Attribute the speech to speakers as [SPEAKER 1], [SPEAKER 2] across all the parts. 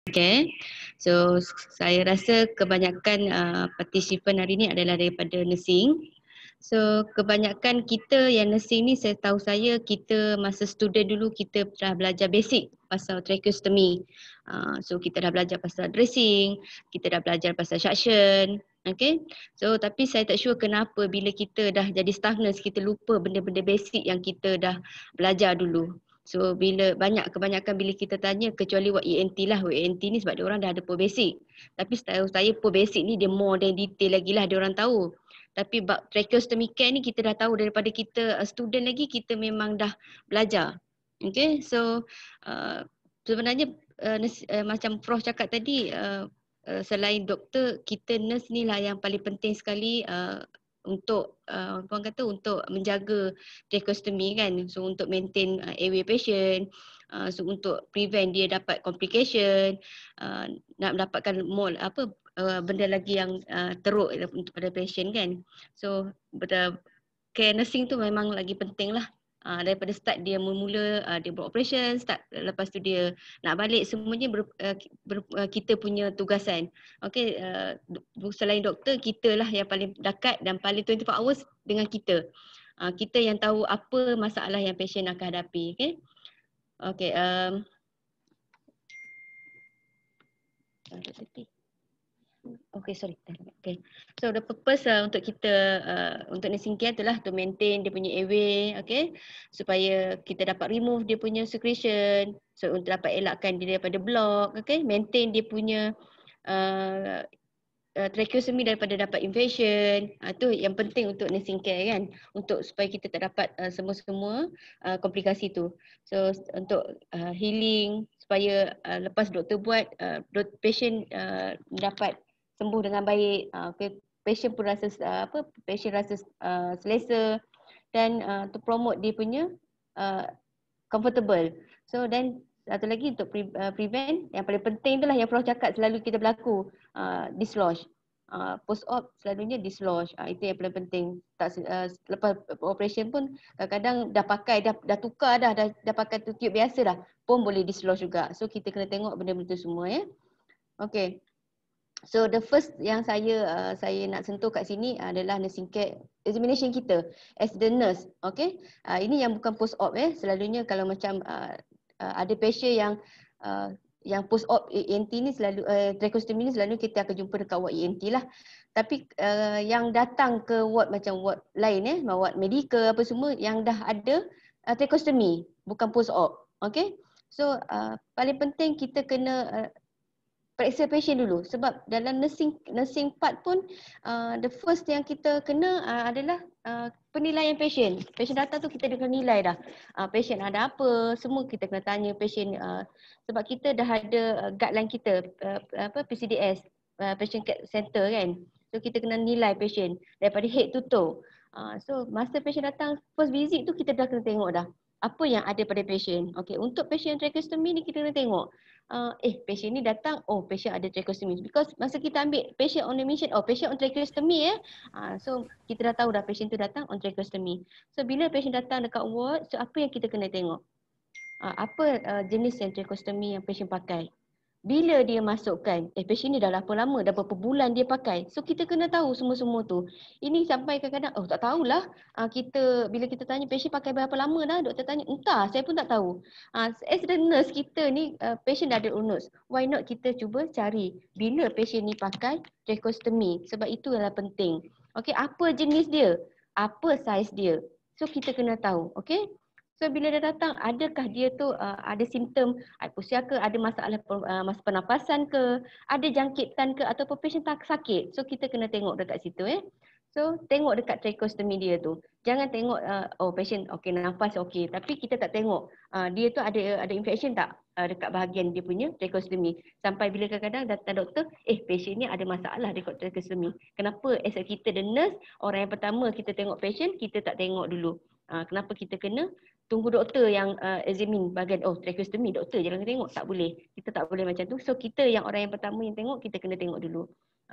[SPEAKER 1] Okay, so saya rasa kebanyakan participant hari ni adalah daripada nursing. So kebanyakan kita yang nursing ni, saya tahu saya, kita masa student dulu kita dah belajar basic pasal tracheostomy. So kita dah belajar pasal dressing, kita dah belajar pasal suction. Okay, so tapi saya tak sure kenapa bila kita dah jadi staff nurse kita lupa benda-benda basic yang kita dah belajar dulu. So bila kebanyakan bila kita tanya, kecuali buat ENT lah, buat ENT ni sebab dia orang dah ada pun basic. Tapi setahu saya pun basic ni dia more than detail lagi lah dia orang tahu. Tapi bab tracheostomy care ni kita dah tahu daripada kita student lagi, kita memang dah belajar. Okay, so sebenarnya macam Prof cakap tadi, selain doktor, kita nurse ni lah yang paling penting sekali untuk orang kata untuk menjaga tracheostomy kan, so untuk maintain airway patient, so untuk prevent dia dapat complication, nak mendapatkan more benda lagi yang teruk untuk pada patient kan. So care nursing tu memang lagi penting lah. Daripada start dia mula dia buat operation, start lepas tu dia nak balik, semuanya kita punya tugasan. Okay, selain doktor, kita lah yang paling dekat dan paling 24 hours dengan kita. Kita yang tahu apa masalah yang patient akan hadapi. Okay, okay. Okay, sorry. Okay. So the purpose untuk kita untuk nursing care itulah to maintain dia punya airway, okay, supaya kita dapat remove dia punya secretion, so untuk dapat elakkan dia daripada block, okay, maintain dia punya tracheostomy daripada dapat infection. Itu yang penting untuk nursing care kan, untuk supaya kita tak dapat semua-semua komplikasi tu. So untuk healing, supaya lepas doktor buat, patient dapat sembuh dengan baik, patient pun rasa patient rasa selesa, dan to promote dia punya comfortable. So then satu lagi untuk prevent, yang paling penting itulah yang Prof cakap selalu kita berlaku, dislodge. Post op selalunya dislodge. Itu yang paling penting. Lepas operation pun kadang-kadang dah pakai, dah tukar dah pakai tube biasa dah, pun boleh dislodge juga. So kita kena tengok benda-benda semua ya. Okay. So the first yang saya nak sentuh kat sini adalah nursing care examination kita as the nurse. Okay. Ini yang bukan post op selalunya kalau macam ada patient yang post op ENT ni selalu tracheostomy ni selalu kita akan jumpa dekat ward ENT lah. Tapi yang datang ke ward macam ward lain ward medical apa semua yang dah ada tracheostomy, bukan post op. Okay. So paling penting kita kena periksa patient dulu, sebab dalam nursing part pun the first yang kita kena adalah penilaian patient. Patient datang tu kita kena nilai dah. Patient ada apa, semua kita kena tanya patient, sebab kita dah ada guideline kita PCDS, patient care center kan. So kita kena nilai patient daripada head to toe. So masa patient datang first visit tu kita dah kena tengok dah apa yang ada pada patient. Okay, untuk patient tracheostomy ni kita kena tengok patient ni datang, patient ada tracheostomy. Because masa kita ambil patient on admission, patient on tracheostomy so kita dah tahu dah patient tu datang on tracheostomy. So bila patient datang dekat ward, so apa yang kita kena tengok? Apa jenis yang tracheostomy yang patient pakai? Bila dia masukkan, patient ni dah berapa lama, dah berapa bulan dia pakai. So kita kena tahu semua-semua tu. Ini sampai kadang-kadang, tak tahulah. Bila kita tanya patient pakai berapa lama dah, doktor tanya, entah, saya pun tak tahu. As the nurse kita ni, patient dah ada unus. Why not kita cuba cari bila patient ni pakai tracheostomy. Sebab itu adalah penting. Okay, apa jenis dia? Apa saiz dia? So kita kena tahu, okay? So bila dia datang, adakah dia tu ada simptom hipoxia ke, ada masalah masa pernafasan ke, ada jangkitan ke, ataupun patient tak sakit. So kita kena tengok dekat situ So tengok dekat tracheostomy dia tu. Jangan tengok patient okey, nafas okey, tapi kita tak tengok dia tu ada infection tak dekat bahagian dia punya tracheostomy. Sampai bila kadang-kadang datang doktor, patient ni ada masalah dekat tracheostomy. Kenapa as kita the nurse, orang yang pertama kita tengok patient, kita tak tengok dulu. Kenapa kita kena tunggu doktor yang examine bahagian tracheostomy, doktor je kena tengok, tak boleh. Kita tak boleh macam tu. So kita yang orang yang pertama yang tengok, kita kena tengok dulu.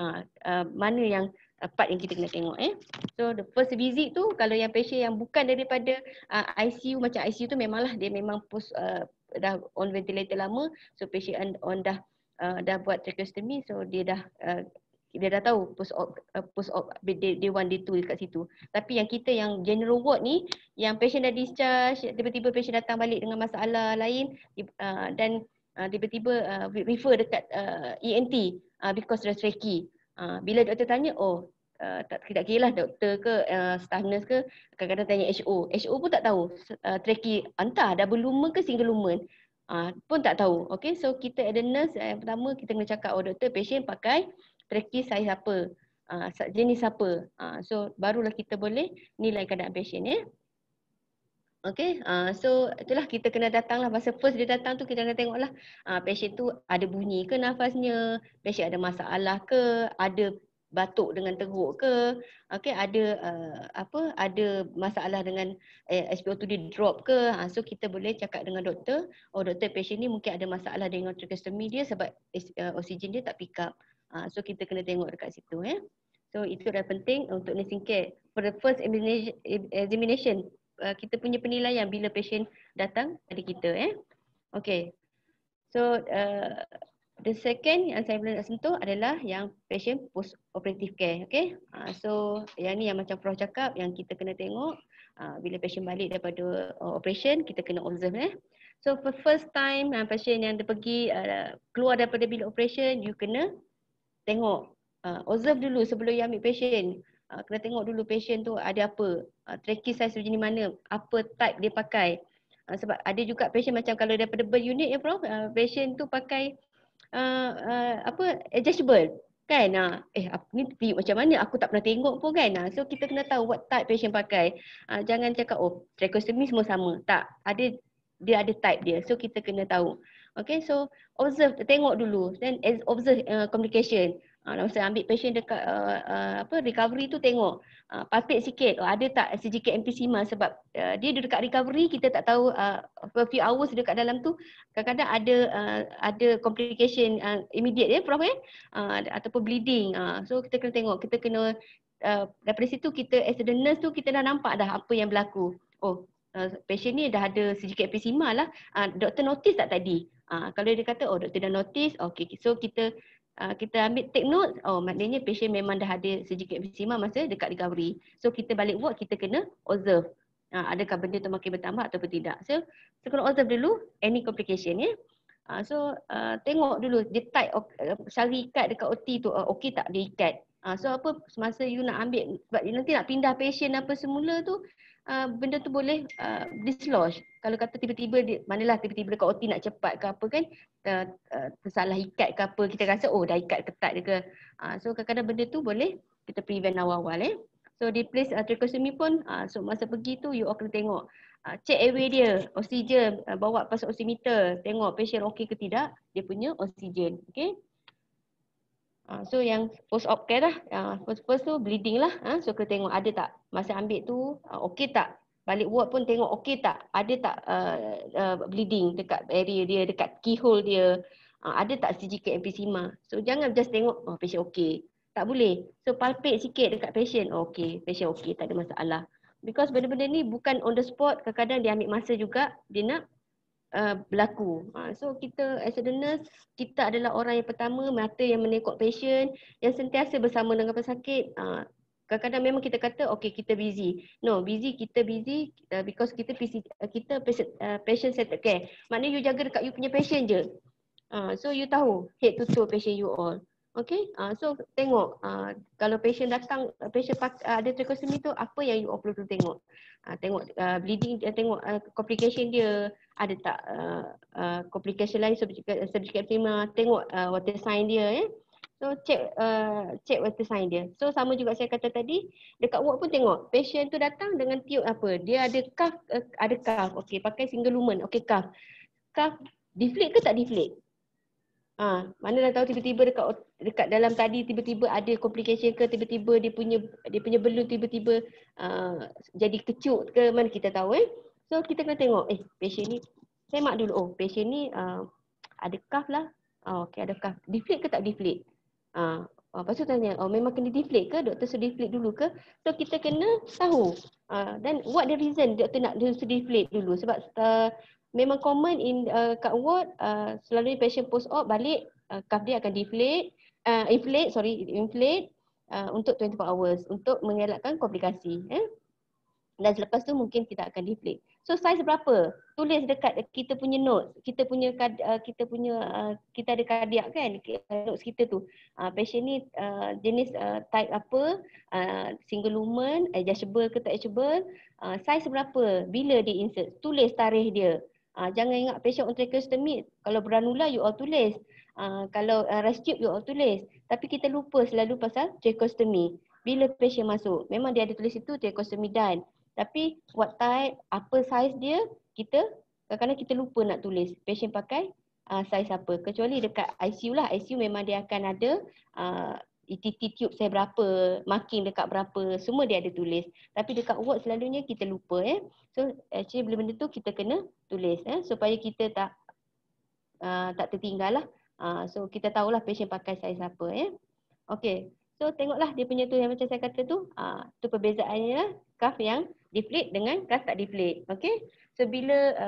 [SPEAKER 1] Mana yang part yang kita kena tengok So the first visit tu, kalau yang patient yang bukan daripada ICU, macam ICU tu memanglah dia memang dah on ventilator lama, so patient on dah dah buat tracheostomy, so dia dah tahu post op day 1 day 2 dekat situ. Tapi yang kita yang general ward ni, yang patient dah discharge, tiba-tiba patient datang balik dengan masalah lain dan tiba-tiba refer dekat ENT because there's trachea. Bila doktor tanya, tidak kira lah doktor ke staff nurse ke, kadang-kadang tanya HO. HO pun tak tahu trachea entah double lumen ke single lumen. Pun tak tahu. Okay, so kita ada nurse yang pertama kita kena cakap, doktor patient pakai trachea saiz apa, jenis apa. So barulah kita boleh nilai keadaan patient ya. Okay, so itulah kita kena datang lah. Masa first dia datang tu kita kena tengok lah patient tu ada bunyi ke nafasnya, patient ada masalah ke, ada batuk dengan teruk ke, okay, ada masalah dengan SpO2 dia drop ke. So kita boleh cakap dengan doktor, doktor patient ni mungkin ada masalah dengan tracheostomy dia sebab oksigen dia tak pick up. So kita kena tengok dekat situ ya. So itu dah penting untuk nursing care. For the first examination, kita punya penilaian bila patient datang pada kita Okay. So the second yang saya boleh nak sentuh adalah yang patient post operative care. Okay. So yang ni yang macam Prof cakap, yang kita kena tengok bila patient balik daripada operation, kita kena observe So for first time patient yang dia pergi keluar daripada bilik operation, you kena tengok, observe dulu sebelum you ambil patient. Kena tengok dulu patient tu ada apa, trachea size jenis mana, apa type dia pakai. Sebab ada juga patient macam kalau daripada birth unit ya Prof, patient tu pakai adjustable kan. Ni tiup macam mana, aku tak pernah tengok pun kan. So kita kena tahu what type patient pakai. Jangan cakap tracheostomy semua sama. Tak, dia ada type dia. So kita kena tahu. Okay, so observe, tengok dulu, then observe communication. Masa ambil patient dekat recovery tu tengok, palpate sikit, ada tak CGK emphysema sebab dia dekat recovery, kita tak tahu for a few hours dekat dalam tu, kadang-kadang ada complication immediate Prof ataupun bleeding. So kita kena tengok, kita kena daripada situ kita as a nurse tu kita dah nampak dah apa yang berlaku. Patient ni dah ada CGK emphysema lah. Doktor notice tak tadi? Kalau dia kata doktor dah notice, okay, so kita ambil take note, maknanya patient memang dah ada CGK emphysema masa dekat recovery. So kita balik ward, kita kena observe adakah benda tu makin bertambah ataupun tidak. So kena observe dulu any complication So tengok dulu dia type sari ikat dekat OT tu okey tak dia ikat. So semasa you nak ambil, sebab nanti nak pindah patient apa semula tu, benda tu boleh dislodge. Kalau kata tiba-tiba tiba-tiba dekat OT nak cepat ke apa kan, tersalah ikat ke apa, kita rasa dah ikat ketat dia ke. So kadang-kadang benda tu boleh kita prevent awal-awal So di place tracheostomy pun, so masa pergi tu you all kena tengok, check airway dia, oksigen, bawa pas oximeter, tengok patient okey ke tidak dia punya oksigen. Okay. So yang post op care lah, first tu bleeding lah. So kena tengok ada tak masa ambil tu okey tak, balik ward pun tengok okey tak, ada tak bleeding dekat area dia, dekat keyhole dia, ada tak CGK emphysema. So jangan just tengok patient okey, tak boleh. So palpate sikit dekat patient, okey, patient okey, tak ada masalah. Because benda-benda ni bukan on the spot, kadang-kadang dia ambil masa juga dia nak berlaku. So kita as a nurse, kita adalah orang yang pertama, mata yang menengok patient, yang sentiasa bersama dengan pesakit. Kadang-kadang memang kita kata okay kita busy. No, kita busy because kita patient centered care. Maknanya you jaga dekat you punya patient je. So you tahu head to toe patient you all. Okay, so tengok kalau patient datang, patient ada tracheostomy tu, apa yang you all perlu tengok. Tengok bleeding, tengok complication dia, ada tak complication lain cervical emphysema, tengok water sign dia So check water sign dia. So sama juga saya kata tadi, dekat ward pun tengok patient tu datang dengan tiup apa, dia ada cough, okey pakai single lumen, okey cough deflate ke tak deflate. Mana dah tahu tiba-tiba dekat dalam tadi tiba-tiba ada complication ke, tiba-tiba dia punya balloon tiba-tiba jadi kecut ke, mana kita tahu So kita kena tengok patient ni, semak dulu patient ni ada cough lah. Okey ada cough. Deflate ke tak deflate? Lepas tu tanya, memang kena deflate ke? Doktor suruh deflate dulu ke? So kita kena tahu. Dan what the reason doktor nak deflate dulu? Sebab memang common kat ward, selalunya patient post op balik cuff dia akan inflate untuk 24 hours untuk mengelakkan komplikasi. Dan selepas tu mungkin kita akan deflate. So size berapa? Tulis dekat kita punya notes. Kita ada kardiak kan, notes kita tu. Patient ni jenis type apa, single lumen, adjustable ke tak adjustable, size berapa, bila dia insert. Tulis tarikh dia. Jangan ingat patient on tracheostomy, kalau granula you all tulis. Kalau rest tube you all tulis. Tapi kita lupa selalu pasal tracheostomy. Bila patient masuk, memang dia ada tulis itu tracheostomy done. Tapi what type, apa size dia, kita kadang-kadang kita lupa nak tulis. Patient pakai size apa. Kecuali dekat ICU lah. ICU memang dia akan ada ETT tube saya berapa, marking dekat berapa, semua dia ada tulis. Tapi dekat ward selalunya kita lupa. So actually benda-benda tu kita kena tulis supaya kita tak tertinggal lah. So kita tahulah patient pakai size apa. Okay. So tengoklah dia punya tu yang macam saya kata tu. Tu perbezaannya lah. Cuff yang deflate dengan cuff tak deflate. Okay. So bila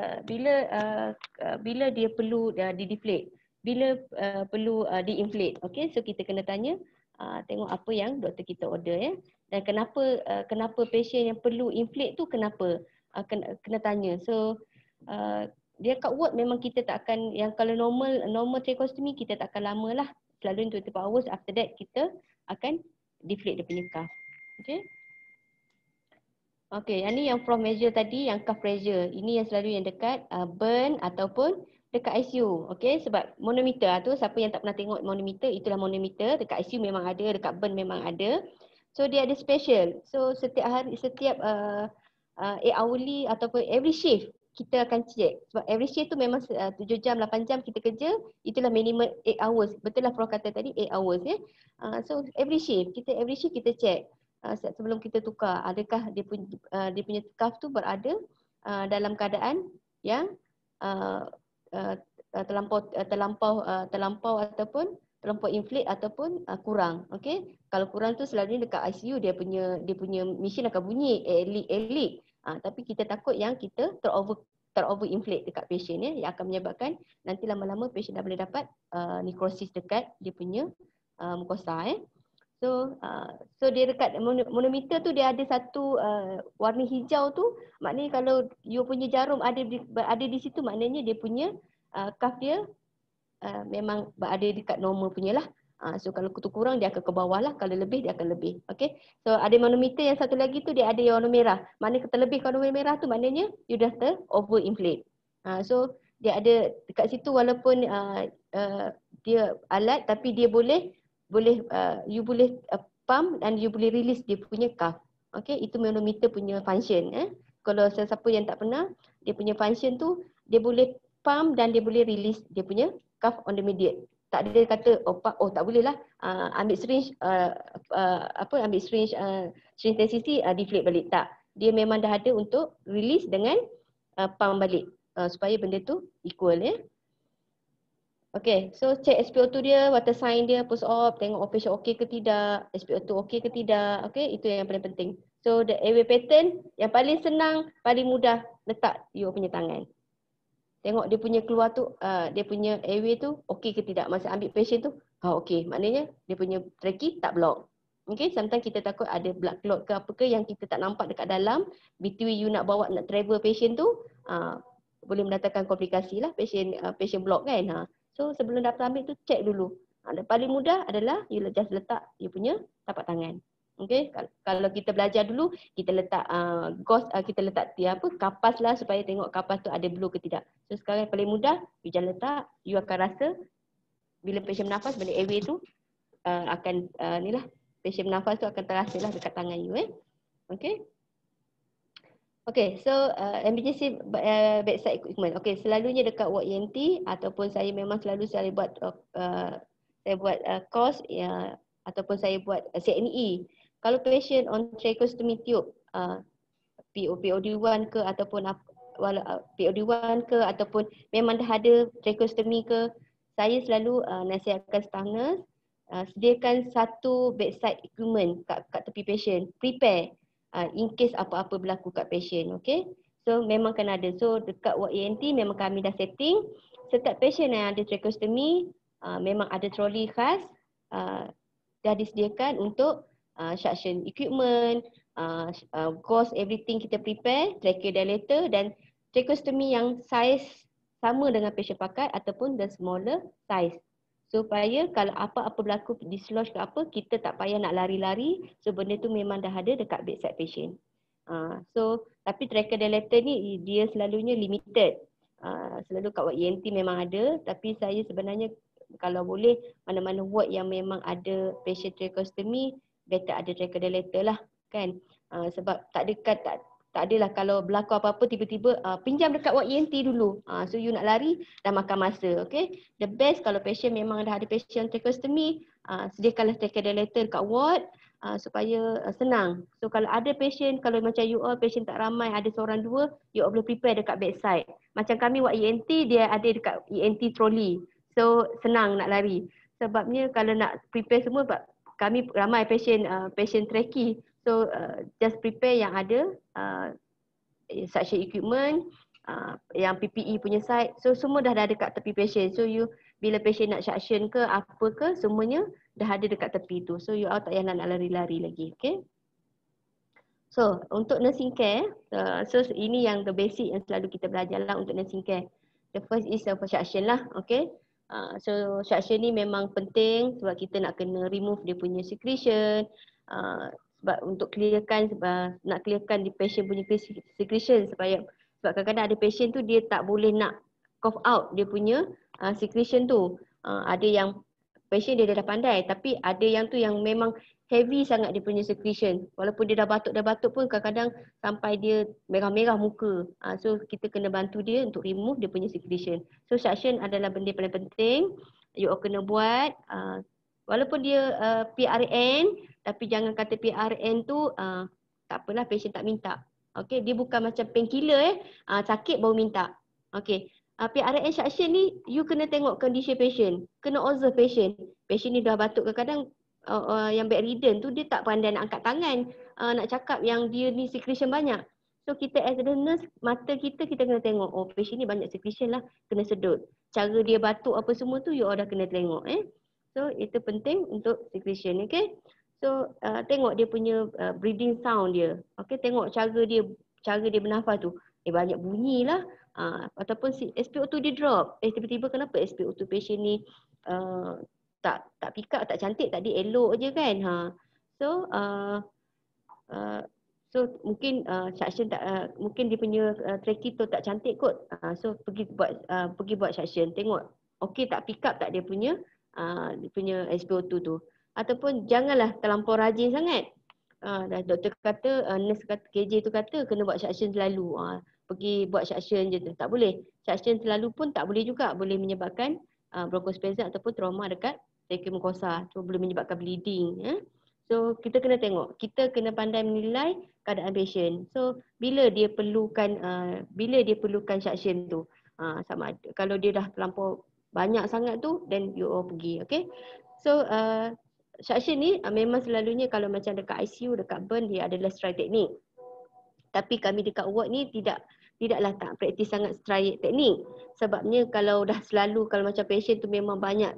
[SPEAKER 1] dia perlu di-deflate, bila perlu di-inflate. Okay. So kita kena tanya, tengok apa yang doktor kita order. Dan kenapa patient yang perlu inflate tu kenapa? Kena tanya. So dia kat ward memang kita tak akan, yang kalau normal tracheostomy kita tak akan lama lah. Selalu 24 hours, after that kita akan deflate dia punya cuff. Okay. Okay, yang ni yang floor measure tadi, yang cuff pressure. Ini yang selalu yang dekat burn ataupun dekat ICU. Okay, sebab manometer tu, siapa yang tak pernah tengok manometer, itulah manometer. Dekat ICU memang ada, dekat burn memang ada. So dia ada special. So setiap 8 hourly ataupun every shift, kita akan check. Sebab every shift tu memang 7 jam, 8 jam kita kerja, itulah minimum 8 hours. Betul lah Prof kata tadi 8 hours. So every shift kita check. Sebelum kita tukar, adakah dia punya cuff tu berada dalam keadaan yang terlampau inflate ataupun kurang. Okey. Kalau kurang tu selalunya dekat ICU dia punya mesin akan bunyi elik. Tapi kita takut yang kita terover inflate dekat patient yang akan menyebabkan nanti lama-lama patient dah boleh dapat necrosis dekat dia punya mukosa. So dia dekat manometer tu dia ada satu warna hijau tu, maknanya kalau you punya jarum ada di situ, maknanya dia punya cuff dia memang berada dekat normal punya lah. So kalau tu kurang dia akan ke bawah lah, kalau lebih dia akan lebih. Okay. So ada manometer yang satu lagi tu dia ada yang warna merah. Maknanya terlebih warna merah tu maknanya you dah over inflate. So dia ada dekat situ walaupun dia alat tapi dia boleh you boleh pump dan you boleh release dia punya cuff. Okay, itu manometer punya function. Kalau siapa yang tak pernah, dia punya function tu dia boleh pump dan dia boleh release dia punya cuff on the immediate. Tak ada kata tak boleh lah ambil syringe ambil syringe tendency deflate balik. Tak. Dia memang dah ada untuk release dengan pump balik supaya benda tu equal. Okay, so check SpO2 dia, water sign dia, post-op, tengok operation okey ke tidak, SpO2 okey ke tidak. Okay, itu yang paling penting. So the airway pattern yang paling senang, paling mudah, letak you punya tangan. Tengok dia punya keluar tu, dia punya airway tu okey ke tidak. Masa ambil patient tu, okey. Maknanya dia punya trachea tak block. Okay, sometimes kita takut ada blood clot ke apa ke yang kita tak nampak dekat dalam. Between you nak travel patient tu, boleh mendatangkan komplikasi lah, patient block kan. So sebelum dapat ambil tu, check dulu. Paling mudah adalah you just letak you punya tapak tangan. Okay, kalau kita belajar dulu, kita letak gauze, kita letak kapas lah supaya tengok kapas tu ada blue ke tidak. So sekarang paling mudah, you just letak, you akan rasa bila patient bernafas, benda airway tu akan patient bernafas tu akan terasa lah dekat tangan you. Okay. Okay, so emergency bedside equipment. Okay, selalunya dekat ward ENT ataupun saya memang selalu saya buat course ataupun saya buat CNE. Kalau patient on tracheostomy tube, POD1 ke ataupun POD1 ke ataupun memang dah ada tracheostomy ke, saya selalu nasihatkan staff nurse sediakan satu bedside equipment kat tepi patient, prepare in case apa-apa berlaku kat patient. Okay, so memang kena ada. So dekat ward ENT memang kami dah setting setiap patient yang ada tracheostomy, memang ada troli khas dah disediakan untuk suction equipment, gauze, everything kita prepare, tracheodilator dan tracheostomy yang saiz sama dengan patient pakai ataupun the smaller size. Supaya kalau apa-apa berlaku dislodge ke apa, kita tak payah nak lari-lari. So benda tu memang dah ada dekat bedside patient. So tapi tracheodilator ni dia selalunya limited. Selalu kat ward ENT memang ada, tapi saya sebenarnya kalau boleh mana-mana ward yang memang ada patient tracheostomy, better ada tracheodilator lah kan. Sebab tak adalah kalau berlaku apa-apa tiba-tiba pinjam dekat ward ENT dulu. So you nak lari dah makan masa. Okay. The best kalau patient memang dah ada patient tracheostomy, sediakanlah tracheodilator dekat ward supaya senang. So kalau ada patient, kalau macam you all patient tak ramai, ada seorang dua, you all boleh prepare dekat bedside. Macam kami ward ENT, dia ada dekat ENT trolley. So senang nak lari. Sebabnya kalau nak prepare semua, kami ramai patient trachea. So just prepare yang ada suction equipment, yang PPE punya side. So semua dah ada dekat tepi patient. So you bila patient nak suction ke apa ke, semuanya dah ada dekat tepi tu. So you all tak payah nak lari-lari lagi. Okay. So untuk nursing care, so ini yang the basic yang selalu kita belajar lah untuk nursing care. The first is suction lah. Okay. So suction ni memang penting sebab kita nak kena remove dia punya secretion. Sebab untuk clearkan, nak clearkan di patient punya secretion sebab kadang-kadang ada patient tu dia tak boleh nak cough out dia punya secretion tu. Ada yang patient dia dah pandai tapi ada yang tu yang memang heavy sangat dia punya secretion. Walaupun dia dah batuk pun kadang-kadang sampai dia merah-merah muka. So kita kena bantu dia untuk remove dia punya secretion. So suction adalah benda paling penting. You all kena buat. Walaupun dia PRN, tapi jangan kata PRN tu tak apalah patient tak minta. Okay, dia bukan macam painkiller sakit baru minta. Okay, PRN suction ni you kena tengok condition patient, kena observe patient. Patient ni dah batuk kadang-kadang yang bedridden tu dia tak pandai nak angkat tangan, nak cakap yang dia ni secretion banyak. So kita as a nurse, mata kita kena tengok, oh patient ni banyak secretion lah, kena sedut. Cara dia batuk apa semua tu you all dah kena tengok. So itu penting untuk secretion, okay. So tengok dia punya breathing sound dia. Okay, tengok cara dia bernafas tu. Banyak bunyi lah. Ataupun SpO2 dia drop. Tiba-tiba kenapa SpO2 patient ni tak pick up, tak cantik, tadi elok je kan. So mungkin suction mungkin dia punya trachea tu tak cantik kot. So pergi buat suction, tengok okey tak pick up tak dia punya SpO2 tu. Ataupun janganlah terlampau rajin sangat. Doktor kata, nurse kata, KJ tu kata kena buat suction selalu. Pergi buat suction je tu. Tak boleh. Suction selalu pun tak boleh juga. Boleh menyebabkan bronchospasm ataupun trauma dekat trachea mucosa. So boleh menyebabkan bleeding. So kita kena tengok. Kita kena pandai menilai keadaan patient. So bila dia perlukan suction tu. Sama ada. Kalau dia dah terlampau banyak sangat tu, then you all pergi. Okay. So suction ni memang selalunya kalau macam dekat ICU, dekat burn, dia adalah stride teknik. Tapi kami dekat ward ni tidaklah tak praktis sangat stride teknik. Sebabnya kalau dah selalu, kalau macam patient tu memang banyak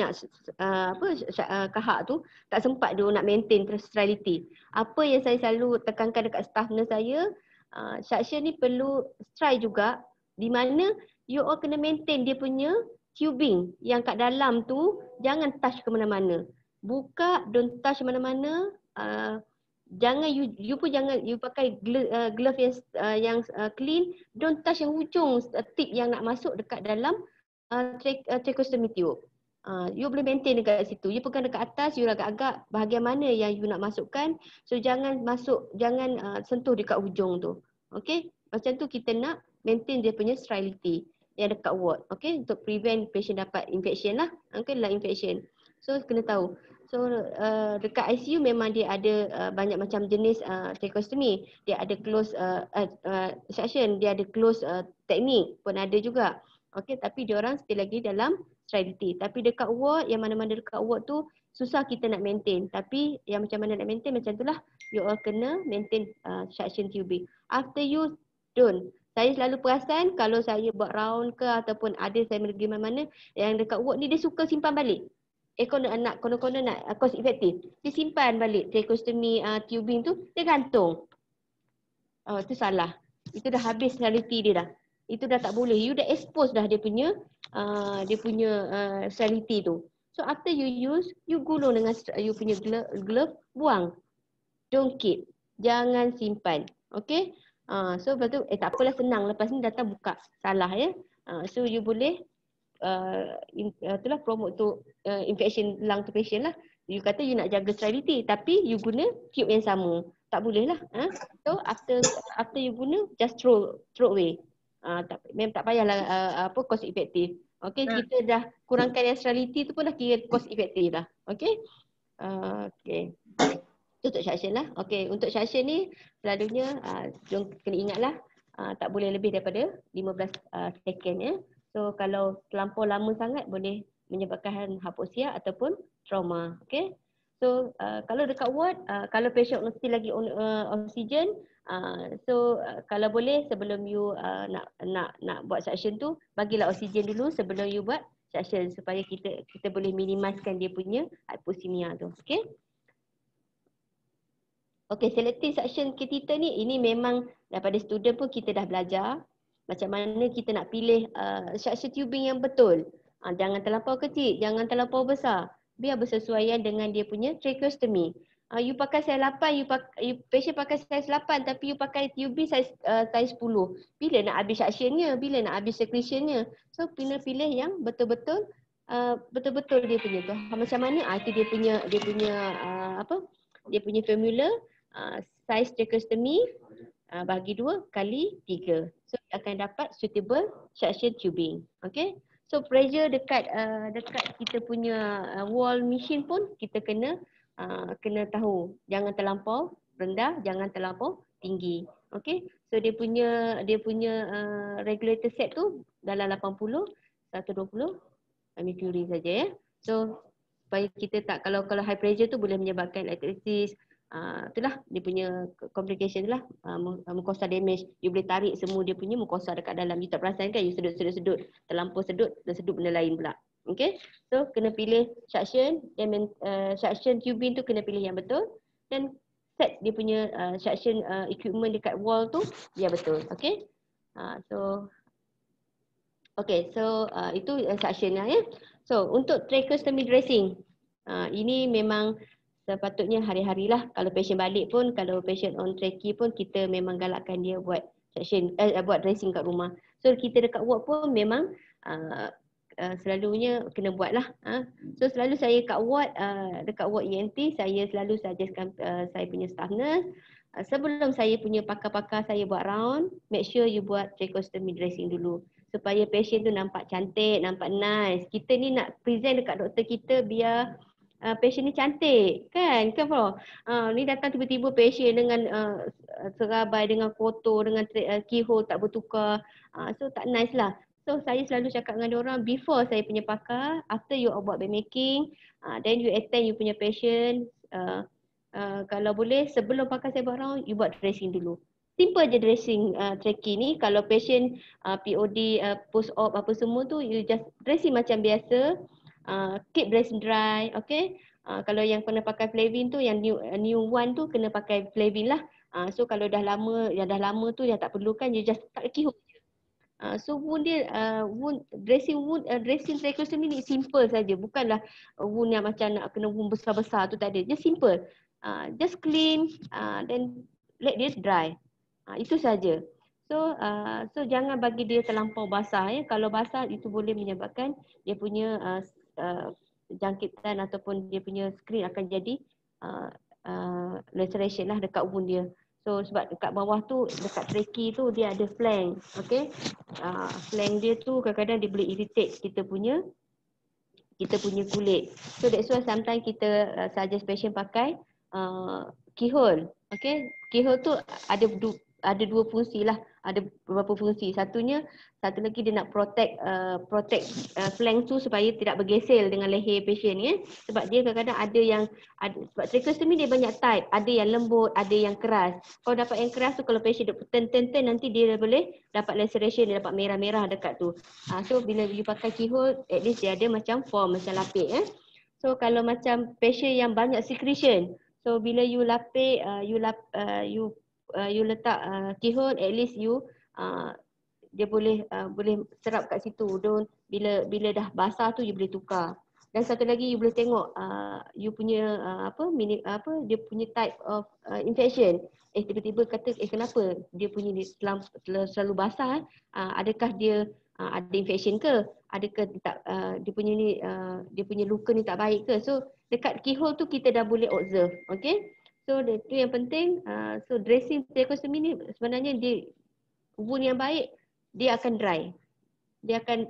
[SPEAKER 1] kahak tu, tak sempat dia nak maintain sterility. Apa yang saya selalu tekankan dekat staff nurse saya, suction ni perlu stride juga, di mana you all kena maintain dia punya tubing yang kat dalam tu, jangan touch ke mana-mana. Buka, don't touch mana-mana. Jangan you pun jangan you pakai glove yang clean. Don't touch yang hujung tip yang nak masuk dekat dalam tracheostomy tube. You boleh maintain dekat situ. You pegang dekat atas, you agak-agak bahagian mana yang you nak masukkan. So jangan sentuh dekat hujung tu. Okay, macam tu kita nak maintain dia punya sterility yang dekat ward. Okay, untuk prevent patient dapat infection lah. Okay, lah infection. So kena tahu. So dekat ICU memang dia ada banyak macam jenis tracheostomy. Dia ada close suction, dia ada close teknik pun ada juga. Okey, tapi dia orang still lagi dalam sterility. Tapi dekat ward, yang mana-mana dekat ward tu susah kita nak maintain. Tapi yang macam mana nak maintain macam itulah, you all kena maintain suction tubing. After you don't, Saya selalu perasan kalau saya buat round ke ataupun ada saya pergi mana-mana yang dekat ward ni dia suka simpan balik. Konon-konon nak cost effective. Dia simpan balik tracheostomy tubing tu, dia gantung. Oh, itu salah. Itu dah habis reality dia dah. Itu dah tak boleh. You dah expose dah dia punya reality tu. So after you use, you gulung dengan you punya glove, buang. Don't keep. Jangan simpan. Okay? So lepas tu, tak apalah, senang. Lepas ni datang buka. Salah ya. So you boleh itulah promote tu infection lung to patient lah. You kata you nak jaga sterility tapi you guna tube yang sama. Tak boleh lah. So after you guna, just throw away. Memang tak payahlah cost effective. Okay, kita dah kurangkan yang sterility tu pun dah kira cost effective lah. Okay. Okay. Itu untuk suction lah. Okay, untuk suction ni selalunya kena ingatlah tak boleh lebih daripada 15 second ya. So kalau terlampau lama sangat boleh menyebabkan hypoxia ataupun trauma. Okay. So kalau dekat ward, kalau patient mesti lagi oksigen, kalau boleh sebelum you nak buat suction tu, bagilah oksigen dulu sebelum you buat suction supaya kita boleh minimiskan dia punya hypoxemia tu. Okay. Okay, selective suction catheter ni, ini memang daripada student pun kita dah belajar macam mana kita nak pilih suction tubing yang betul. Jangan terlampau kecil, jangan terlampau besar. Biar bersesuaian dengan dia punya tracheostomy. You pakai size 8, patient pakai size 8 tapi you pakai tubing size 10. Bila nak habis suctionnya, bila nak habis secretionnya. So pilih yang betul-betul dia punya tu. Macam mana? Itu dia punya formula. Size tracheostomy bagi 2 kali 3. So akan dapat suitable suction tubing. Okay. So pressure dekat kita punya wall machine pun kita kena tahu. Jangan terlampau rendah, jangan terlampau tinggi. Okay. So dia punya regulator set tu dalam 80, 120 mercury saja ya. So supaya kita tak, kalau high pressure tu boleh menyebabkan electrolysis. Itulah dia punya complication tu lah, mucosa damage. You boleh tarik semua dia punya mucosa dekat dalam. You tak perasan kan, you sedut, terlampau sedut benda lain pula. Okay, so kena pilih suction tubing tu kena pilih yang betul, dan set dia punya suction equipment dekat wall tu biar betul. Okay, so itu suction lah ya. So untuk tracheostomy dressing, ini memang sepatutnya hari-harilah. Kalau patient balik pun, kalau patient on trachea pun, kita memang galakkan dia buat buat dressing kat rumah. So kita dekat ward pun memang selalunya kena buat lah. So selalu saya kat ward, dekat ward ENT, saya selalu suggestkan saya punya staff nurse, sebelum saya punya pakar-pakar saya buat round, make sure you buat tracheostomy dressing dulu. Supaya patient tu nampak cantik, nampak nice. Kita ni nak present dekat doktor kita biar patient ni cantik kan bro? Ni datang tiba-tiba patient dengan serabai, dengan kotor, dengan keyhole tak bertukar, so tak nice lah. So saya selalu cakap dengan diorang, before saya punya pakar, after you buat bed making, then you attend you punya patient, kalau boleh sebelum pakar saya buat round, you buat dressing dulu. Simple je dressing trachea ni. Kalau patient POD, post-op apa semua tu, you just dressing macam biasa. Keep dressing dry, okay. Kalau yang pernah pakai Flavin tu, yang new one tu kena pakai Flavin lah. So kalau dah lama tu dah tak perlukan, you just tak kihuk. So wound dia, dressing tracheostomy ni simple saja, bukanlah wound yang macam nak kena wound besar-besar tu, tak ada. Just simple, just clean, then let dia dry. Itu saja. So jangan bagi dia terlampau basah ya. Kalau basah itu boleh menyebabkan dia punya jangkitan ataupun dia punya screen akan jadi laceration lah dekat wound dia. So sebab dekat bawah tu, dekat trachea tu dia ada flank, okay. Flank dia tu kadang-kadang dia boleh irritate kita punya kulit. So that's why sometimes kita suggest patient pakai keyhole, okay. Keyhole tu ada dua fungsi lah, ada beberapa fungsi. Satu lagi dia nak protect flank tu supaya tidak bergesel dengan leher patient ni. Sebab dia kadang-kadang sebab tracheostomy dia banyak type, ada yang lembut, ada yang keras. Kalau dapat yang keras tu, kalau patient turn nanti dia boleh dapat laceration, dia dapat merah-merah dekat tu. So bila you pakai keyhole, at least dia ada macam form, macam lapik. So kalau macam patient yang banyak secretion, so bila you lapik, you letak keyhole, at least dia boleh serap kat situ. Bila dah basah tu you boleh tukar. Dan satu lagi you boleh tengok you punya dia punya type of infection. Tiba-tiba kata kenapa dia punya ni selalu basah, adakah dia ada infection ke, adakah dia punya luka ni tak baik ke. So dekat keyhole tu kita dah boleh observe. Okay, so itu yang penting. So dressing tracheostomy ni sebenarnya wound yang baik dia akan dry. Dia akan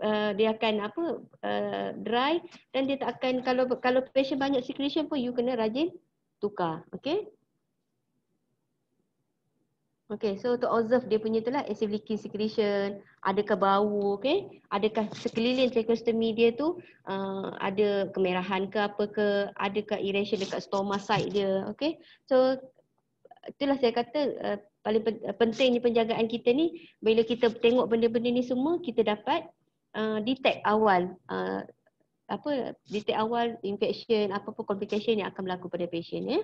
[SPEAKER 1] dry, dan dia tak akan, kalau patient banyak secretion pun you kena rajin tukar. Okay. Okay, so to observe dia punya itulah acid leaking secretion, adakah bau, okay, adakah sekeliling tracheostomy dia tu ada kemerahan ke apa ke, adakah erosion dekat stoma side dia, okay. So itulah saya kata paling pentingnya penjagaan kita ni, bila kita tengok benda-benda ni semua, kita dapat detect awal infection, apa-apa complication yang akan berlaku pada patient ya.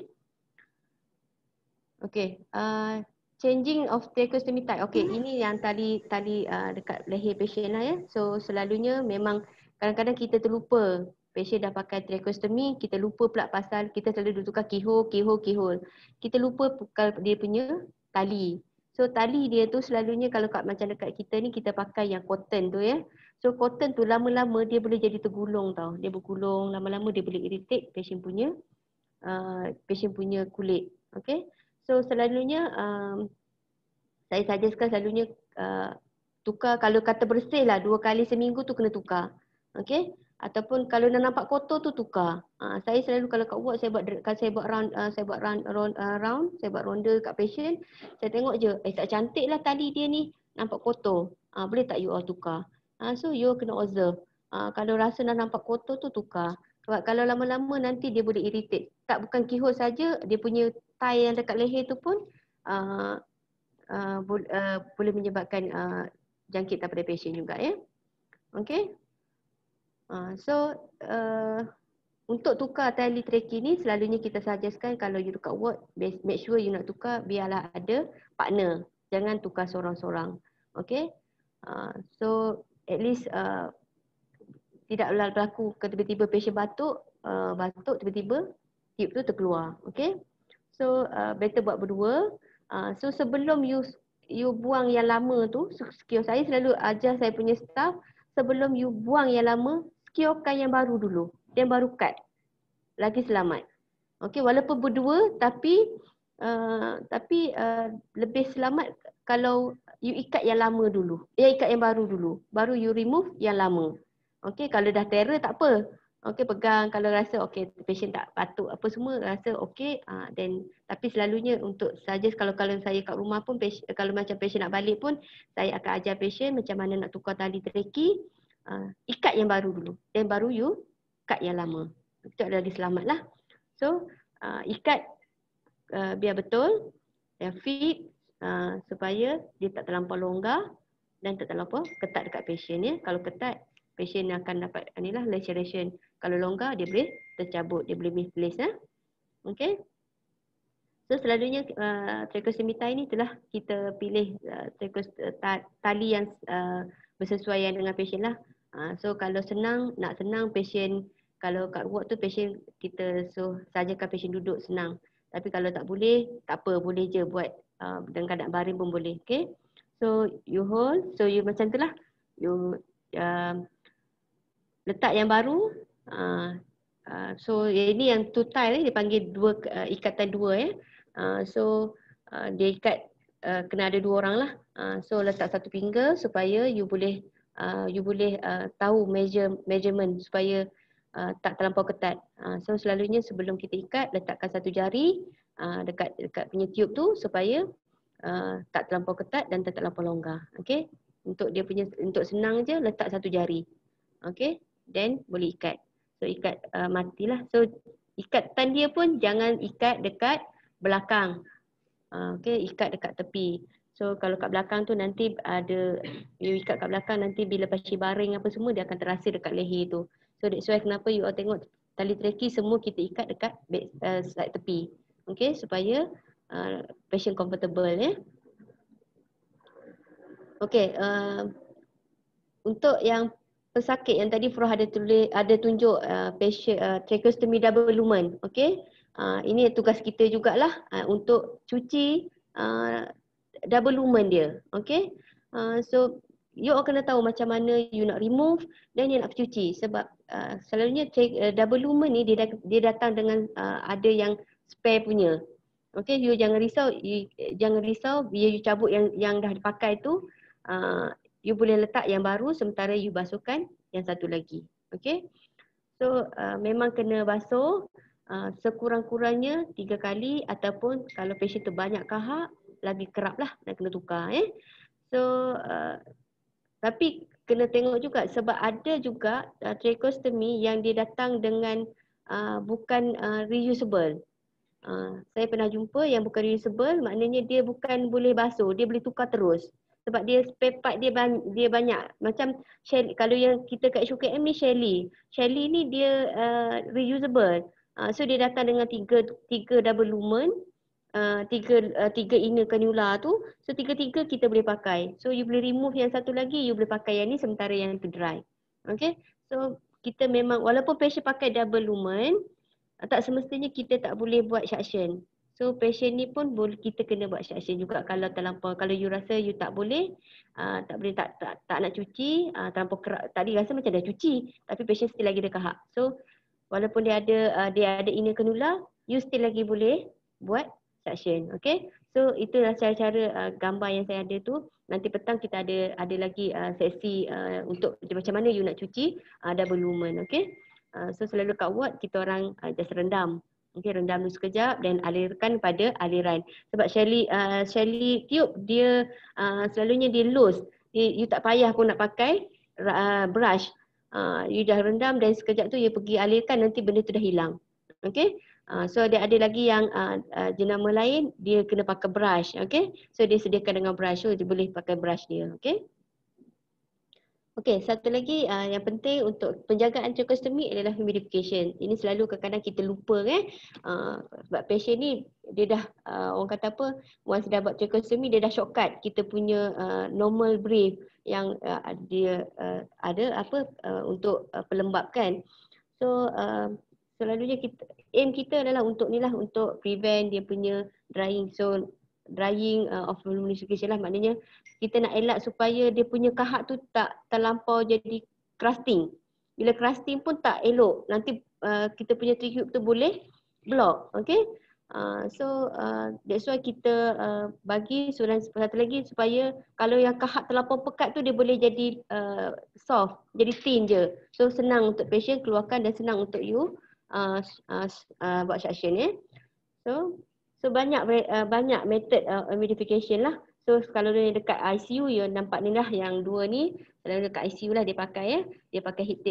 [SPEAKER 1] Okay, changing of tracheostomy type. Okay, ini yang tali dekat leher patient lah ya. So selalunya memang kadang-kadang kita terlupa, patient dah pakai tracheostomy, kita lupa pula pasal kita selalu tukar keyhole. Kita lupa dia punya tali. So tali dia tu selalunya kalau macam dekat kita ni, kita pakai yang cotton tu ya. So cotton tu lama-lama dia boleh jadi tergulung tau. Dia bergulung, lama-lama dia boleh irritate patient punya kulit. Okay. So selalunya saya suggestkan selalunya tukar, kalau kata bersih lah 2 kali seminggu tu kena tukar. Okay. Ataupun kalau dah nampak kotor tu tukar. Saya selalu kalau kat ward saya buat round, saya buat ronda kat patient, saya tengok je, tak cantik lah tali dia ni, nampak kotor. Boleh tak you all tukar? So you kena observe. Kalau rasa dah nampak kotor tu tukar. Sebab kalau lama-lama nanti dia boleh irritate. Tak bukan keyhole saja, dia punya tie yang dekat leher tu pun boleh menyebabkan jangkit daripada patient juga ya. Okay. So untuk tukar tali trachea ni selalunya kita suggestkan kalau you dekat ward, make sure you nak tukar biarlah ada partner. Jangan tukar seorang-seorang. Okay. So at least tidak berlaku tiba-tiba patient batuk tiba-tiba tube tu terkeluar. Okay. So better buat berdua. So sebelum you buang yang lama tu, saya selalu ajar saya punya staff, sebelum you buang yang lama, securekan yang baru dulu, dan baru cut. Lagi selamat. Okay, walaupun berdua tapi lebih selamat kalau you ikat yang lama dulu. Ikat yang baru dulu. Baru you remove yang lama. Okay, kalau dah terror tak apa. Okay, pegang, kalau rasa okay, patient tak batuk apa semua, rasa okay, then tapi selalunya untuk suggest kalau saya kat rumah pun, kalau macam patient nak balik pun, saya akan ajar patient macam mana nak tukar tali trachea, ikat yang baru dulu, then baru you cut yang lama. Itu adalah selamat lah. So, ikat biar betul, dan fit, supaya dia tak terlampau longgar dan tak terlampau ketat dekat patient ya. Kalau ketat, patient akan dapat laceration. Kalau longgar, dia boleh tercabut, dia boleh misplace ya. Okay. So selalunya tracheostomy tie ni telah kita pilih tali yang bersesuaian dengan patient lah. So kalau nak senang patient, kalau kat ward tu patient kita sajakan patient duduk senang. Tapi kalau tak boleh, tak apa, boleh je buat dengan keadaan baring pun boleh. Okay. So you hold, so you macam tu lah. You letak yang baru. So ini yang two tie ni dipanggil ikatan dua ya. So dia ikat kena ada 2 orang lah. So letak satu finger supaya you boleh tahu measurement supaya tak terlampau ketat. So selalunya sebelum kita ikat, letakkan satu jari dekat punya tube tu supaya tak terlampau ketat dan tak terlampau longgar. Okey. Untuk senang je letak satu jari. Okey. Then boleh ikat. So ikat matilah. So ikatan dia pun jangan ikat dekat belakang. Okey, ikat dekat tepi. So kalau kat belakang tu nanti ada, you ikat kat belakang nanti bila pasien baring apa semua dia akan terasa dekat leher tu. So that's why kenapa you all tengok tali traki semua kita ikat dekat side tepi. Okey, supaya patient comfortable ya. Okey, untuk yang pesakit yang tadi Furah ada tunjuk patient tracheostomy double lumen. Okey. Ini tugas kita jugalah untuk cuci double lumen dia. Okey. So you all kena tahu macam mana you nak remove dan you nak cuci sebab selalunya double lumen ni dia datang dengan ada yang spare punya. Okey, you jangan risau bila you cabut yang dah dipakai tu, you boleh letak yang baru sementara you basuhkan yang satu lagi. Okey. So memang kena basuh sekurang-kurangnya 3 kali ataupun kalau patient tu banyak kahak lagi kerap lah nak kena tukar So tapi kena tengok juga sebab ada juga tracheostomy yang dia datang dengan bukan reusable. Saya pernah jumpa yang bukan reusable, maknanya dia bukan boleh basuh, dia boleh tukar terus. Sebab dia spare part dia banyak. Macam Shelly, kalau yang kita kat SUKM ni Shelly. Shelly ni dia reusable. So dia datang dengan tiga double lumen, tiga inner cannula tu. So tiga-tiga kita boleh pakai. So you boleh remove yang satu lagi, you boleh pakai yang ni sementara yang tu dry. Okay. So kita memang walaupun patient pakai double lumen, tak semestinya kita tak boleh buat suction. So patient ni pun kita kena buat suction juga kalau terlampau. Kalau you rasa you tak boleh tak nak cuci, terlampau kerak. Tadi rasa macam dah cuci tapi patient still lagi ada kahak. So walaupun dia ada inner cannula, you still lagi boleh buat suction. Okay. So itulah cara-cara gambar yang saya ada tu. Nanti petang kita ada lagi sesi untuk macam mana you nak cuci double lumen. Okay. So selalu kat ward kita orang just rendam. Okay, rendam dulu sekejap dan alirkan pada aliran. Sebab Shelly tube dia selalunya dia loose. You tak payah pun nak pakai brush. You dah rendam dan sekejap tu you pergi alirkan nanti benda tu dah hilang. Okay. So dia ada lagi yang jenama lain dia kena pakai brush. Okay. So dia sediakan dengan brush. So dia boleh pakai brush dia. Okay. Okey, satu lagi yang penting untuk penjagaan tracheostomy adalah humidification. Ini selalu kadang-kadang kita lupa sebab patient ni dia dah orang kata apa, once dah buat tracheostomy dia dah shortcut kita punya normal breath yang dia ada untuk pelembab kan. So selalunya aim kita adalah untuk ni lah, untuk prevent dia punya drying. So drying of humidification lah, maknanya kita nak elak supaya dia punya kahak tu tak terlampau jadi crusting. Bila crusting pun tak elok, nanti kita punya tube tu boleh block. Okay. So that's why kita bagi surat satu lagi supaya kalau yang kahak terlampau pekat tu dia boleh jadi soft, jadi thin je. So senang untuk patient keluarkan dan senang untuk you buat suction So banyak method humidification lah. So kalau dia dekat ICU you nampak ni lah yang dua ni, selalu dekat ICU lah dia pakai Dia pakai heat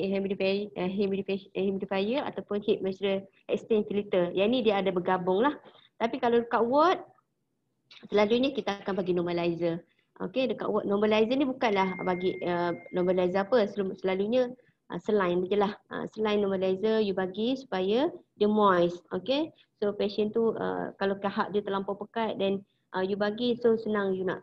[SPEAKER 1] humidifier ataupun heat moisture exchange filter. Yang ni dia ada bergabung lah. Tapi kalau dekat ward selalunya kita akan bagi normalizer. Okay, dekat ward normalizer ni bukanlah bagi normalizer apa, selalunya saline je lah. Saline normalizer you bagi supaya dia moist. Okay. So patient tu kalau kahak dia terlampau pekat dan you bagi, so senang you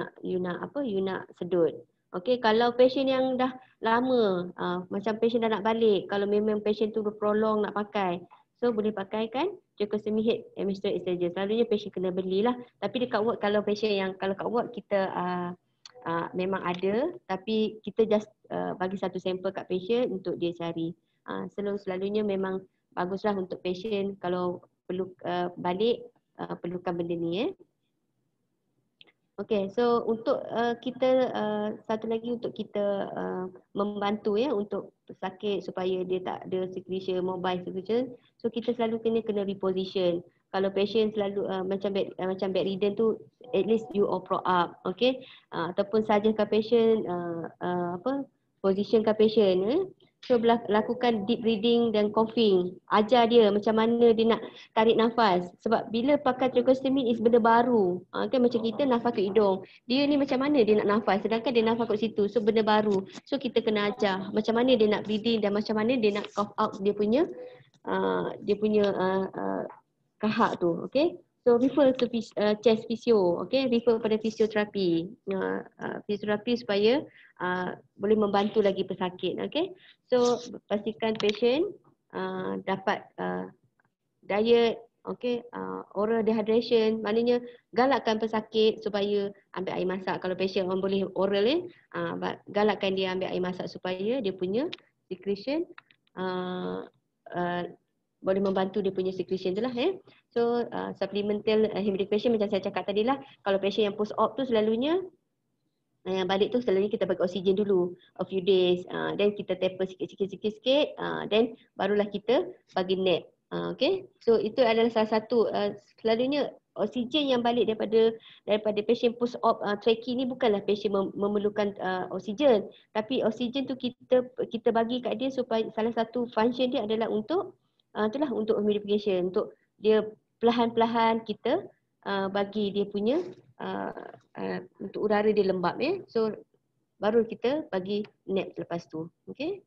[SPEAKER 1] nak sedut. Okay, kalau patient yang dah lama macam patient dah nak balik, kalau memang patient tu berprolong nak pakai, so boleh pakaikan tracheostomy head moisture exchanger. Selalunya patient kena belilah. Tapi dekat ward kalau kat ward kita memang ada, tapi kita just bagi satu sampel kat patient untuk dia cari. Selalunya memang baguslah untuk patient kalau perlu balik perlukan benda ni Okay, so untuk kita satu lagi untuk kita membantu untuk pesakit supaya dia tak ada circulation, mobile circulation. So kita selalu kena reposition. Kalau patient selalu macam bedridden tu, at least you operate up, okay? Ataupun sajakan patient positionkan patient, so lakukan deep breathing dan coughing. Ajar dia macam mana dia nak tarik nafas. Sebab bila pakai tracheostomy is benda baru. Kan macam kita nafas ke hidung. Dia ni macam mana dia nak nafas, sedangkan dia nafas kat situ. So benda baru. So kita kena ajar macam mana dia nak breathing dan macam mana dia nak cough out dia punya kahak tu, okay? So refer to chest physio, okay? Refer pada fisioterapi, fisioterapi supaya boleh membantu lagi pesakit, okay? So pastikan patient dapat diet, okay? Oral dehydration, maknanya galakkan pesakit supaya ambil air masak. Kalau patient orang boleh oral galakkan dia ambil air masak supaya dia punya secretion boleh membantu dia punya secretion tu lah. So supplemental humidification macam saya cakap tadi lah. Kalau patient yang post op tu selalunya yang balik tu selalunya kita bagi oksigen dulu a few days, then kita taper sikit, then barulah kita bagi nap. Okay, so itu adalah salah satu selalunya oksigen yang balik daripada patient post op trachea ni bukanlah patient memerlukan oksigen, tapi oksigen tu kita bagi kat dia supaya salah satu function dia adalah untuk itulah untuk humidification, untuk dia perlahan-perlahan kita bagi dia punya untuk udara dia lembab, so baru kita bagi nap lepas tu. Okay.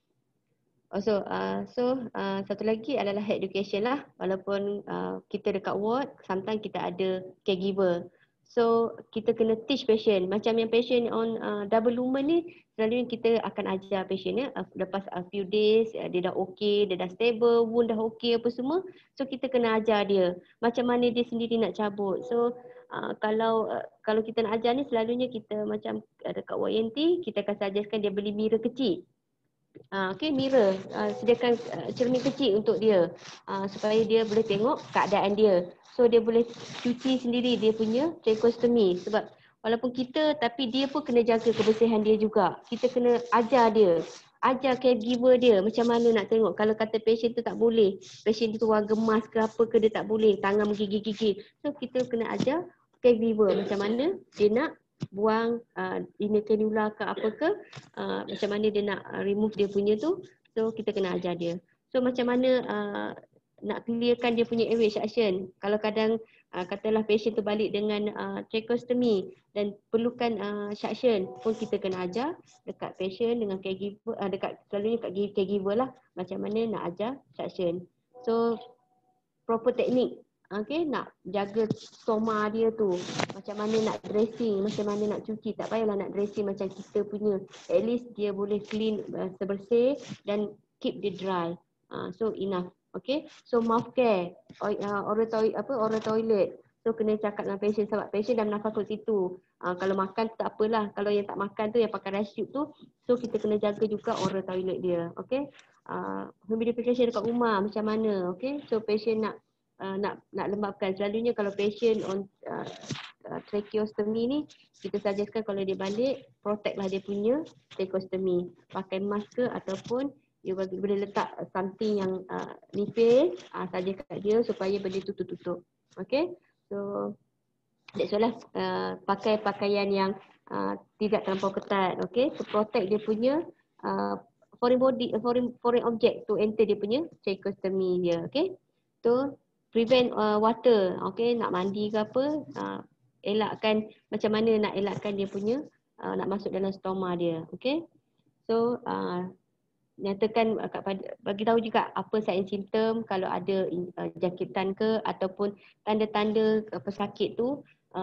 [SPEAKER 1] So satu lagi adalah health education lah. Walaupun kita dekat ward, sometimes kita ada caregiver. So kita kena teach patient. Macam yang patient on double lumen ni, selalunya kita akan ajar patient lepas a few days dia dah okay, dia dah stable, wound dah okay apa semua. So kita kena ajar dia macam mana dia sendiri nak cabut. So kalau kita nak ajar ni, selalunya kita macam dekat YNT, kita akan suggestkan dia beli mirror kecil. Okay, mirror, sediakan cermin kecil untuk dia supaya dia boleh tengok keadaan dia. So dia boleh cuci sendiri dia punya tracheostomy. Sebab walaupun kita, tapi dia pun kena jaga kebersihan dia juga. Kita kena ajar dia, ajar caregiver dia macam mana nak tengok. Kalau kata patient tu tak boleh, patient tu orang gemas ke apa ke, dia tak boleh, tangan menggigil-gigil. So kita kena ajar caregiver macam mana dia nak buang inner cannula ke apa ke, macam mana dia nak remove dia punya tu. So kita kena ajar dia. So macam mana nak clearkan dia punya airway suction. Kalau kadang katalah patient tu balik dengan tracheostomy dan perlukan suction pun, kita kena ajar dekat patient dengan caregiver, selalunya kat caregiver lah, macam mana nak ajar suction. So proper teknik, okay, nak jaga stoma dia tu, macam mana nak dressing, macam mana nak cuci. Tak payahlah nak dressing macam kita punya, at least dia boleh clean sebersih dan keep dia dry, so enough. Okay, so mouth care, oral toilet. So kena cakap dengan patient, sebab patient dah menafas kat situ. Kalau makan tak apalah, kalau yang tak makan tu, yang pakai rice tube tu, so kita kena jaga juga oral toilet dia. Okay, humidification dekat rumah macam mana. Okay, so patient nak lembabkan. Selalunya kalau patient on tracheostomy ni, kita suggestkan kalau dia balik, protect lah dia punya tracheostomy. Pakai mask ke, ataupun dia boleh letak something yang nipis saja kat dia supaya benda tu tutup. Okay, so that's why lah pakai pakaian yang tidak terlampau ketat, okay, to protect dia punya foreign object to enter dia punya tracheostomy dia. Okay, so prevent water, okay, nak mandi ke apa, elakkan macam mana nak elakkan dia punya nak masuk dalam stoma dia. Okay, so nyatakan bagi tahu juga apa sign simptom kalau ada jangkitan ke ataupun tanda-tanda pesakit tu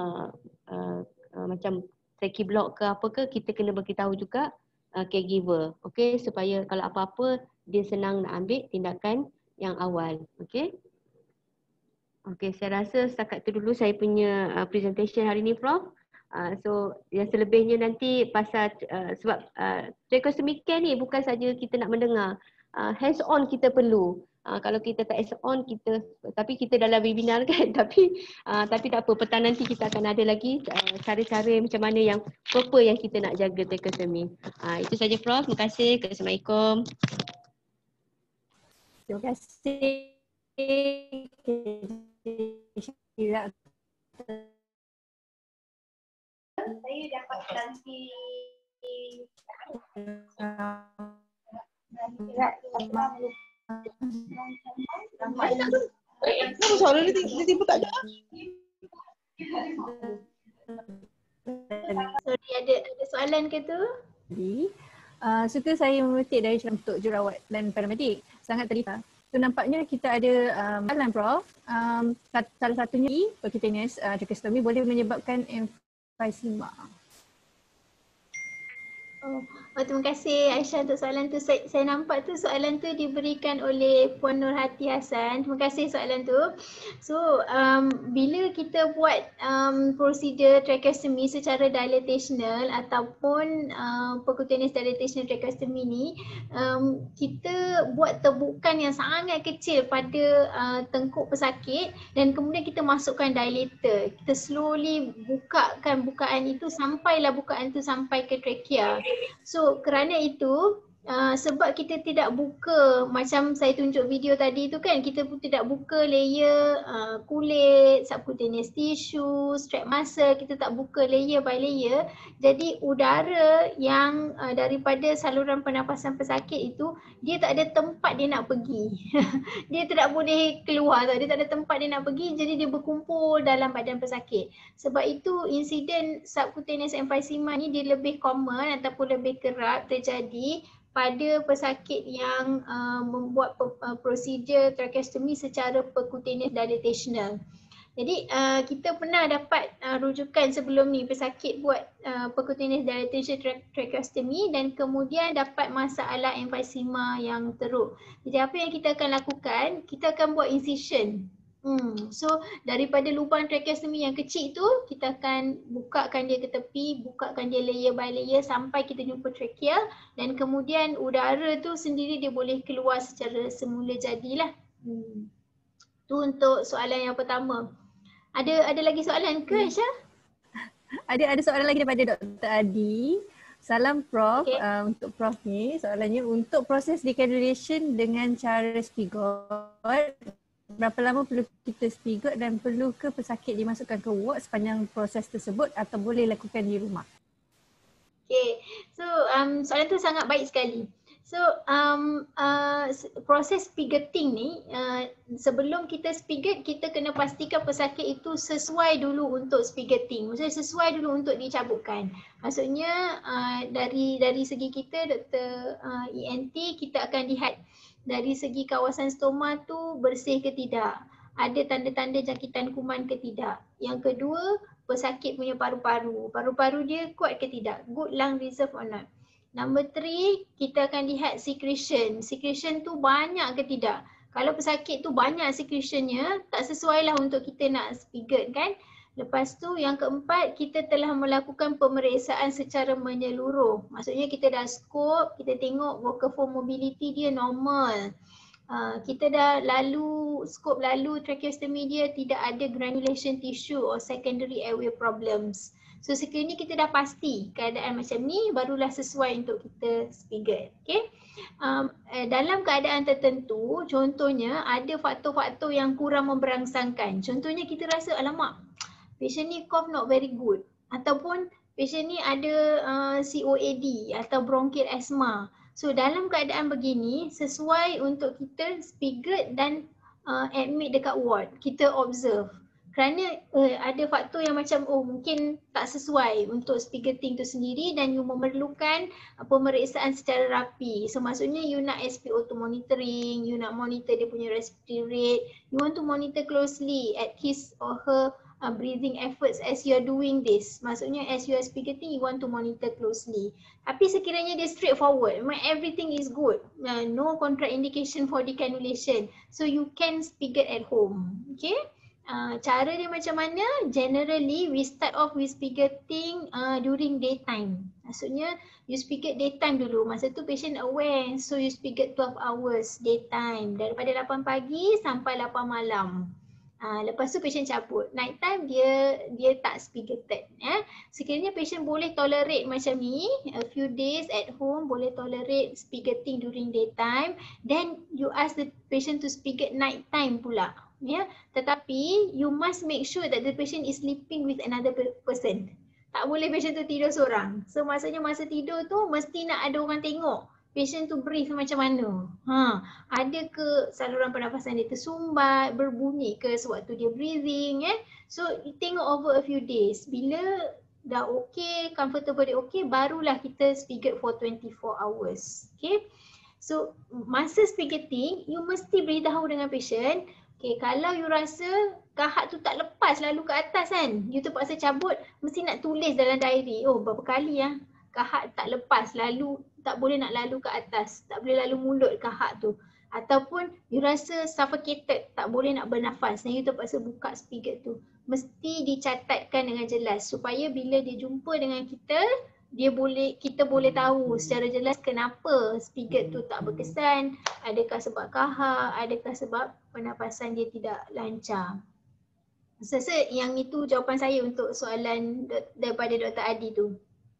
[SPEAKER 1] macam trachea block ke apa ke, kita kena bagi tahu juga caregiver, okay, supaya kalau apa-apa dia senang nak ambil tindakan yang awal. Okay. Okay, saya rasa setakat itu dulu saya punya presentation hari ni, Prof. So yang selebihnya nanti pasal sebab tracheostomy care ni bukan saja kita nak mendengar, hands on kita perlu. Kalau kita tak hands on, tapi kita dalam webinar kan, tapi tak apa, petang nanti kita akan ada lagi cara-cara macam mana yang proper yang kita nak jaga tracheostomy. Itu saja, Prof. Terima kasih. Assalamualaikum.
[SPEAKER 2] Terima kasih. Tidak.
[SPEAKER 3] Saya dapat ganti
[SPEAKER 4] soalan dia tiba tak ada.
[SPEAKER 3] Sorry, ada soalan ke tu?
[SPEAKER 2] Suka saya memetik dari untuk jurawat dan paramedic. Sangat terlibat. So nampaknya kita ada soalan Prof. Salah satunya percutaneous tracheostomy boleh menyebabkan emphysema.
[SPEAKER 3] Terima kasih Aisyah untuk soalan tu. Saya nampak tu soalan tu diberikan oleh Puan Nurhati Hassan. Terima kasih soalan tu. So, bila kita buat prosedur tracheostomy secara dilatational ataupun percutaneous dilatational tracheostomy ni, kita buat tebukan yang sangat kecil pada tengkuk pesakit dan kemudian kita masukkan dilator. Kita slowly bukakan bukaan itu sampailah bukaan itu sampai ke trachea. So kerana itu sebab kita tidak buka macam saya tunjuk video tadi tu kan, kita pun tidak buka layer kulit, subcutaneous tissue, strap muscle, kita tak buka layer by layer. Jadi udara yang daripada saluran pernafasan pesakit itu dia tak ada tempat dia nak pergi. Dia tidak boleh keluar tau, dia tak ada tempat dia nak pergi, jadi dia berkumpul dalam badan pesakit. Sebab itu insiden subcutaneous emphysema ni dia lebih common ataupun lebih kerap terjadi pada pesakit yang membuat prosedur tracheostomy secara percutaneous dilatational. Jadi kita pernah dapat rujukan sebelum ni pesakit buat percutaneous dilatational tracheostomy dan kemudian dapat masalah emphysema yang teruk. Jadi apa yang kita akan lakukan, kita akan buat incision. So daripada lubang tracheostomy yang kecil tu, kita akan bukakan dia ke tepi, bukakan dia layer by layer sampai kita jumpa trachea dan kemudian udara tu sendiri dia boleh keluar secara semula jadilah. Tu untuk soalan yang pertama. Ada lagi soalan ke Aisyah?
[SPEAKER 2] Ada soalan lagi daripada Dr. Adi. Salam Prof.
[SPEAKER 3] Okay.
[SPEAKER 2] Untuk Prof ni soalannya, untuk proses decannulation dengan cara spigot, berapa lama perlu kita spigot dan perlu ke pesakit dimasukkan ke ward sepanjang proses tersebut atau boleh lakukan di rumah?
[SPEAKER 3] Okay, so soalan tu sangat baik sekali. So proses spigoting ni, sebelum kita spigot, kita kena pastikan pesakit itu sesuai dulu untuk spigoting. Maksudnya sesuai dulu untuk dicabutkan. Maksudnya dari segi kita Dr. ENT, kita akan lihat dari segi kawasan stoma tu bersih ke tidak, ada tanda-tanda jangkitan kuman ke tidak. Yang kedua, pesakit punya paru-paru. Paru-paru dia kuat ke tidak? Good lung reserve or not? Number 3, kita akan lihat secretion. Secretion tu banyak ke tidak? Kalau pesakit tu banyak secretionnya, tak sesuai lah untuk kita nak spigot kan? Lepas tu yang keempat, kita telah melakukan pemeriksaan secara menyeluruh. Maksudnya kita dah scope, kita tengok vocal fold mobility dia normal. Kita dah scope lalu tracheostomy dia tidak ada granulation tissue or secondary airway problems. So sekiranya kita dah pasti keadaan macam ni, barulah sesuai untuk kita spigot. Okay? Dalam keadaan tertentu, contohnya ada faktor-faktor yang kurang memberangsangkan. Contohnya kita rasa alamak, patient ni cough not very good, ataupun patient ni ada COAD atau bronchial asthma. So dalam keadaan begini, sesuai untuk kita spigot dan admit dekat ward, kita observe. Kerana ada faktor yang macam mungkin tak sesuai untuk spigoting tu sendiri dan you memerlukan pemeriksaan secara rapi. So maksudnya you nak SpO2 monitoring, you nak monitor dia punya respiratory rate, you want to monitor closely at his or her breathing efforts as you are doing this. Maksudnya as you are spigoting, you want to monitor closely. Tapi sekiranya dia straightforward, everything is good, no contraindication for decannulation, so you can spigot at home. Okay? Cara dia macam mana? Generally, we start off with spigoting during daytime. Maksudnya, you spigot daytime dulu. Masa tu patient aware, so you spigot 12 hours daytime. Daripada 8 pagi sampai 8 malam. Lepas tu patient cabut. Night time dia tak spigoted. Sekiranya patient boleh tolerate macam ni, a few days at home boleh tolerate spigoting during daytime, then you ask the patient to spigot night time pula. Tetapi you must make sure that the patient is sleeping with another person. Tak boleh patient tu tidur seorang. So maksudnya masa tidur tu mesti nak ada orang tengok patient tu breathe macam mana. Ada ke saluran pernafasan dia tersumbat, berbunyi ke sewaktu dia breathing. So tengok over a few days. Bila dah okay, comfortable dia okay, barulah kita spigot for 24 hours. Okay. So masa spigoting, you mesti beritahu dengan patient, okay, kalau you rasa kahat tu tak lepas lalu ke atas kan, you terpaksa cabut, mesti nak tulis dalam diary, oh berapa kali kahat tak lepas lalu, tak boleh nak lalu ke atas, tak boleh lalu mulut kahat tu. Ataupun you rasa suffocated, tak boleh nak bernafas dan you terpaksa buka spigot tu. Mesti dicatatkan dengan jelas supaya bila dia jumpa dengan kita, kita boleh tahu secara jelas kenapa spigot tu tak berkesan, adakah sebab kahak, adakah sebab pernafasan dia tidak lancar. Saya rasa yang itu jawapan saya untuk soalan daripada Dr. Adi tu.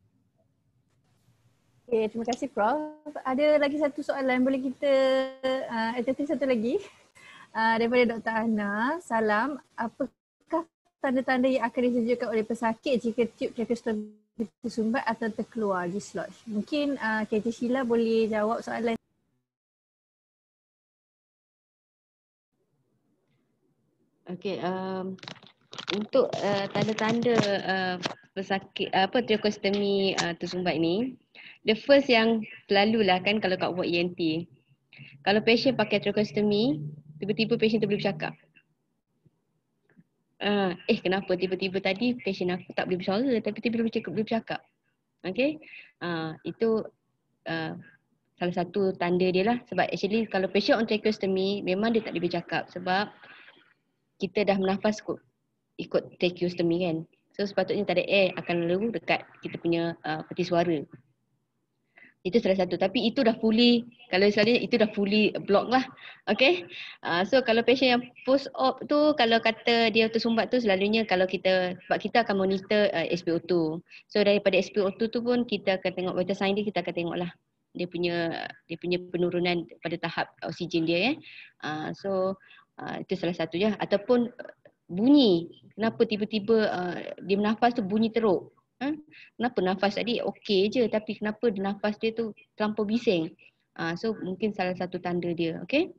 [SPEAKER 2] Okay, terima kasih Prof. Ada lagi satu soalan, boleh kita attend satu lagi daripada Dr. Ana. Salam, apakah tanda-tanda yang akan ditunjukkan oleh pesakit jika tube tracheostomi tersumbat atau terkeluar, dislodge? Mungkin KJ Sheila boleh jawab soalan.
[SPEAKER 1] Okey, untuk tanda-tanda pesakit tracheostomi tersumbat ni, the first yang selalulah kan kalau kat ward ENT, kalau patient pakai tracheostomy, tiba-tiba patient tu boleh bercakap. Kenapa tiba-tiba tadi patient aku tak boleh bersuara tapi tiba-tiba boleh bercakap. Okay, itu salah satu tanda dia lah. Sebab actually kalau patient on tracheostomy memang dia tak boleh bercakap sebab kita dah menafas ikut tracheostomy kan. So sepatutnya tak ada air akan lalu dekat kita punya peti suara. Itu salah satu. Tapi itu dah fully, kalau selalunya itu dah fully block lah. Okay. So kalau patient yang post-op tu, kalau kata dia tersumbat tu selalunya kalau sebab kita akan monitor SpO2. So daripada SpO2 tu pun kita akan tengok vital sign dia, kita akan tengok lah dia punya penurunan pada tahap oksigen dia. So itu salah satunya. Ataupun bunyi. Kenapa tiba-tiba dia bernafas tu bunyi teruk. Kenapa nafas tadi okey je tapi kenapa nafas dia tu terlampau bising. So mungkin salah satu tanda dia. Okay.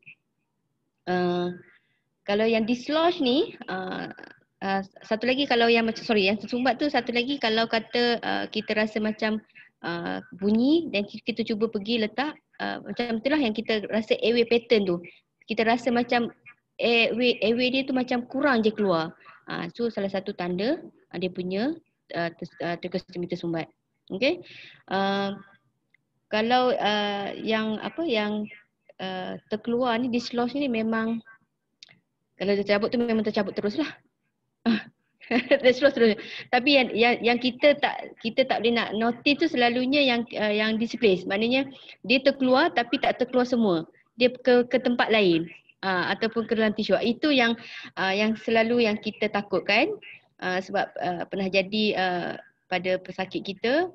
[SPEAKER 1] Kalau yang dislodge ni, satu lagi kalau yang yang tersumbat tu, satu lagi kalau kata kita rasa macam bunyi dan kita cuba pergi letak, macam itulah yang kita rasa airway pattern tu. Kita rasa macam airway dia tu macam kurang je keluar. So salah satu tanda dia punya tracheostomy tersumbat. Okay. Kalau yang terkeluar ni, dislodge ni memang kalau dia tercabut tu memang tercabut teruslah. Terus. Tapi yang kita tak boleh nak notice tu selalunya yang displace. Maknanya dia terkeluar tapi tak terkeluar semua. Dia ke tempat lain ataupun ke dalam tisu. Itu yang selalu yang kita takutkan. Sebab pernah jadi pada pesakit kita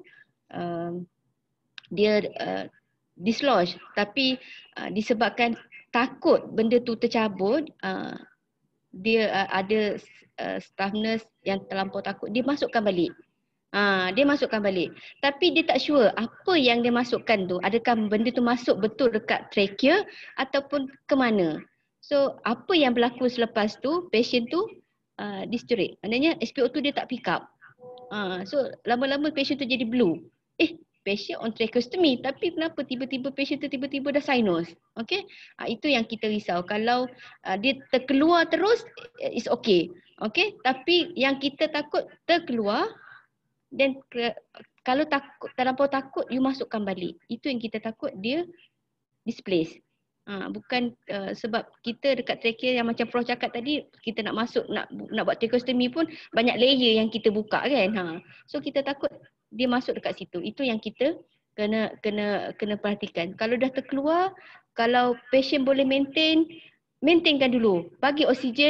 [SPEAKER 1] dia dislodge tapi disebabkan takut benda tu tercabut, dia ada staff nurse yang terlampau takut, dia masukkan balik. Dia masukkan balik. Tapi dia tak sure apa yang dia masukkan tu, adakah benda tu masuk betul dekat trachea ataupun ke mana. So apa yang berlaku selepas tu, patient tu disturbed. Maknanya SpO2 dia tak pick up. So lama-lama patient tu jadi blue. Patient on tracheostomy tapi kenapa tiba-tiba patient tu tiba-tiba dah sinus. Okay. Itu yang kita risau. Kalau dia terkeluar terus, it's okay. Okay. Tapi yang kita takut terkeluar dan kalau terlampau takut, you masukkan balik. Itu yang kita takut dia displace. Bukan sebab kita dekat trachea yang macam Prof cakap tadi, kita nak masuk, nak buat tracheostomy pun banyak layer yang kita buka kan. So kita takut dia masuk dekat situ. Itu yang kita kena perhatikan. Kalau dah terkeluar, kalau patient boleh maintainkan dulu. Bagi oksigen,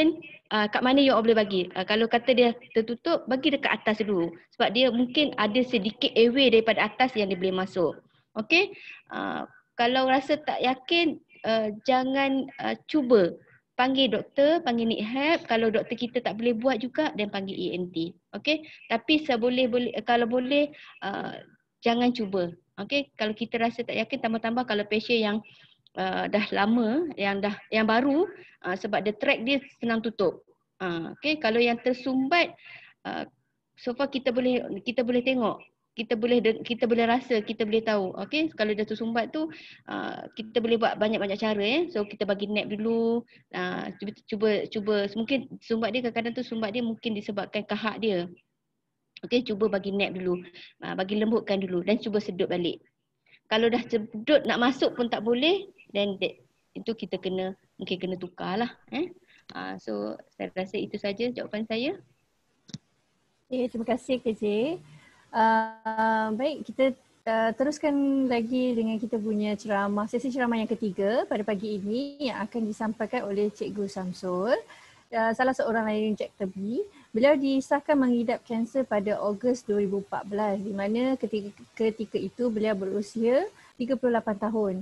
[SPEAKER 1] kat mana you boleh bagi. Kalau kata dia tertutup, bagi dekat atas dulu. Sebab dia mungkin ada sedikit airway daripada atas yang dia boleh masuk. Okay. Kalau rasa tak yakin, jangan cuba. Panggil doktor, panggil NIHAP. Kalau doktor kita tak boleh buat juga, dan panggil ENT. Okay. Tapi kalau boleh, jangan cuba. Okay. Kalau kita rasa tak yakin, tambah-tambah kalau pasien yang dah lama, yang baru, sebab the track dia senang tutup. Okay, kalau yang tersumbat, so far kita boleh tengok, kita boleh rasa, kita boleh tahu. Okay, kalau dah tersumbat tu, kita boleh buat banyak-banyak cara. So kita bagi nap dulu, cuba mungkin sumbat dia kadang-kadang tu sumbat dia mungkin disebabkan kahak dia. Okay, cuba bagi nap dulu, bagi lembutkan dulu dan cuba sedut balik. Kalau dah sedut nak masuk pun tak boleh, then itu kita mungkin kena tukar lah. So saya rasa itu saja jawapan saya.
[SPEAKER 2] Okay, terima kasih KJ. Baik, kita teruskan lagi dengan kita punya ceramah, sesi ceramah yang ketiga pada pagi ini yang akan disampaikan oleh Cikgu Samsul, salah seorang lain injektor B. Beliau disahkan mengidap kanser pada Ogos 2014 di mana ketika itu beliau berusia 38 tahun.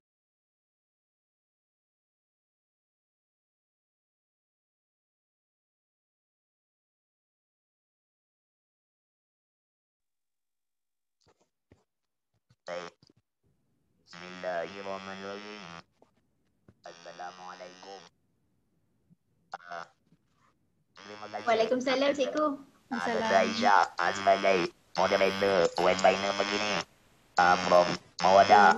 [SPEAKER 5] Bismillahirrahmanirrahim. Assalamualaikum. Terima kasih.
[SPEAKER 3] Waalaikumsalam Cikgu.
[SPEAKER 5] Saya sebagai moderator webinar begini. Prof Mawada,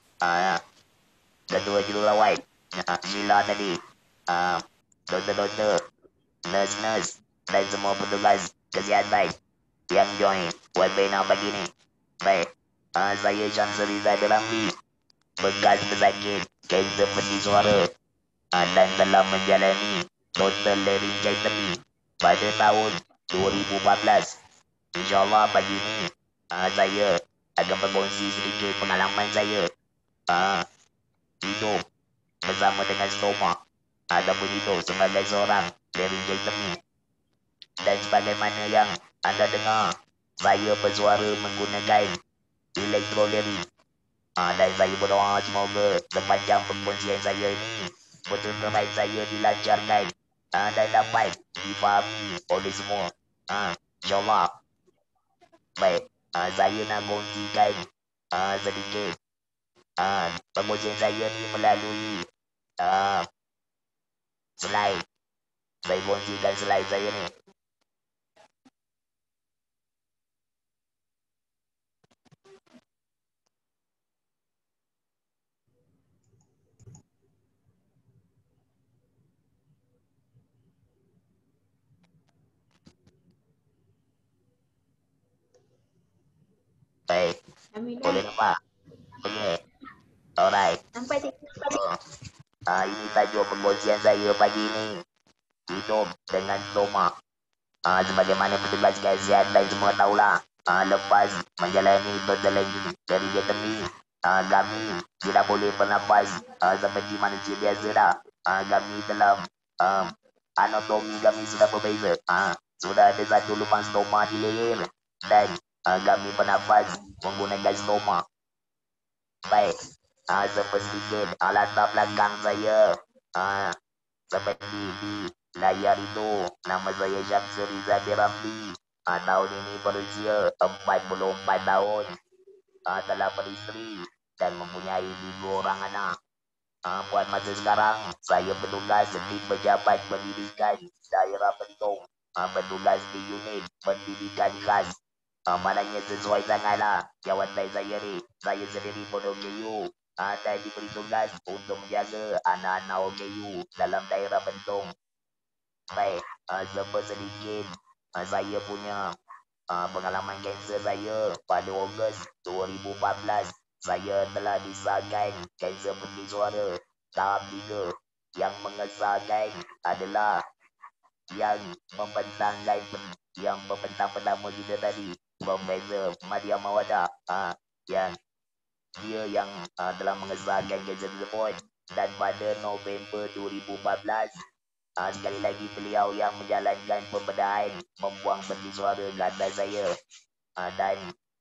[SPEAKER 5] ketua jururawat, Sheila tadi, doktor-doktor, nurse-nurse dan semua petugas kesihatan yang join webinar begini. Baik, saya Syamsul Izzati Ramli, bekas pesakit kanser pendi suara dan telah menjalani total laryngectomy pada tahun 2014. InsyaAllah pagi ini saya akan berkongsi sedikit pengalaman saya hidup bersama dengan stoma ataupun hidup sebagai seorang laryngectomy. Dan sebagaimana yang anda dengar, saya bersuara menggunakan elektrolary. Dan saya berdoa semoga sepanjang perkongsian saya ini betul-betul saya dilancarkan dan dapat difahami oleh semua. InsyaAllah. Baik, saya nak kongsikan sedikit perkongsian saya ni melalui slide. Saya kongsikan slide saya ni. Baik, boleh nampak? Okey. Alright.
[SPEAKER 3] Nampak Cikgu.
[SPEAKER 5] Ini tajuk perkongsian saya pagi ini. Hidup dengan stoma. Sebagaimana petugas kesihatan semua tahulah, lepas menjalani total laryngectomy, kami tidak boleh bernafas seperti manusia biasa dah. Kami dalam anatomi kami sudah berbeza. Sudah ada satu lubang stoma di leher dan kami bernafas menggunakan stoma. Baik, sedikit latar belakang saya. Seperti di layar itu, nama saya Syamsul Izzati Ramli. Tahun ini berusia 44 tahun. Telah beristeri dan mempunyai 3 orang anak. Buat masa sekarang, saya bertugas di Pejabat Pendidikan Daerah Bentong. Bertugas di unit pendidikan khas. Maknanya sesuai sangatlah jawatan saya ni. Saya sendiri pun OKU. Dan diberi tugas untuk menjaga anak-anak OKU dalam daerah Bentong. Baik, sedikit saya punya pengalaman kanser saya pada Ogos 2014. Saya telah disahkan kanser pendi suara tahap 3. Yang mengesahkan adalah yang membentang pertama kita tadi, Profesor Madia Mawada, yang dia yang telah mengesahkan kanser tersebut. Dan pada November 2014 Sekali lagi beliau yang menjalankan pembedahan, membuang peti suara ganda saya. Dan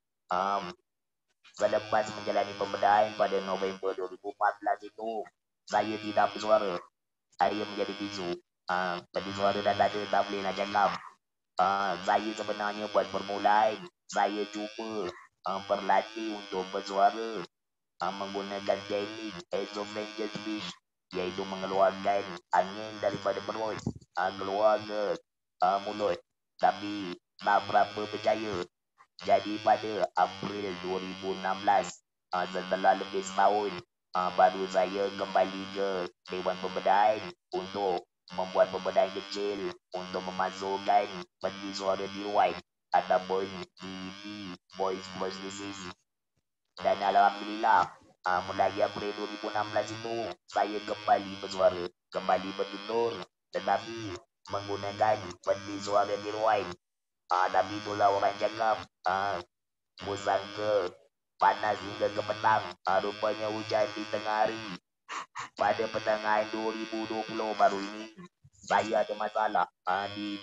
[SPEAKER 5] selepas menjalani pembedahan pada November 2014 itu, saya tidak bersuara. Saya menjadi bisu. Peti suara dah tak ada, tak boleh nak cakap. Saya sebenarnya buat permulaan, saya cuba berlatih untuk bersuara menggunakan teknik esophageal speech, iaitu mengeluarkan angin daripada perut keluar ke mulut, tapi tak berapa percaya. Jadi pada April 2016, setelah lebih setahun, baru saya kembali ke Dewan Pembedaan untuk membuat pembedahan kecil untuk memasukkan peti suara tiruan ataupun DB voice disease. Dan alhamdulillah, mulai April 2016 itu saya kembali bersuara, kembali bertutur, tetapi menggunakan peti suara tiruan. Tapi itulah orang cakap, musang ke panas hingga ke petang, rupanya hujan di tengah hari. Pada pertengahan 2020 baru ini, saya ada masalah di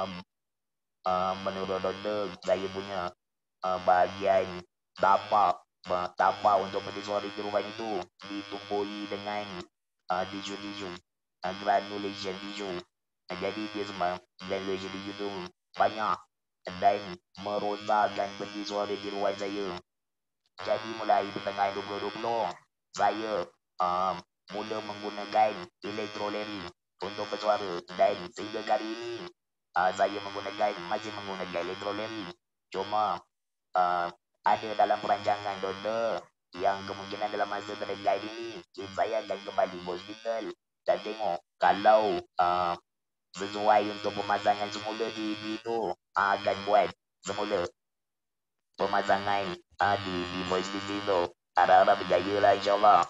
[SPEAKER 5] menurut doktor, saya punya bahagian tapak untuk peti suara tiruan itu ditumbuhi dengan tisu-tisu, granulation tissue. Jadi dia semua granulation tissue itu banyak dan merosakkan peti suara tiruan saya. Jadi mulai pertengahan 2020, saya mula menggunakan elektroleri untuk bersuara, dan sehingga kali ini saya masih menggunakan elektroleri. Cuma ada dalam perancangan doktor yang kemungkinan dalam masa terdekat ini saya akan kembali ke hospital dan tengok kalau sesuai untuk pemasangan semula di itu akan buat semula pemasangan di voice itu. Harap-harap berjaya lah, insyaAllah.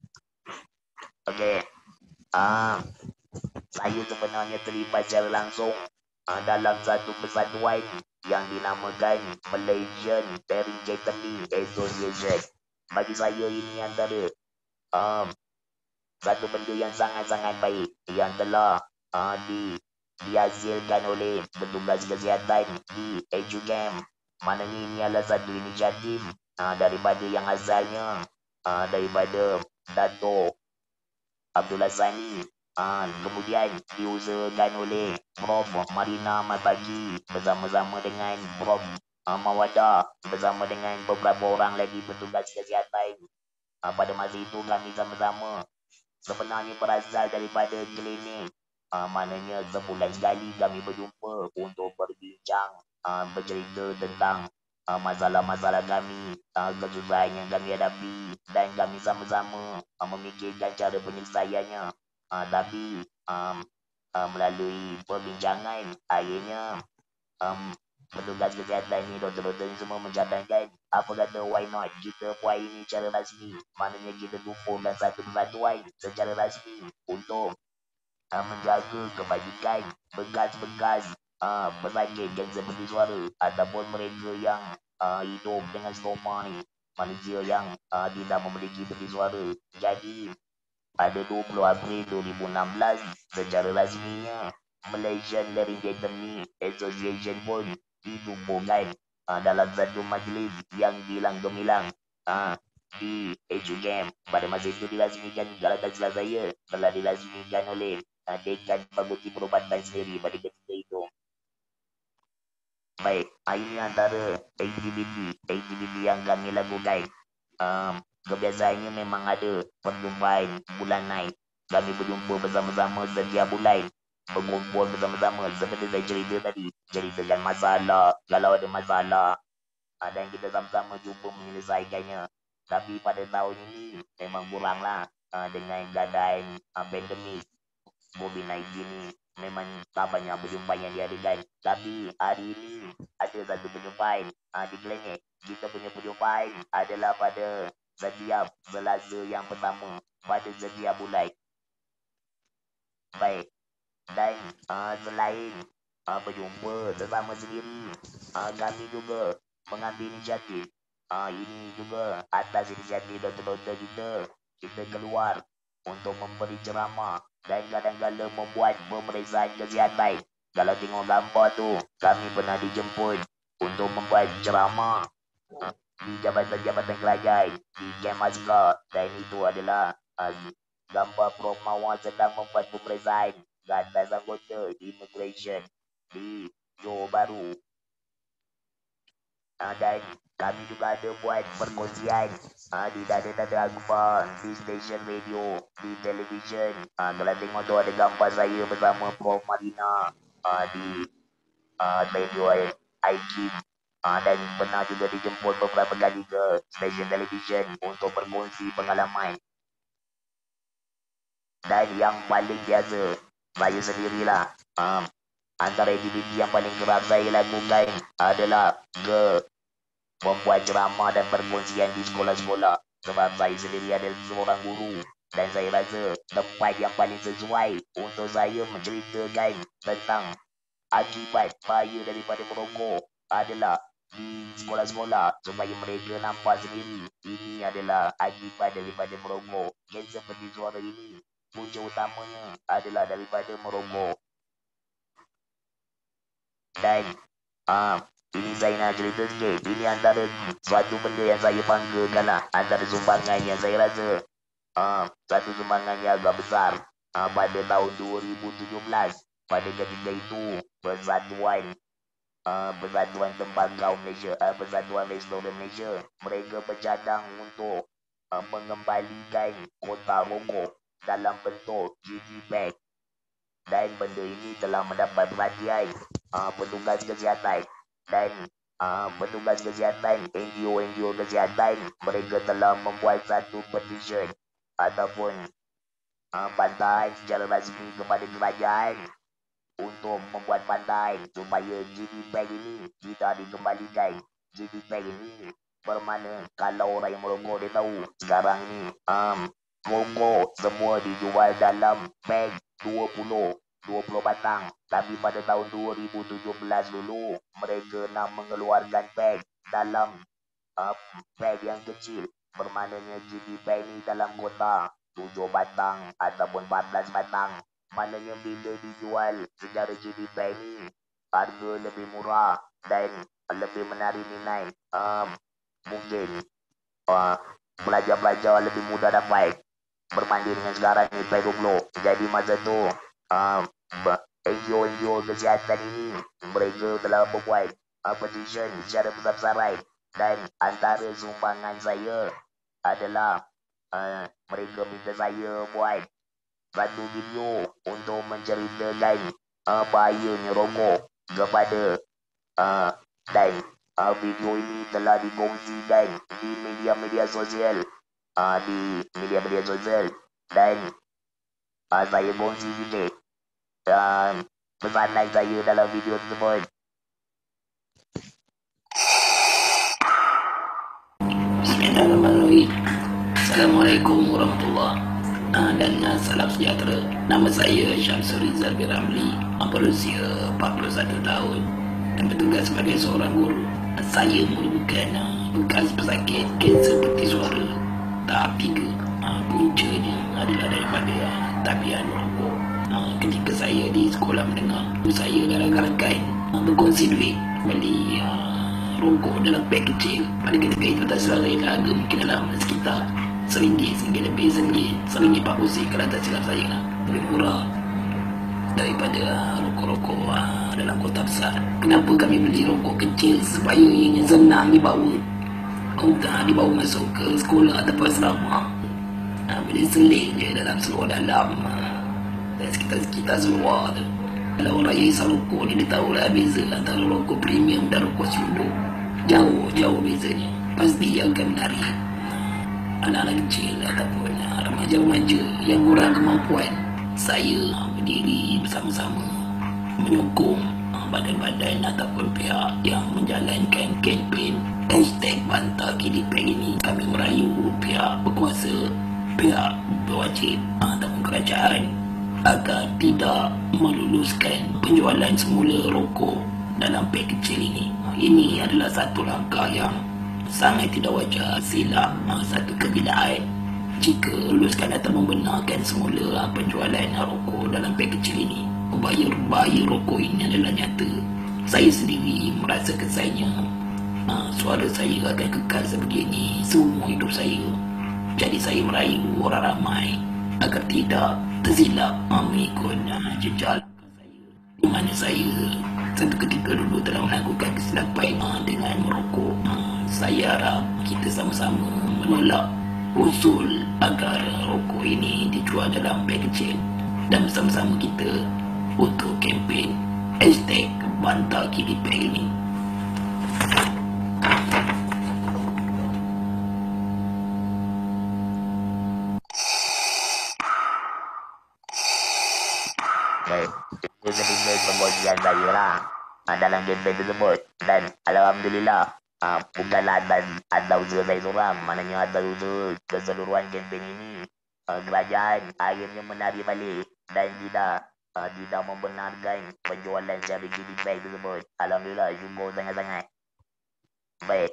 [SPEAKER 5] Okey. Saya sebenarnya terlibat secara langsung dalam satu persatuan yang dinamakan Malaysian Pharyngeal Association. Bagi saya ini antara satu benda yang sangat-sangat baik yang telah dihasilkan oleh petugas kesihatan di EduCamp. Mana ini adalah satu inisiatif daripada yang asalnya daripada Dato' Abdullah Sani, kemudian diusahakan oleh Prof. Marina Matagi bersama-sama dengan Prof. Mawada bersama dengan beberapa orang lagi petugas kesihatan. Pada masa itu kami sama-sama sebenarnya berasal daripada klinik, maknanya sebulan sekali kami berjumpa untuk berbincang, bercerita tentang masalah-masalah kami, kesusahan yang kami hadapi, dan kami sama-sama memikirkan cara penyelesaiannya. Tapi melalui perbincangan, akhirnya petugas kesihatan ini, doktor-doktor ini semua mencadangkan, apa kata why not kita buat ini secara rasmi, maknanya kita kumpulkan satu persatuan secara rasmi untuk menjaga kebajikan bekas-bekas pesakit yang seperti suara ataupun mereka yang hidup dengan stoma ni, manusia yang tidak memiliki peti suara. Jadi pada 20 April 2016 secara rasminya Malaysian Laryngeal Association pun ditubuhkan dalam satu majlis yang gilang gemilang di EduCamp. Pada masa itu dirasmikan, kalau tak salah saya, telah dirasmikan oleh Dekan Fakulti Perubatan sendiri pada ketika itu. Baik, ini antara aktiviti yang kami lakukan. Kebiasaannya memang ada perjumpaan bulanan. Kami berjumpa bersama-sama setiap bulan, berkumpul bersama-sama seperti saya cerita tadi, ceritakan masalah, kalau ada masalah, dan kita sama-sama cuba menyelesaikannya. Tapi pada tahun ini memang kuranglah dengan keadaan pandemik COVID-19 ni, memang tak banyak perjumpaan yang diadakan. Tapi hari ini ada satu perjumpaan di klinik. Kita punya perjumpaan adalah pada setiap Selasa yang pertama pada setiap bulan. Baik, dan selain berjumpa sesama sendiri, kami juga mengambil inisiatif. Ini juga atas inisiatif doktor-doktor kita keluar untuk memberi ceramah dan kadang-kadang membuat pemeriksaan kesihatan. Kalau tengok gambar tu, kami pernah dijemput untuk membuat ceramah di jabatan-jabatan kerajaan di Kem Azkar, dan itu adalah gambar Prof Mawar sedang membuat pemeriksaan ke atas anggota immigration di Johor Bahru. Dan kami juga ada buat perkongsian di dada-dada akhbar, di stesen radio, di televisyen. Kalau tengok tu ada gambar saya bersama Prof Marina di radio IKIM. Dan pernah juga dijemput beberapa kali ke stesen televisyen untuk berkongsi pengalaman. Dan yang paling biasa, saya sendirilah. Antara aktiviti yang paling kerap saya lakukan adalah membuat ceramah dan perkongsian di sekolah-sekolah. Sebab saya sendiri adalah seorang guru. Dan saya rasa tempat yang paling sesuai untuk saya menceritakan tentang akibat bahaya daripada merokok adalah di sekolah-sekolah, supaya mereka nampak sendiri ini adalah akibat daripada merokok. Dan seperti suara ini, punca utamanya adalah daripada merokok. Dan ini saya nak cerita sikit. Ini antara suatu benda yang saya banggakan lah. Antara sumbangan yang saya rasa satu sumbangan yang agak besar pada tahun 2017. Pada ketika itu Persatuan Tembakau Malaysia, Persatuan Restoran Malaysia, mereka bercadang untuk mengembalikan kotak rokok dalam bentuk GG bag. Dan benda ini telah mendapat perhatian petugas kesihatan. Dan petugas kesihatan, NGO kesihatan, mereka telah membuat satu petition ataupun bantahan secara rasmi kepada kerajaan untuk membuat bantahan supaya GD bag ini tidak dikembalikan. GD bag ini bermakna kalau orang yang merokok dia tahu sekarang ni rokok semua dijual dalam bag 20 batang. Tapi pada tahun 2017 dulu, mereka nak mengeluarkan bag dalam bag yang kecil. Bermaknanya GD bag ni dalam kotak 7 batang ataupun 14 batang. Maknanya bila dijual secara GD bag ni, harga lebih murah dan lebih menarik minat. Mungkin pelajar-pelajar lebih mudah dapat berbanding dengan sekarang ni bag 20. Jadi masa tu NGO kesihatan ini mereka telah membuat petition secara besar-besaran. Dan antara sumbangan saya adalah mereka minta saya buat satu video untuk menceritakan bahayanya rokok kepada dan video ini telah dikongsikan di media-media sosial dan saya kongsi sikit pesanan saya dalam video tersebut.
[SPEAKER 6] Bismillahirrahmanirrahim. Assalamualaikum warahmatullahi dan salam sejahtera. Nama saya Syamsul Rizal bin Ramli, berusia 41 tahun dan bertugas sebagai seorang guru. Saya merupakan bekas pesakit kanser peti suara tahap 3. Puncanya adalah daripada tabiat merokok. Ketika saya di sekolah menengah, saya dan rakan-rakan berkongsi duit beli rokok dalam beg kecil. Pada ketika itu tak salah harga mungkin dalam sekitar RM1 lebih, RM1.40 kalau tak silap saya lah. Lebih murah daripada rokok-rokok dalam kota besar. Kenapa kami beli rokok kecil? Supaya ingin senang dibawa masuk ke sekolah ataupun asrama. Boleh seling je dalam seluar dalam dan sekitar seluar tu. Kalau orang yang isap rokok ni, dia tahulah beza antara rokok premium dan rokok selundup. Jauh bezanya. Pasti dia akan menarik anak-anak kecil ataupun remaja-remaja yang kurang kemampuan. Saya berdiri bersama-sama menyokong badan-badan ataupun pihak yang menjalankan kempen #bantah GD bag ini. Kami merayu pihak berkuasa, pihak berwajib ataupun kerajaan agar tidak meluluskan penjualan semula rokok dalam beg kecil ini. Ini adalah satu langkah yang sangat tidak wajar, silap, satu kegilaan Jika lu sekadar membenarkan semula penjualan rokok dalam beg kecil ini, bahaya rokok ini adalah nyata. Saya sendiri merasa kesainya. Suara saya akan kekal sebegini seumur hidup saya. Jadi saya merayu orang ramai agar tidak tersilap mengikut jejak saya, di mana saya satu ketika dulu telah melakukan kesilapan dengan merokok. Saya harap kita sama-sama menolak usul agar rokok ini dijual dalam beg kecil dan bersama-sama kita untuk kempen #Bantah Kiri Beg ini.
[SPEAKER 5] Itu sedikit pembagian saya lah dalam kempen tersebut. Dan Alhamdulillah bukanlah ada usaha saya seorang, maknanya ada usaha keseluruhan kempen ini. Kerajaan akhirnya menarik balik dan tidak membenarkan penjualan secara gigi bag tersebut. Alhamdulillah, syukur sangat-sangat. Baik,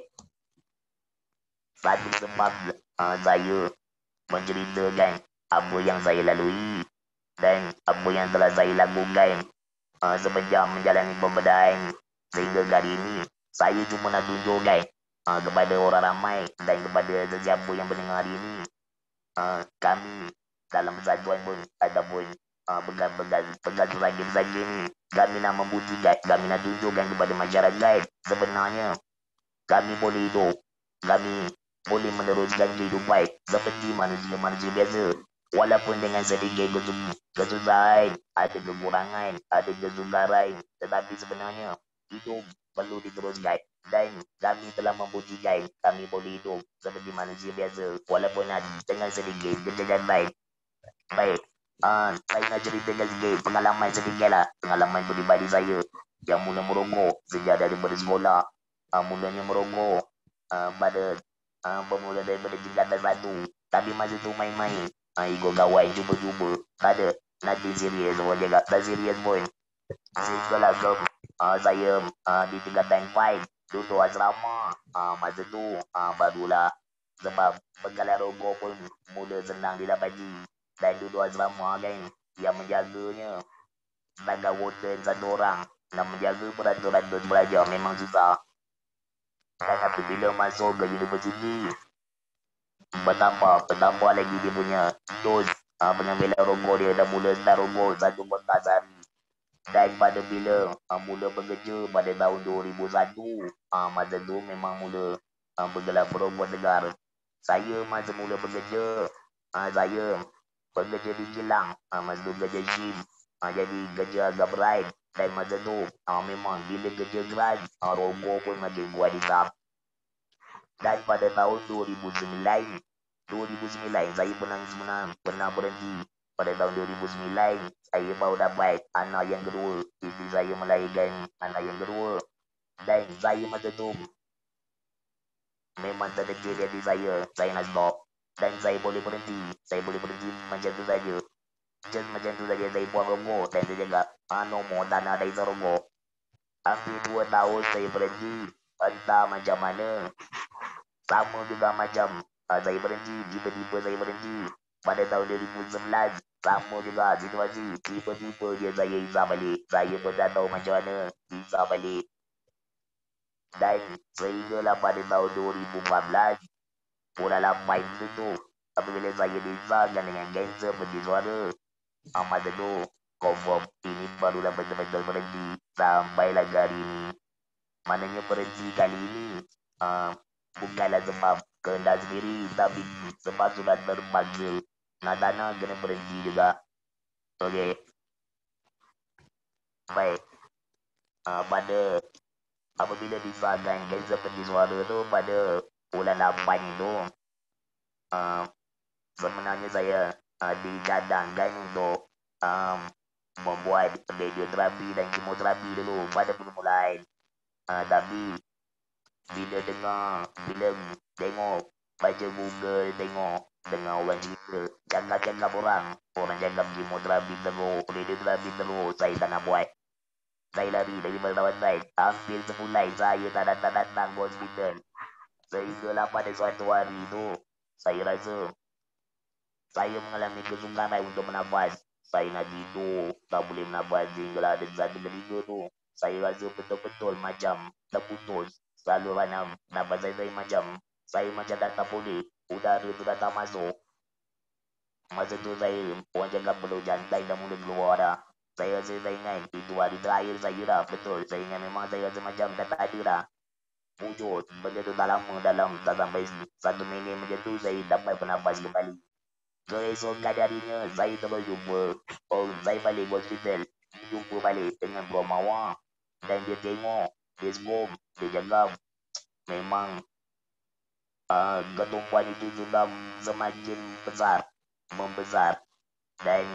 [SPEAKER 5] satu sebab saya menceritakan apa yang saya lalui dan apa yang telah saya lakukan semenjak menjalani pembedaan sehingga hari ini. Saya cuma nak tunjukkan kepada orang ramai dan kepada sesiapa yang mendengar hari ini, kami dalam persatuan pun ataupun pegang ini, kami nak membuktikan, kami nak tunjukkan kepada masyarakat sebenarnya kami boleh hidup, kami boleh meneruskan kehidupan seperti manusia-manusia biasa, walaupun dengan sedikit kesusahan, ada kekurangan, ada kesukaran, tetapi sebenarnya hidup perlu diteruskan. Dan kami telah membuktikan kami boleh hidup seperti manusia biasa walaupun dengan sedikit kejadian. Baik, saya nak ceritakan sedikit pengalaman sedikit lah, pengalaman peribadi saya yang mula merokok sejak daripada sekolah. Mulanya merokok bermula daripada tingkatan 1, tapi masa tu main-main, ikut kawan cuba-cuba, tak ada nothing serius, orang cakap tak serius pun. Sehinggalah saya di tingkatan 5 duduk asrama. Masa tu barulah, sebab penggalan rokok pun mula senang didapati, dan duduk asrama kan, yang menjaganya sebagai warden satu orang, nak menjaga beratus-ratus pelajar memang susah. Dan apabila masuk ke universiti, bertambah lagi dia punya dos pengambilan rokok dia. Dah mula start rokok 1 kotak sehari. Dan pada bila mula bekerja pada tahun 2001, masa tu memang mula bergelar perokok tegar. Saya masa mula bekerja, saya bekerja di kilang, masa tu kerja gym, jadi kerja agak berat. Dan masa tu memang bila kerja keras, rokok pun makin kuat hisap. Dan pada tahun 2009 saya pernah berhenti. Pada tahun 2009 saya baru dapat anak yang kedua. Isteri saya melahirkan anak yang kedua. Dan saya masa tu memang terkejut di hati saya nak stop. Dan saya boleh berhenti macam tu saja. Just macam tu saja saya buang rokok. Dan saya cakap, no more, tak nak lagi rokok. Hampir 2 tahun saya berhenti. Entah macam mana, sama juga macam saya berhenti, tiba-tiba saya berhenti. Pada tahun 2011 sama juga situasi, tiba-tiba dia saya hisap balik. Saya pun tak tahu macam mana hisap balik. Dan sehinggalah pada tahun 2014 bulan 8 tu, apabila saya disahkan dengan kanser peti suara, masa tu confirm ini barulah betul-betul berhenti sampailah hari ini. Maknanya berhenti kali ini bukanlah sebab kehendak sendiri, tapi sebab sudah terpaksa. Nak tak nak kena berhenti juga. Okey. Baik. Pada apabila disahkan kanser peti suara tu pada bulan 8 tu, sebenarnya saya dicadangkan untuk membuat radioterapi dan kemoterapi dulu pada permulaan. Tapi bila tengok baca Google, tengok dengar orang cerita, cakap orang cakap kemoterapi teruk, radioterapi teruk, saya tak nak buat. Saya lari dari perawat saya. Hampir sebulan saya tak datang ke hospital. Sehinggalah pada suatu hari tu, saya rasa Saya mengalami kesukaran untuk bernafas. Saya nak tidur, tak boleh bernafas hinggalah ada satu ketiga tu. Saya rasa betul-betul macam terputus saluran nafas saya macam tak boleh. Udara tu dah tak masuk. Masa tu saya orang cakap perlu jantai dah mula keluar dah. Saya rasa saya ingat itu hari terakhir saya dah. Betul, saya ingat memang saya rasa macam dah tak ada dah. Wujud, benda tu tak lama dalam tak sampai 1 minit macam tu saya dapat bernafas kembali. Keesokan harinya saya terus jumpa. Saya balik ke hospital. Jumpa balik dengan Bro Mawar. Dan dia tengok, dia sebut, dia cakap memang ketumpuan itu sudah semakin membesar dan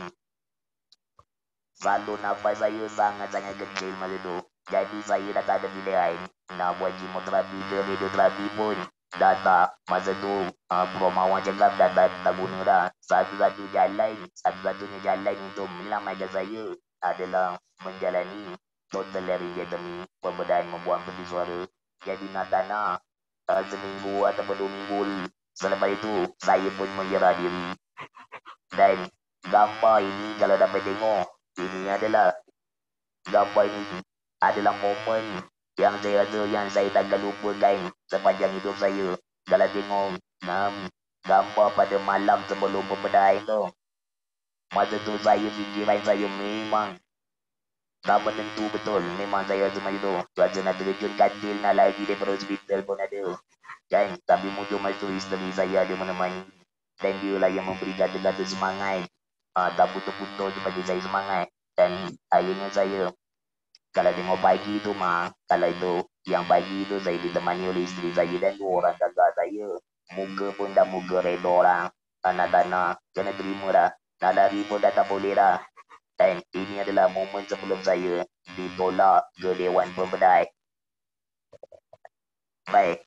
[SPEAKER 5] salur nafas saya sangat-sangat kecil masa tu. Jadi saya dah tak ada pilihan nak buat kemoterapi ke radioterapi pun dah tak. Masa tu Bro Mawar cakap dah tak guna dah. Satu-satunya jalan untuk menyelamatkan saya adalah menjalani total laryngectomy, pembedahan membuang peti suara. Jadi nak tak nak seminggu ataupun 2 minggu selepas itu saya pun menyerah diri. Dan gambar ini kalau dapat tengok, ini adalah gambar ini adalah momen yang saya rasa yang saya takkan lupakan sepanjang hidup saya. Kalau tengok gambar pada malam sebelum pembedahan tu, masa tu saya fikiran saya memang tak menentu betul. Memang saya rasa macam tu. Rasa nak terjun katil nak lari daripada hospital pun ada. Kan? Tapi muncul masa tu isteri saya ada menemani. Dan dia lah yang memberi kata-kata semangat. Tak putus-putus supaya saya semangat. Dan akhirnya saya, kalau tengok pagi tu kalau itu yang pagi tu saya ditemani oleh isteri saya dan 2 orang kakak saya. Muka pun dah muka reda lah. Anak-anak kena terima dah. Nak lari pun dah tak boleh dah. Dan ini adalah momen sebelum saya ditolak ke Dewan Pembedahan. Baik.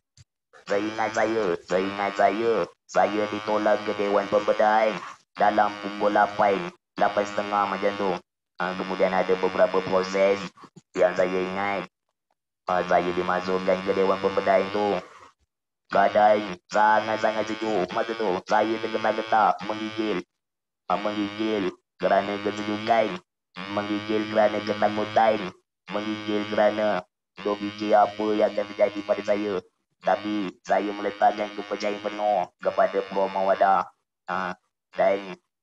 [SPEAKER 5] Saya ingat saya ditolak ke Dewan Pembedahan dalam pukul 8.30 macam tu. Kemudian ada beberapa proses yang saya ingat. Saya dimasukkan ke Dewan Pembedahan tu. Keadaan sangat-sangat sejuk. Masa tu saya tergetar-getar, menggigil kerana kesejukan, menggigil kerana ketakutan, menggigil kerana duk fikir apa yang akan terjadi pada saya. Tapi saya meletakkan kepercayaan penuh kepada Bro Mawar. Dan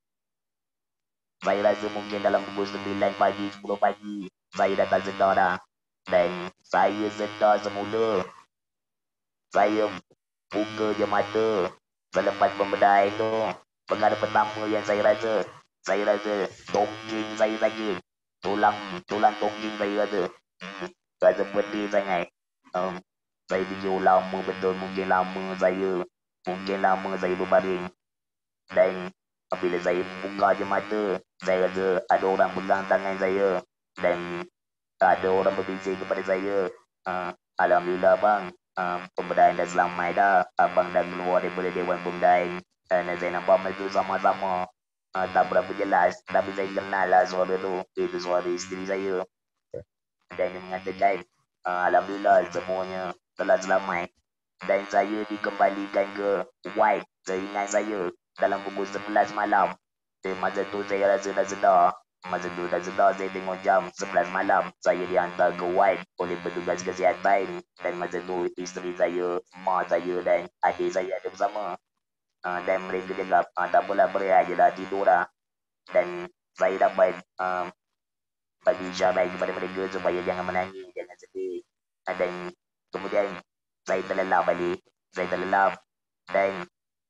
[SPEAKER 5] saya rasa mungkin dalam pukul 9 pagi, 10 pagi saya dah tak sedar dah. Dan saya sedar semula. Saya buka je mata selepas pembedahan tu. Perkara pertama yang saya rasa tongking saya sakit. Tulang tongking saya rasa pedih sangat. Saya fikir lama betul, mungkin lama saya berbaring. Dan bila saya buka je mata, saya rasa ada orang pegang tangan saya dan ada orang berbisik kepada saya. Alhamdulillah bang, pembedahan dah selamat dah. Abang dah keluar daripada Dewan Pembedahan. Dan saya nampak masa tu sama-sama. Tak berapa jelas, tapi saya kenal lah suara tu. Itu suara isteri saya. Dan dia mengatakan, alhamdulillah semuanya telah selamat. Dan saya dikembalikan ke White. Seingat saya dalam pukul 11 malam. Dan masa tu saya rasa dah sedar. Saya tengok jam 11 malam. Saya dihantar ke White oleh petugas kesihatan. Dan masa tu isteri saya, mak saya dan adik saya ada bersama. Dan mereka cakap, tak apalah, berehat je dah, tidur dah. Dan saya dapat bagi isyarat kepada mereka supaya jangan menangis, jangan sedih. Dan kemudian saya terlelap balik. Dan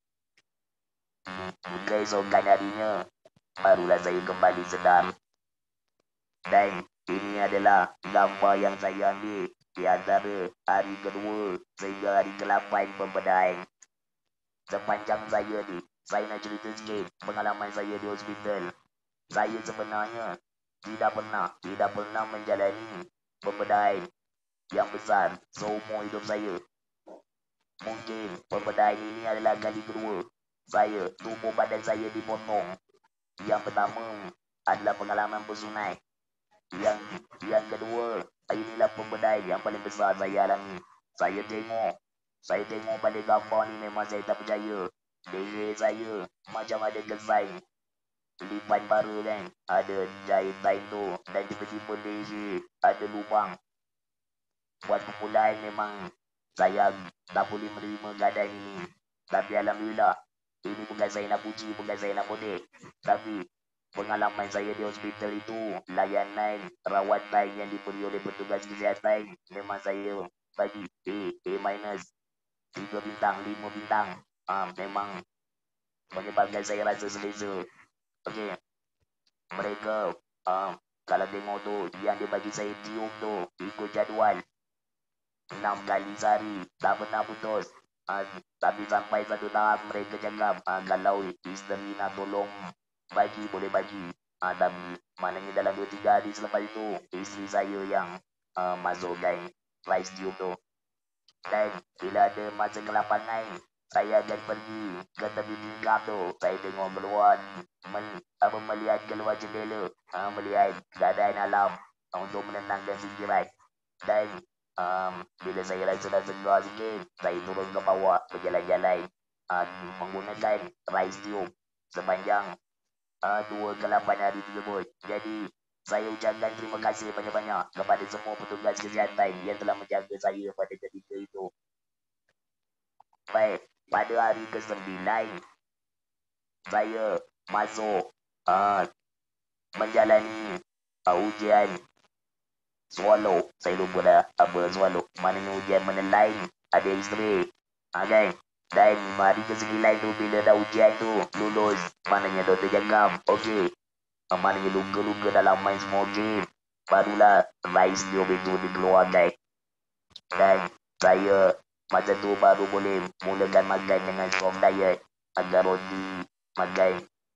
[SPEAKER 5] keesokan harinya barulah saya kembali sedar. Dan ini adalah gambar yang saya ambil di antara hari kedua sehingga hari ke-8 pembedahan. Sepanjang saya nak cerita sikit pengalaman saya di hospital. Saya sebenarnya tidak pernah menjalani pembedahan yang besar seumur hidup saya. Mungkin pembedahan ini adalah kali kedua tubuh badan saya dipotong. Yang pertama adalah pengalaman bersunat. Yang kedua, inilah pembedahan yang paling besar saya alami. Saya tengok pada gambar ni memang saya tak percaya. Leher saya macam ada kesan lipat bara kan. Ada jahit lain tu. Dan tiba-tiba leher ada lubang. Buat permulaan memang saya tak boleh menerima keadaan ini. Tapi Alhamdulillah, ini bukan saya nak puji, bukan saya nak modek. Tapi pengalaman saya di hospital itu, layanan, rawatan yang diberi oleh petugas kesihatan, memang saya bagi A-, 3 bintang, 5 bintang. Memang menyebabkan saya rasa selesa. Okey, mereka kalau tengok tu, yang dia bagi saya tiup tu, ikut jadual. 6 kali sehari, tak pernah putus. Tapi sampai satu tahap mereka cakap kalau isteri nak tolong bagi, boleh bagi. Tapi maknanya dalam 2-3 hari selepas itu, isteri saya yang masukkan rice tube tu. Dan bila ada masa kelapangan, saya akan pergi ke tepi tingkap tu. Saya tengok keluar, melihat keluar jendela, melihat keadaan alam untuk menenangkan fikiran. Dan bila saya rasa dah segar sikit, saya turun ke bawah berjalan-jalan menggunakan rice tube sepanjang 2 ke 8 hari tersebut. Jadi saya ucapkan terima kasih banyak-banyak kepada semua petugas kesihatan yang telah menjaga saya pada ketika itu. Baik, pada hari ke-9 saya masuk menjalani ujian swallow. Saya lupa dah apa swallow. Maknanya ujian menelan, ada X-ray. Kan? Dan hari ke-9 tu bila dah ujian tu lulus, maknanya doktor cakap okey, maknanya luka-luka dalaman semua okey, barulah rice tube itu dikeluarkan. Dan saya masa tu baru boleh mulakan makan dengan soft diet, agar roti, makan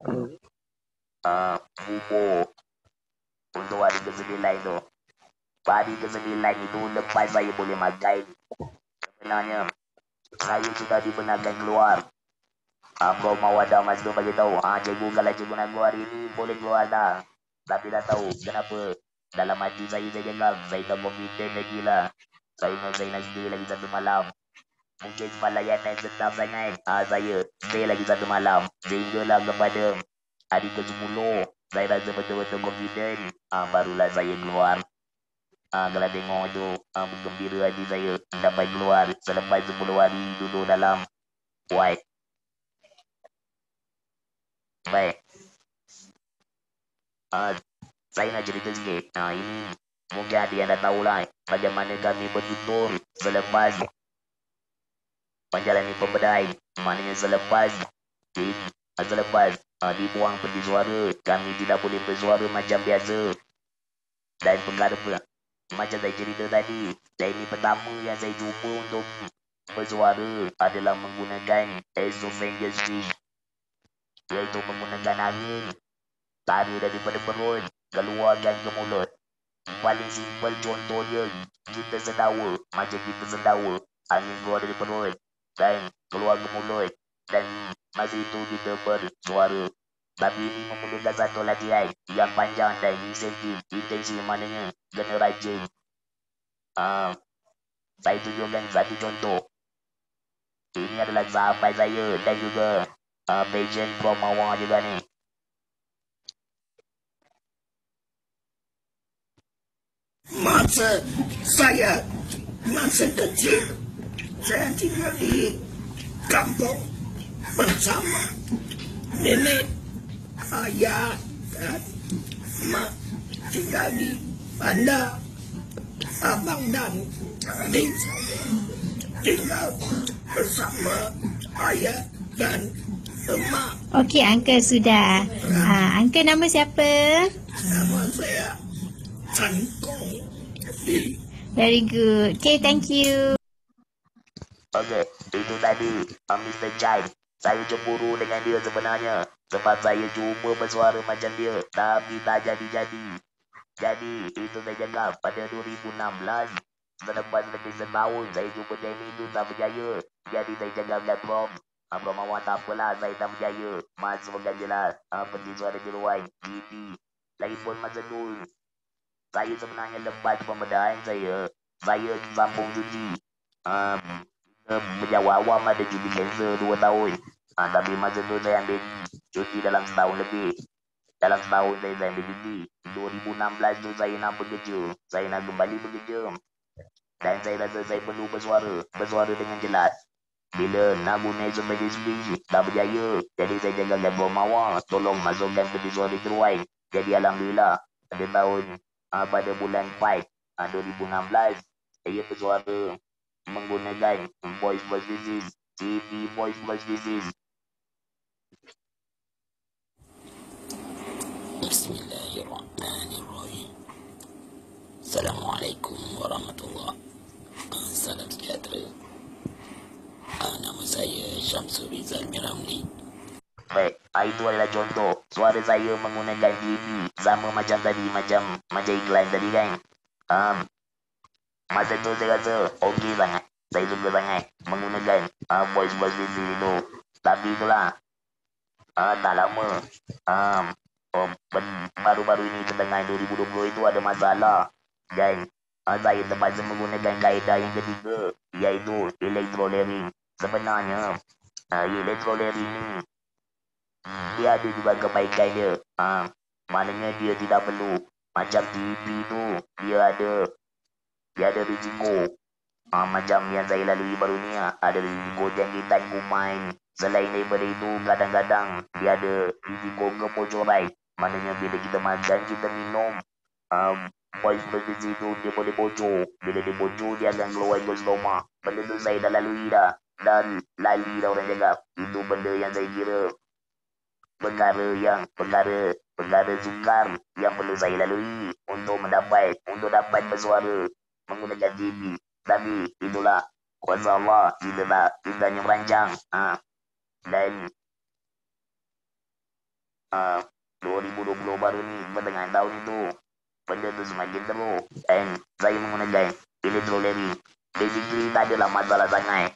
[SPEAKER 5] bubur untuk hari ke-9 tu. Hari ke-9 itu lepas saya boleh makan, sebenarnya saya sudah dibenarkan keluar. Prof Mawadah masa tu bagi tahu, cikgu kalau cikgu nak keluar hari ni boleh keluar dah. Tapi dah tahu kenapa. Dalam hati saya cakap, saya tak confident lagi lah. Saya nak stay lagi 1 malam. Mungkin sebab layanan sedap sangat, saya stay lagi 1 malam. Sehinggalah kepada hari ke-10, saya rasa betul-betul confident, barulah saya keluar. Kalau tengok tu, bergembira hati saya dapat keluar selepas 10 hari duduk dalam ward. Baik, saya nak cerita sikit. Ini mungkin ada yang dah tahulah bagaimana kami bertutur selepas menjalani pembedahan. Maknanya selepas dibuang pergi suara, kami tidak boleh bersuara macam biasa. Dan perkara macam saya cerita tadi, dan ini pertama yang saya cuba untuk bersuara adalah menggunakan esophagus fish, iaitu menggunakan angin tarik daripada perut keluarkan ke mulut. Paling simple contoh dia, kita sendawa, macam kita sendawa, angin keluar dari perut dan keluar ke mulut, dan masa itu kita bersuara. Tapi ini memerlukan satu latihan yang panjang dan intensif, maknanya kena rajin. Saya tunjukkan satu contoh. Ini adalah sahabat saya dan juga patient from Mawar juga ni.
[SPEAKER 6] Masa kecil, saya tinggal di kampung bersama nenek, ayah, dan mak. Tinggal di bandar. Abang dan adik saya tinggal bersama ayah dan emak.
[SPEAKER 3] Okey, Uncle sudah. Uncle nama siapa?
[SPEAKER 6] Nama saya Tan Kong Lee.
[SPEAKER 3] Very good. Okay, thank you.
[SPEAKER 5] Okey, itu tadi Mr. Jai. Saya cemburu dengan dia sebenarnya, sebab saya cuba bersuara macam dia, tapi tak jadi-jadi. Jadi, itu saya cakap pada 2016, selepas lebih setahun saya cuba teknik itu tak berjaya. Jadi saya cakap dengan Prof Mawar, tak apalah, saya tak berjaya, masukkan je lah pergi suara jeruan GP. Lagipun masa tu saya sebenarnya lepas pembedahan saya sambung cuti. Sejak awam ada cuti cancel 2 tahun. Tapi masa tu saya ambil cuti dalam setahun lebih. Dalam setahun saya ambil cuti. 2016 tu saya nak bekerja. Saya nak kembali bekerja. Dan saya rasa saya perlu bersuara dengan jelas. Bila nak guna sebagai sendiri, tak berjaya. Jadi saya jaga Mawar, tolong masukkan peti suara terbaik. Jadi alhamdulillah, pada bulan 5 2016, saya bersuara menggunakan Voice Disease, TV Voice Disease.
[SPEAKER 6] Bismillahirrahmanirrahim. Assalamualaikum warahmatullahi wabarakatuh. Salam sejahtera. Nama saya Syamsuri Zalmi Ramli.
[SPEAKER 5] Baik, itu adalah contoh suara saya menggunakan TV sama macam tadi, macam iklan tadi kan. Masa tu saya rasa okey sangat. Saya suka sangat menggunakan voice itu. Tapi itulah, tak lama. Baru-baru ini setengah 2020 itu ada masalah. Dan saya terpaksa menggunakan kaedah yang ketiga, iaitu electrolyring. Sebenarnya electrolyring ni dia ada juga kebaikan dia. Maknanya dia tidak perlu macam TV tu, dia ada risiko. Macam yang saya lalui baru ni, ada risiko jangkitan kuman. Selain daripada itu, kadang-kadang dia ada risiko kebocoran. Maknanya bila kita makan, kita minum, voice disease itu dia boleh bocor. Bila dia bocor, dia akan keluar ke stoma. Benda tu saya dah lalui dah. Dan lali dah orang cakap. Itu benda yang saya kira perkara sukar yang perlu saya lalui untuk dapat bersuara menggunakan TV. Tapi itulah kuasa Allah, kita hanya merancang. Dan 2020 baru ni, pertengahan tahun itu, benda tu semakin teruk. Dan saya menggunakan electrolyring. Basically tak adalah masalah sangat.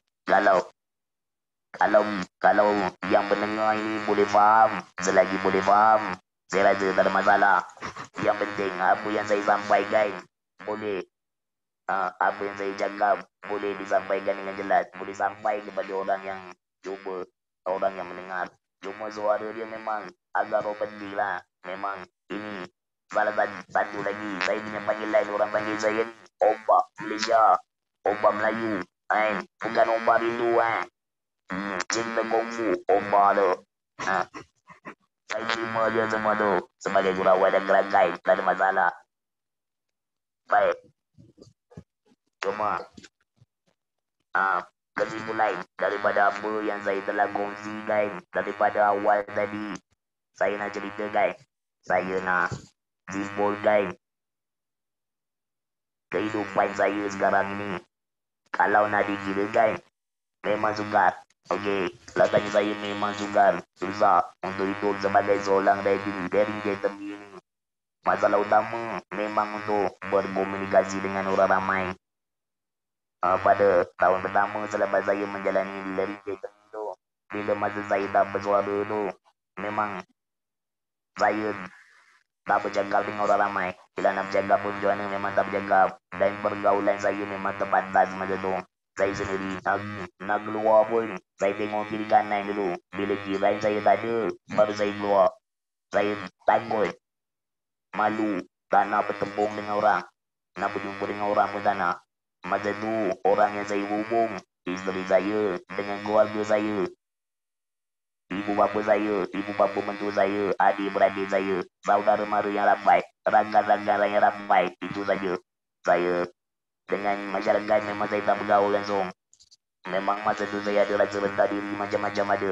[SPEAKER 5] Kalau yang pendengar ini boleh faham, selagi boleh faham, saya rasa tak ada masalah. Yang penting apa yang saya sampaikan boleh, apa yang saya cakap boleh disampaikan dengan jelas, boleh sampai kepada orang yang mendengar. Cuma suara dia memang agak penting lah. Memang ini salah satu lagi saya punya panggilan, orang panggil saya Ombak Malaysia, Ombak Melayu, bukan Ombak Rindu. Cinta kungfu, ombak tu. Saya terima dia semua tu sebagai gurauan dan gerakan, tak ada masalah. Baik. Cuma kesimpulan daripada apa yang saya telah kongsikan daripada awal tadi, saya nak ceritakan, saya nak simpulkan kehidupan saya sekarang ini. Kalau nak dikirakan, memang sukar. Okey, rasanya saya memang susah untuk hidup sebagai seorang dari Jatemi ini. Masalah utama memang untuk berkomunikasi dengan orang ramai. Pada tahun pertama selepas saya menjalani dari Jatemi itu, bila masa saya tak bersuara tu, memang saya tak bercakap dengan orang ramai. Bila nak bercakap pun macam mana, memang tak bercakap. Dan pergaulan saya memang terbatas masa tu. Saya sendiri nak keluar pun, saya tengok kiri kanan dulu. Bila jiran saya tak ada, baru saya keluar. Saya takut, malu, tak nak bertempung dengan orang, nak berjumpa dengan orang pun tak nak. Masa tu orang yang saya hubung, isteri saya dengan keluarga saya, ibu bapa mentua saya, adik-beradik saya, saudara mara yang rapat, rakan-rakan yang rapat. Itu saja. Saya dengan masyarakat memang saya tak bergaul langsung. Memang masa tu saya ada rasa rendah diri macam-macam ada.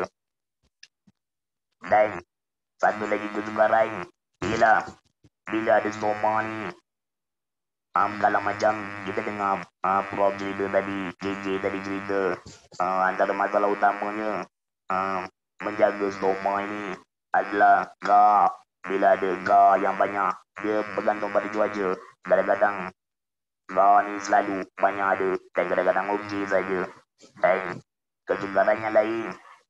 [SPEAKER 5] Dan satu lagi kesukaran ialah bila ada stoma ni, kalau macam kita dengar Prof cerita tadi, KJ tadi cerita, antara masalah utamanya menjaga stoma ini adalah GAR. Bila ada GAR yang banyak, dia bergantung pada cuaca. Kadang-kadang GAR ni selalu banyak ada, dan kadang-kadang okey saja. Dan kesukaran yang lain,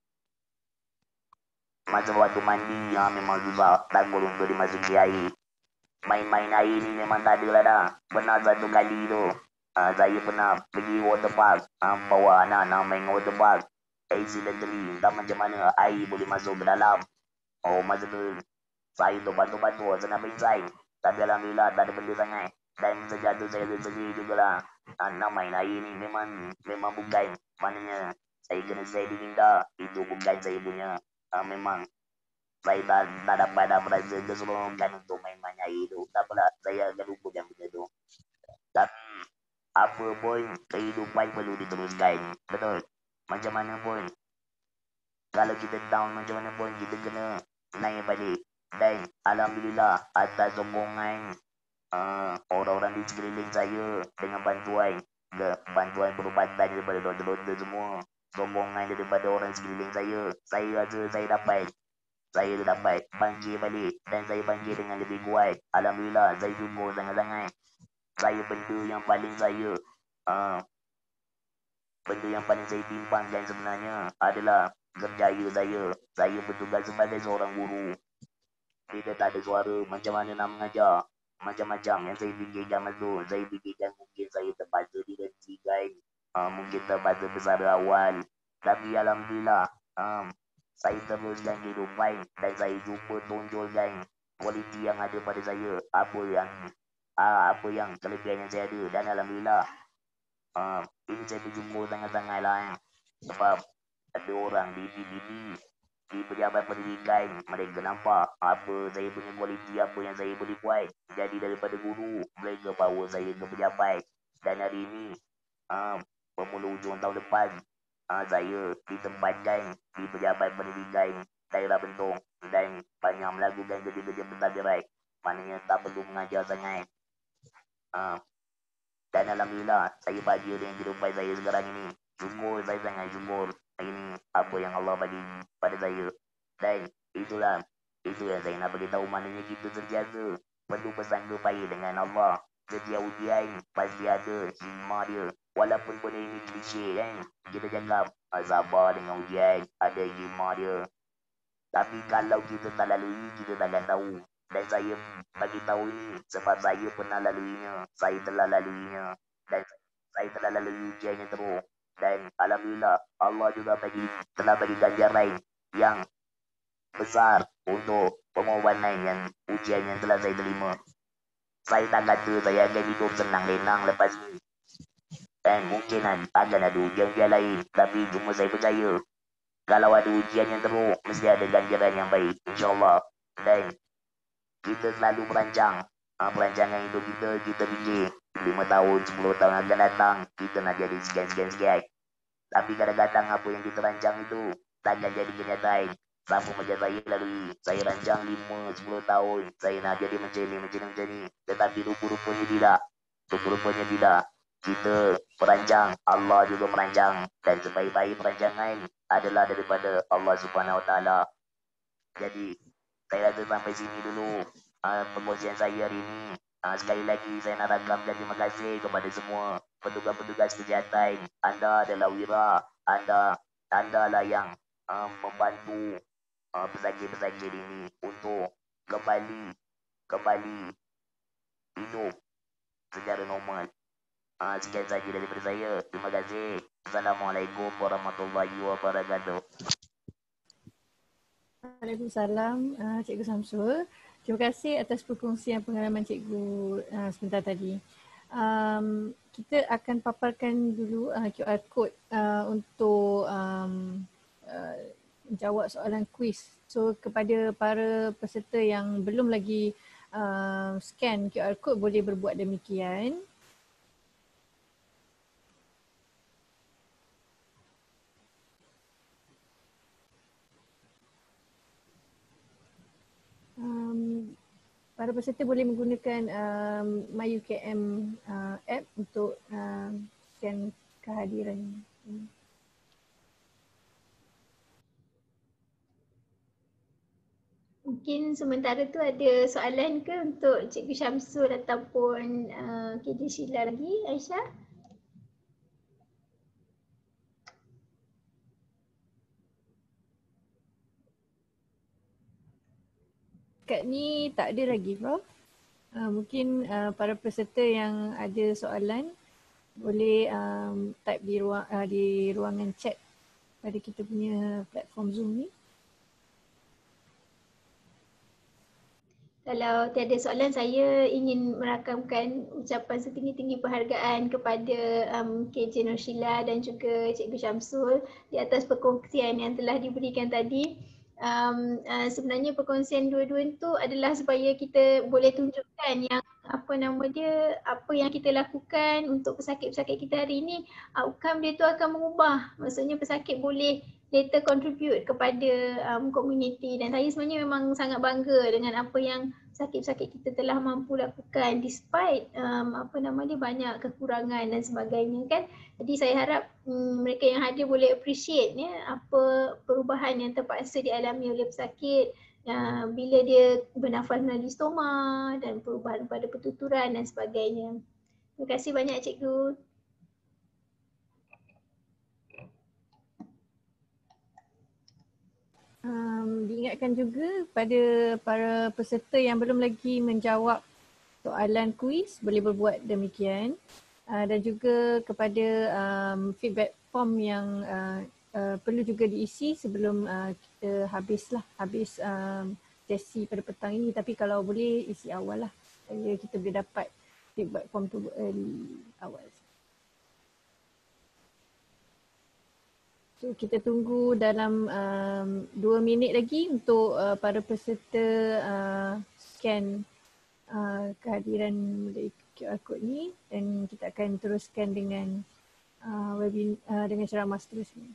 [SPEAKER 5] masa waktu mandi memang susah, takut untuk dimasuki air. Main-main air ni memang tak ada lah dah. Pernah satu kali tu, saya pernah pergi waterpark, bawa anak nak main waterpark. accidentally, entah macam mana air boleh masuk ke dalam. Oh, masa tu saya tu bantu-bantu senang pingsan. Tapi alhamdulillah tak ada benda sangat. Dan sejatuh saya sedih jugalah. Nak main air ni memang bukan. Maknanya saya kena saving dah. Itu bukan saya punya. Memang saya tak dapat dah merasa keserongan untuk main-main air tu. Tak apalah, saya akan lupakan benda tu. Tapi apa pun kehidupan perlu diteruskan. Betul. Macam mana pun. Kalau kita down macam mana pun kita kena naik balik. Dan alhamdulillah atas sokongan orang-orang di sekeliling saya dengan bantuan perubatan daripada doktor-doktor semua, sokongan daripada orang sekeliling saya rasa saya dapat bangkit balik dan saya bangkit dengan lebih kuat. Alhamdulillah, saya syukur sangat-sangat. Benda yang paling saya timpangkan sebenarnya adalah kerjaya saya. Saya bertugas sebagai seorang guru. Kita tak ada suara, macam mana nak mengajar. Macam-macam yang saya fikirkan masa tu. Saya fikirkan mungkin saya terpaksa dihentikan. Mungkin terpaksa bersara awal. Tapi alhamdulillah, saya teruskan kehidupan dan saya cuba tonjolkan kualiti yang ada pada saya. Apa yang kelebihan yang saya ada. Dan alhamdulillah, ini saya bersyukur sangat-sangat lah. Sebab ada orang di pejabat pendidikan, mereka nampak apa saya punya kualiti, apa yang saya boleh buat. Jadi daripada guru, mereka bawa saya ke pejabat. Dan hari ini, bermula hujung tahun lepas, saya ditempatkan di pejabat pendidikan daerah Bentong dan banyak melakukan kerja-kerja pentadbiran. Maknanya tak perlu mengajar sangat. Dan alhamdulillah, saya bahagia dengan kehidupan saya sekarang ini. Syukur, saya sangat syukur. Ini apa yang Allah bagi pada saya. Dan itu yang saya nak beritahu. Maknanya kita sentiasa perlu bersangka baik dengan Allah. Setiap ujian pasti ada hikmah dia. Walaupun benda ini klise kan, kita cakap sabar dengan ujian, ada hikmah dia. Tapi kalau kita tak lalui, kita takkan tahu. Dan saya bagi tahu ini sebab saya pernah laluinya. Saya telah laluinya. Dan saya telah lalui ujiannya teruk. Dan alhamdulillah, Allah juga telah bagi ganjaran yang besar untuk pengorbanan yang ujian yang telah saya terima. Saya tak kata saya akan hidup senang-lenang lepas ini. Dan mungkin akan ada ujian-ujian lain. Tapi cuma saya percaya, kalau ada ujian yang teruk, mesti ada ganjaran yang baik, insyaAllah. Dan kita selalu merancang perancangan hidup kita fikir 5 tahun, 10 tahun akan datang, kita nak jadi sekian. Tapi kadang-kadang apa yang kita rancang itu takkan jadi kenyataan. Sama macam saya lalui, saya rancang 5-10 tahun, saya nak jadi macam ni. Tetapi rupa-rupanya tidak. Kita merancang, Allah juga merancang. Dan sebaik-baik perancangan adalah daripada Allah Subhanahu Wa Taala. Jadi, saya rasa sampai sini dulu perkongsian saya hari ini. Sekali lagi saya nak rakamkan terima kasih kepada semua petugas-petugas kesihatan. Anda adalah wira, anda lah yang membantu pesakit-pesakit ini untuk kembali hidup secara normal. Sekian saja daripada saya. Terima kasih. Assalamualaikum warahmatullahi wabarakatuh.
[SPEAKER 2] Waalaikumsalam, Cikgu Samsul. Terima kasih atas perkongsian pengalaman cikgu sebentar tadi. Kita akan paparkan dulu QR code untuk jawab soalan kuis. So kepada para peserta yang belum lagi scan QR code boleh berbuat demikian. Para peserta boleh menggunakan MyUKM app untuk scan kehadiran.
[SPEAKER 3] Mungkin sementara tu ada soalan ke untuk Cikgu Syamsul ataupun KJ Sheila lagi, Aisyah?
[SPEAKER 2] Kat ni tak ada lagi, Prof. Mungkin para peserta yang ada soalan boleh type di ruangan chat pada kita punya platform Zoom ni?
[SPEAKER 3] Kalau tiada soalan, saya ingin merakamkan ucapan setinggi-tinggi penghargaan kepada KJ Nur Sheila dan juga Cikgu Syamsul di atas perkongsian yang telah diberikan tadi. Sebenarnya perkongsian dua-dua itu adalah supaya kita boleh tunjukkan yang apa yang kita lakukan untuk pesakit-pesakit kita hari ini, outcome dia tu akan mengubah. Maksudnya pesakit boleh later contribute kepada community, dan saya sebenarnya memang sangat bangga dengan apa yang pesakit-pesakit kita telah mampu lakukan despite banyak kekurangan dan sebagainya kan. Jadi saya harap mereka yang hadir boleh appreciate ya apa perubahan yang terpaksa dialami oleh pesakit bila dia bernafas melalui stoma dan perubahan pada pertuturan dan sebagainya. Terima kasih banyak cikgu.
[SPEAKER 2] Diingatkan juga pada para peserta yang belum lagi menjawab soalan kuis boleh berbuat demikian, dan juga kepada feedback form yang perlu juga diisi sebelum kita habis sesi pada petang ini, tapi kalau boleh isi awal lah supaya kita boleh dapat feedback form tu awal. So kita tunggu dalam 2 minit lagi untuk para peserta scan kehadiran melalui QR code ni, dan kita akan teruskan dengan dengan ceramah seterusnya.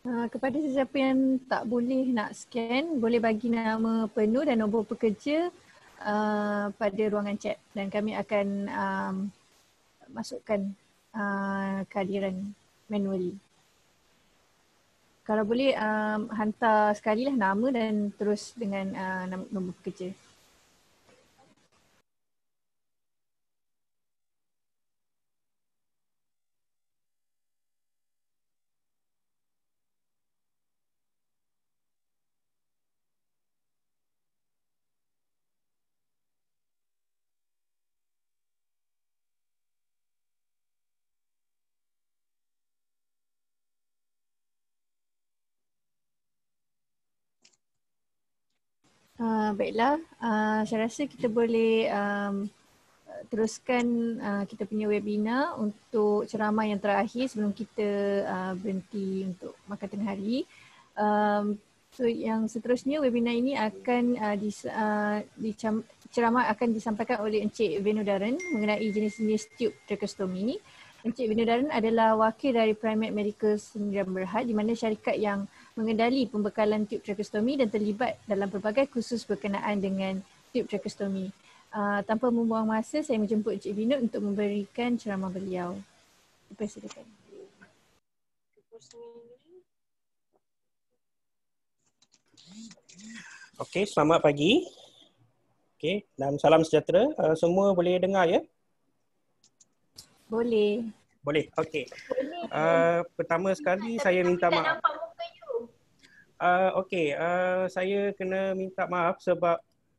[SPEAKER 2] Kepada sesiapa yang tak boleh nak scan, boleh bagi nama penuh dan nombor pekerja pada ruangan chat dan kami akan masukkan kehadiran manually. Kalau boleh hantar sekali lah nama dan terus dengan nombor pekerja. Baiklah, saya rasa kita boleh teruskan kita punya webinar untuk ceramah yang terakhir sebelum kita berhenti untuk makan tengah hari. So yang seterusnya webinar ini akan ceramah akan disampaikan oleh Encik Venudaran mengenai jenis-jenis tube tracheostomy. Encik Venudaran adalah wakil dari Primed Medical Sdn Bhd di mana syarikat yang mengendali pembekalan tube tracheostomy dan terlibat dalam pelbagai kursus berkenaan dengan tube tracheostomy. Tanpa membuang masa, saya menjemput Encik Vinod untuk memberikan ceramah beliau. Dipersilakan.
[SPEAKER 7] Okey, selamat pagi. Okey, dan salam sejahtera. Semua boleh dengar ya?
[SPEAKER 2] Boleh.
[SPEAKER 7] Boleh, okey. Pertama sekali saya minta maaf.
[SPEAKER 3] Nampak muka you.
[SPEAKER 7] Okey, saya kena minta maaf sebab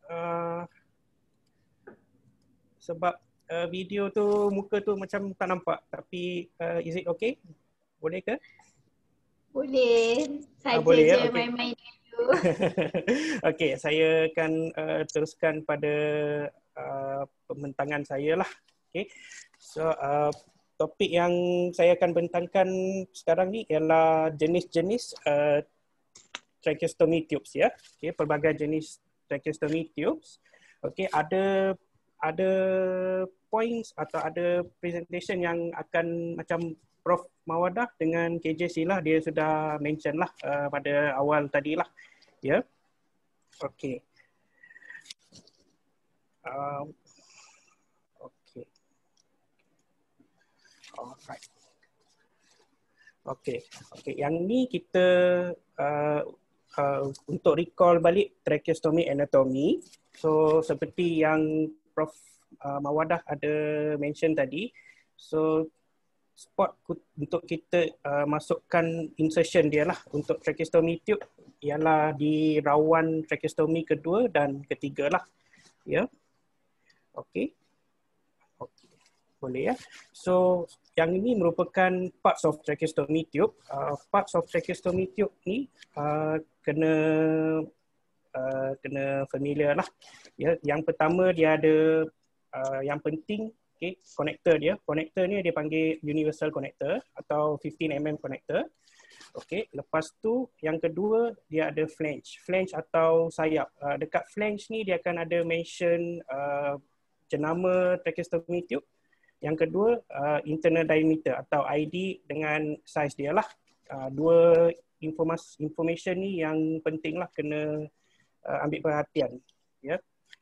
[SPEAKER 7] video tu muka tu macam tak nampak. Tapi is it okay? Boleh ke?
[SPEAKER 3] Boleh. Saja
[SPEAKER 7] boleh,
[SPEAKER 3] je
[SPEAKER 7] ya? Okay.
[SPEAKER 3] main-main dengan you.
[SPEAKER 7] Okey, saya akan teruskan pada pembentangan saya lah. Okey. So topik yang saya akan bentangkan sekarang ni ialah jenis-jenis tracheostomy tubes ya. Okey, pelbagai jenis tracheostomy tubes. Okey, ada points atau ada presentation yang akan macam Prof Mawadah dengan KJ Silah dia sudah mention lah pada awal tadi lah. Ya. Okey. Okey. Alright. Okey. Okey, yang ni kita untuk recall balik tracheostomy anatomy. So seperti yang Prof Mawadah ada mention tadi. So spot untuk kita masukkan insertion dia lah untuk tracheostomy tube ialah di rawan tracheostomy kedua dan ketiga lah. Ya. Okey. Okey. Boleh ya. So yang ini merupakan parts of tracheostomy tube. Parts of tracheostomy tube ni kena familiar lah. Ya, yang pertama dia ada yang penting, okay, connector dia. Connector ni dia panggil universal connector atau 15mm connector. Okey, lepas tu yang kedua dia ada flange. Flange atau sayap. Dekat flange ni dia akan ada mention jenama tracheostomy tube. Yang kedua internal diameter atau ID dengan size dia lah. Dua information ni yang penting lah kena ambil perhatian. Ya.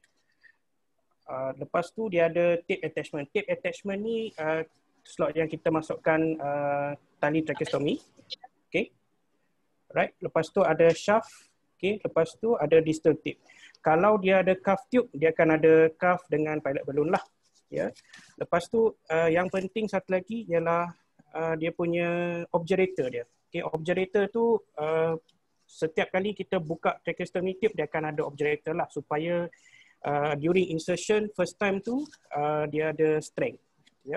[SPEAKER 7] Lepas tu dia ada tape attachment. Tape attachment ni slot yang kita masukkan tali tracheostomy. Okay. Right. Lepas tu ada shaft. Okay. Lepas tu ada distal tip. Kalau dia ada cuff tube, dia akan ada cuff dengan pilot balloon lah. Ya. Lepas tu yang penting satu lagi ialah dia punya objector dia. Okay. Objector tu setiap kali kita buka tracheostomy tube dia akan ada objector lah supaya during insertion first time tu dia ada strength. Ya.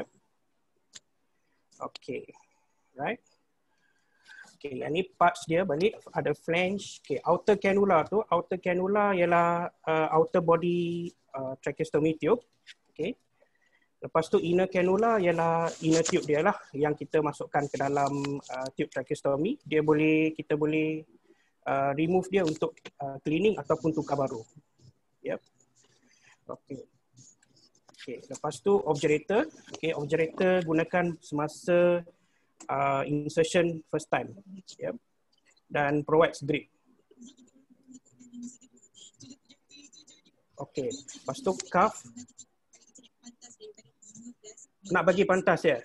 [SPEAKER 7] Okay. Right. Okay, yang ni parts dia balik ada flange. Okay, outer cannula tu, outer cannula ialah outer body tracheostomy tube. Okay. Lepas tu inner cannula ialah inner tube dia lah yang kita masukkan ke dalam tube tracheostomy. Kita boleh remove dia untuk cleaning ataupun tukar baru. Yep. Okay. Okay. Lepas tu objector. Okay, objector gunakan semasa insertion first time. Yep. dan provides drip. Okey, lepas tu cuff. Nak bagi pantas ya?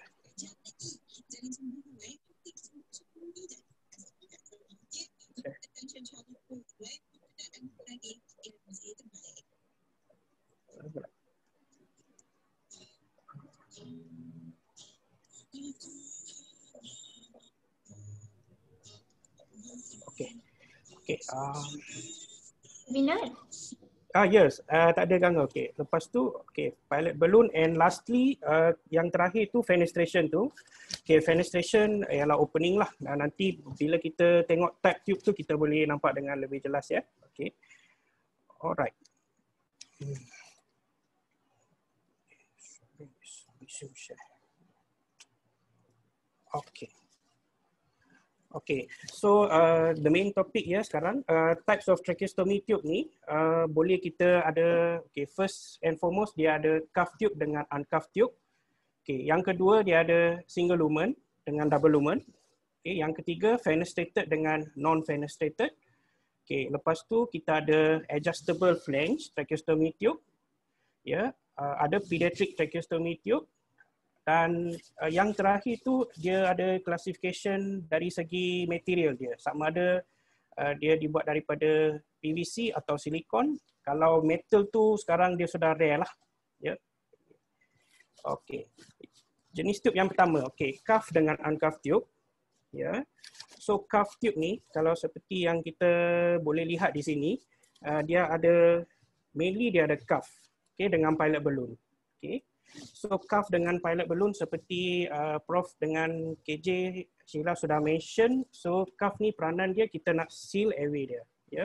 [SPEAKER 7] Okey.
[SPEAKER 3] Minat?
[SPEAKER 7] Yes, tak ada ganggu. Okey. Lepas tu, pilot balloon, and lastly yang terakhir tu fenestration tu. Okey, fenestration ialah opening lah. Nanti bila kita tengok type tube tu kita boleh nampak dengan lebih jelas ya. Okey. Alright. Okay, so the main topic ya sekarang, types of tracheostomy tube ni boleh kita ada, first and foremost dia ada cuff tube dengan uncuffed tube. Yang kedua dia ada single lumen dengan double lumen. Yang ketiga fenestrated dengan non-fenestrated. Lepas tu kita ada adjustable flange tracheostomy tube. Ada pediatric tracheostomy tube. Dan yang terakhir tu dia ada classification dari segi material dia. Sama ada dia dibuat daripada PVC atau silikon. Kalau metal tu sekarang dia sudah rare lah. Okey. Jenis tube yang pertama, cuff dengan uncuffed tube. So cuff tube ni kalau seperti yang kita boleh lihat di sini, dia ada mainly dia ada cuff, dengan pilot balloon. So cuff dengan pilot balloon seperti Prof dengan KJ Sheila sudah mention. So cuff ni peranan dia kita nak seal airway dia.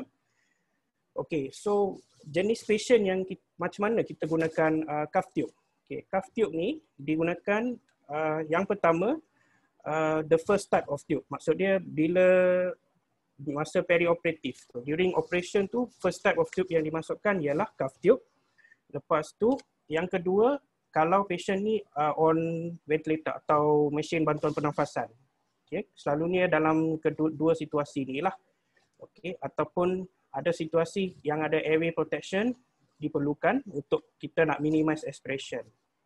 [SPEAKER 7] So jenis patient yang macam mana kita gunakan cuff tube. Cuff tube ni digunakan yang pertama the first type of tube. Maksud dia bila masa perioperatif. During operation tu first type of tube yang dimasukkan ialah cuff tube. Lepas tu yang kedua, kalau patient ni on ventilator atau mesin bantuan pernafasan, selalunya dalam kedua situasi ni lah, ataupun ada situasi yang ada airway protection diperlukan untuk kita nak minimize aspiration.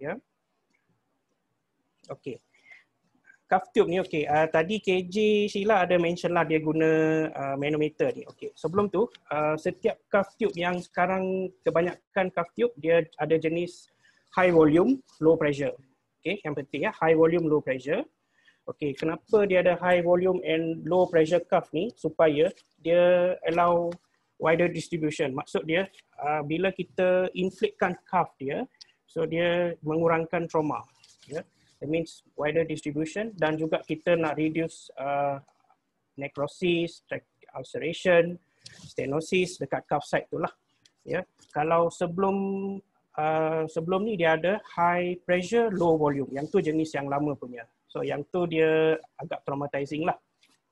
[SPEAKER 7] Cuff tube ni, tadi KJ Sheila ada mention lah dia guna manometer ni. Sebelum tu, setiap cuff tube yang sekarang kebanyakan cuff tube dia ada jenis high volume, low pressure. Yang penting high volume, low pressure. Kenapa dia ada high volume and low pressure cuff ni? Supaya dia allow wider distribution. Maksud dia, bila kita inflatekan cuff dia, so dia mengurangkan trauma. That means wider distribution, dan juga kita nak reduce necrosis, ulceration, stenosis dekat cuff site tu lah. Kalau sebelum ni dia ada high pressure, low volume. Yang tu jenis yang lama punya. So yang tu dia agak traumatizing lah.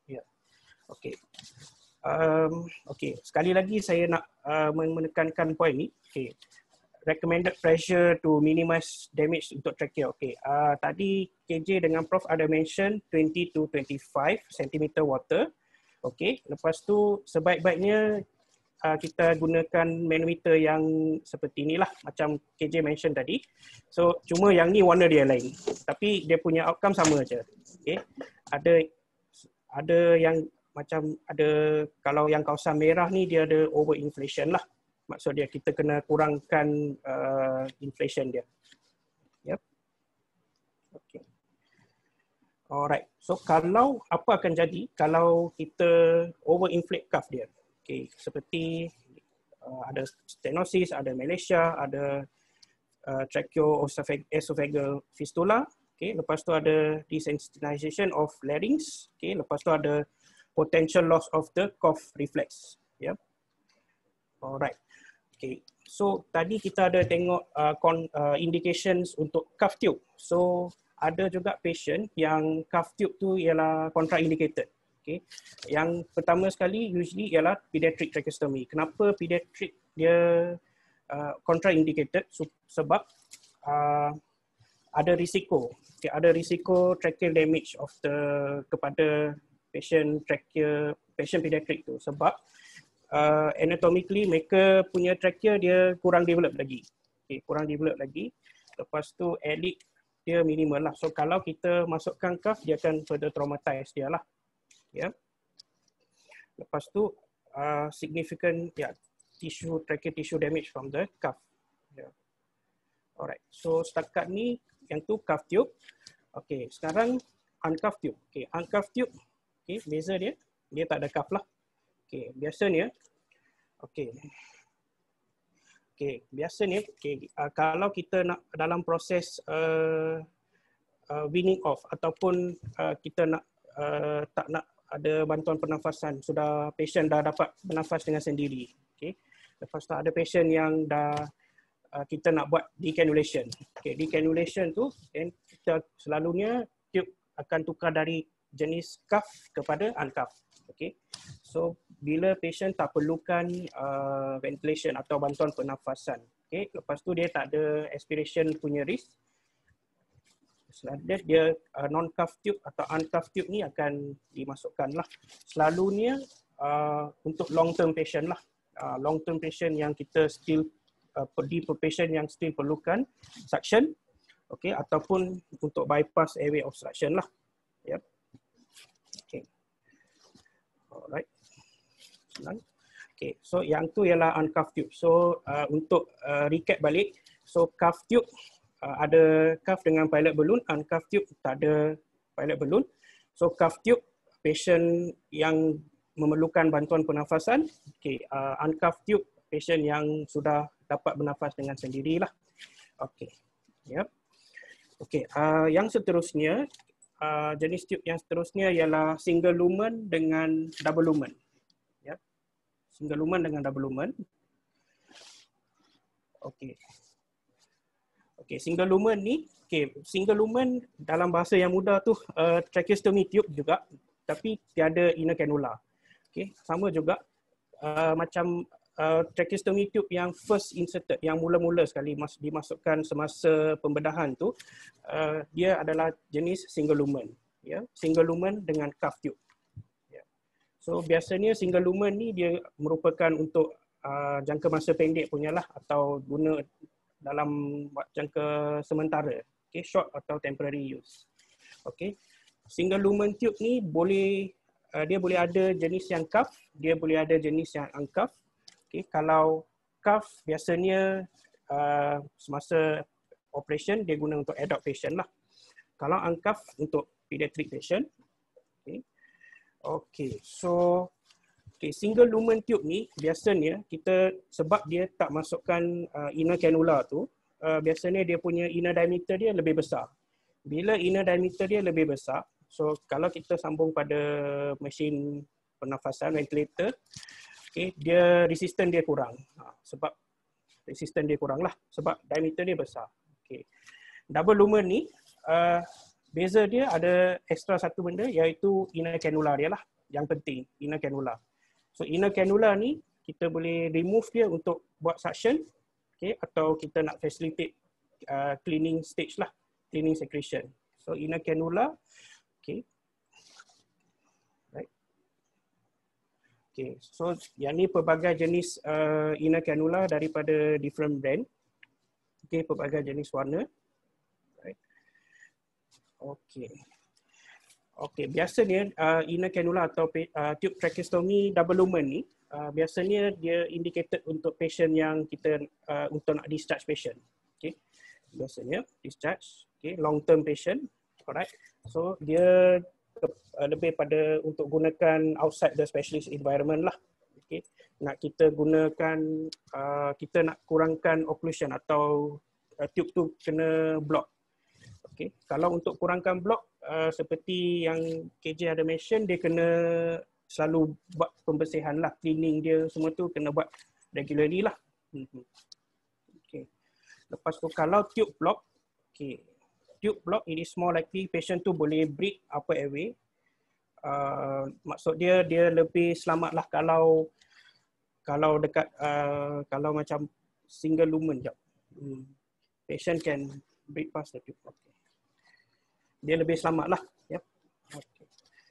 [SPEAKER 7] Sekali lagi saya nak menekankan point ni. Recommended pressure to minimize damage untuk trachea. Tadi KJ dengan Prof ada mention 20 to 25 cm water. Lepas tu sebaik-baiknya kita gunakan manometer yang seperti inilah, macam KJ mention tadi. So cuma yang ni warna dia lain, tapi dia punya outcome sama aja. Ada yang macam kalau yang kawasan merah ni dia ada overinflation lah. Maksud dia kita kena kurangkan inflation dia. Alright. So kalau apa akan jadi kalau kita overinflate cuff dia? Seperti ada stenosis, ada Malaysia, ada tracheoesophageal fistula. Lepas tu ada desensitization of larynx. Lepas tu ada potential loss of the cough reflex. Alright. So tadi kita ada tengok indications untuk cuff tube. So ada juga patient yang cuff tube tu ialah contraindicated. Yang pertama sekali usually ialah pediatric tracheostomy. Kenapa pediatric dia contraindicated? Sebab ada risiko. Ada risiko tracheal damage kepada patient trachea, patient pediatric tu, sebab anatomically mereka punya trachea dia kurang develop lagi. Okay, kurang develop lagi. Lepas tu elite dia minimal lah. So kalau kita masukkan cuff, dia akan further traumatize dia lah. Ya. Lepas tu significant trachea tissue damage from the cuff. Yeah. Alright. So setakat ni yang tu cuff tube. Okay, sekarang uncuff tube. Okay, uncuff tube. Okay, beza dia tak ada cuff lah. Okay, biasanya biasanya kalau kita nak dalam proses weaning off ataupun kita nak tak nak ada bantuan pernafasan, sudah patient dah dapat bernafas dengan sendiri. Okay. Lepas tu ada patient yang dah kita nak buat decannulation. Okay, decannulation tu then kita selalunya tube akan tukar dari jenis cuff kepada uncuff. Okay. So bila patient tak perlukan ventilation atau bantuan pernafasan. Okay. Lepas tu dia tak ada aspiration punya risk. Selanjutnya dia non-cuff tube atau uncuff tube ni akan dimasukkan lah. Selalunya untuk long term patient lah. Long term patient yang kita still patient yang still perlukan suction. Okay. Ataupun untuk bypass airway obstruction lah. Yep. Okay. Alright. Okay, so yang tu ialah uncuff tube. So untuk recap balik, so cuff tube ada cuff dengan pilot balloon, uncuff tube tak ada pilot balloon. So cuff tube patient yang memerlukan bantuan pernafasan, okay, uncuff tube patient yang sudah dapat bernafas dengan sendirilah. Okay, yep. Okay, yang seterusnya jenis tube yang seterusnya ialah single lumen dengan double lumen. Single lumen dengan double lumen. Okey. Okey, single lumen ni, single lumen dalam bahasa yang mudah tu tracheostomy tube juga, tapi tiada inner cannula. Okey, sama juga macam tracheostomy tube yang first inserted, yang mula-mula sekali dimasukkan semasa pembedahan tu, dia adalah jenis single lumen, ya, single lumen dengan cuff tube. So biasanya single lumen ni dia merupakan untuk jangka masa pendek punya lah, atau guna dalam jangka sementara, okay, short atau temporary use. Okay. Single lumen tube ni boleh dia boleh ada jenis yang cuff, dia boleh ada jenis yang uncuff. Okay. Kalau cuff biasanya semasa operation dia guna untuk adult patient lah. Kalau uncuff untuk pediatric patient. Okay. Okay, so single lumen tube ni biasanya kita, sebab dia tak masukkan inner cannula tu, biasanya dia punya inner diameter dia lebih besar. Bila inner diameter dia lebih besar, so kalau kita sambung pada mesin pernafasan, ventilator, okay, dia resistance dia kurang. Sebab resistance dia kurang lah, sebab diameter dia besar. Okay. Double lumen ni, beza dia ada extra satu benda, iaitu inner cannula dia lah. Yang penting, inner cannula. So inner cannula ni kita boleh remove dia untuk buat suction, okay, atau kita nak facilitate cleaning stage lah, cleaning secretion. So inner cannula, okay. Right. Okay, so yang ni pelbagai jenis inner cannula daripada different brand. Okay, pelbagai jenis warna. Okey. Okey, biasanya inner cannula atau tube tracheostomy double lumen ni biasanya dia indicated untuk patient yang kita untuk nak discharge patient. Okey. Biasanya discharge, okey, long term patient. Alright. So dia lebih pada untuk gunakan outside the specialist environment lah. Okey. Nak kita gunakan kita nak kurangkan occlusion atau tube tu kena block. Okay. Kalau untuk kurangkan blok, seperti yang KJ ada mention, dia kena selalu buat pembersihan lah, cleaning dia semua tu kena buat regularly lah. Okay. Lepas tu kalau tube block, okay, tube block it is more likely patient tu boleh breathe upper airway. Maksud dia lebih selamat lah kalau dekat kalau macam single lumen jap. Patient can breathe past the tube. Okay. Dia lebih selamat lah. Yep. Okay.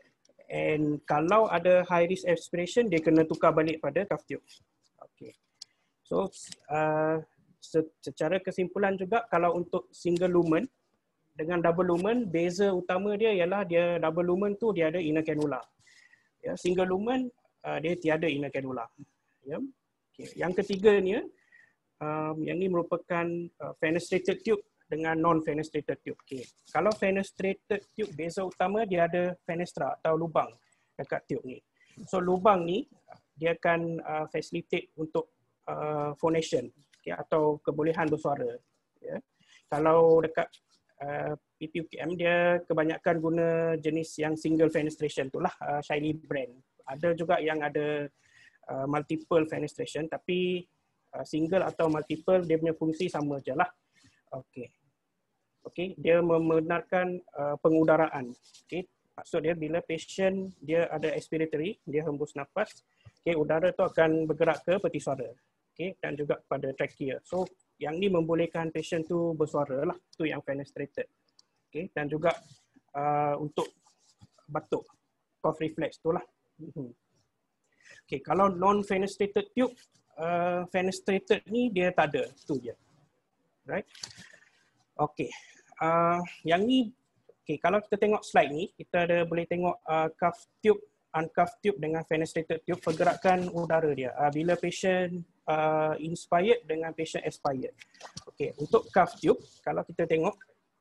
[SPEAKER 7] And kalau ada high risk aspiration, dia kena tukar balik pada cuff tube. Okay. So secara kesimpulan juga, kalau untuk single lumen dengan double lumen, beza utama dia ialah dia double lumen tu dia ada inner cannula. Ya, single lumen dia tiada inner cannula. Ya. Okay. Yang ketiganya, yang ni merupakan fenestrated tube dengan non-fenestrated tube. Okay. Kalau fenestrated tube, beza utama dia ada fenestra atau lubang dekat tube ni. So lubang ni dia akan facilitate untuk phonation, okay, atau kebolehan bersuara. Yeah. Kalau dekat PPUKM dia kebanyakan guna jenis yang single fenestration tu lah, Shiley brand. Ada juga yang ada multiple fenestration, tapi single atau multiple dia punya fungsi sama je lah. Okey. Okey, dia membenarkan pengudaraan. Okey, maksud dia bila patient dia ada expiratory, dia hembus nafas, okey, udara tu akan bergerak ke peti suara. Okey, dan juga pada trachea. So, yang ni membolehkan patient tu bersuara lah, tu yang fenestrated. Okey, dan juga untuk batuk, cough reflex tu lah. Okey, kalau non-fenestrated tube, fenestrated ni dia tak ada, tu je. Right? Okey. Yang ni, okay, kalau kita tengok slide ni, kita ada boleh tengok cuff tube, uncuff tube dengan fenestrated tube, pergerakan udara dia. Bila patient inspired dengan patient expired. Okay, untuk cuff tube, kalau kita tengok,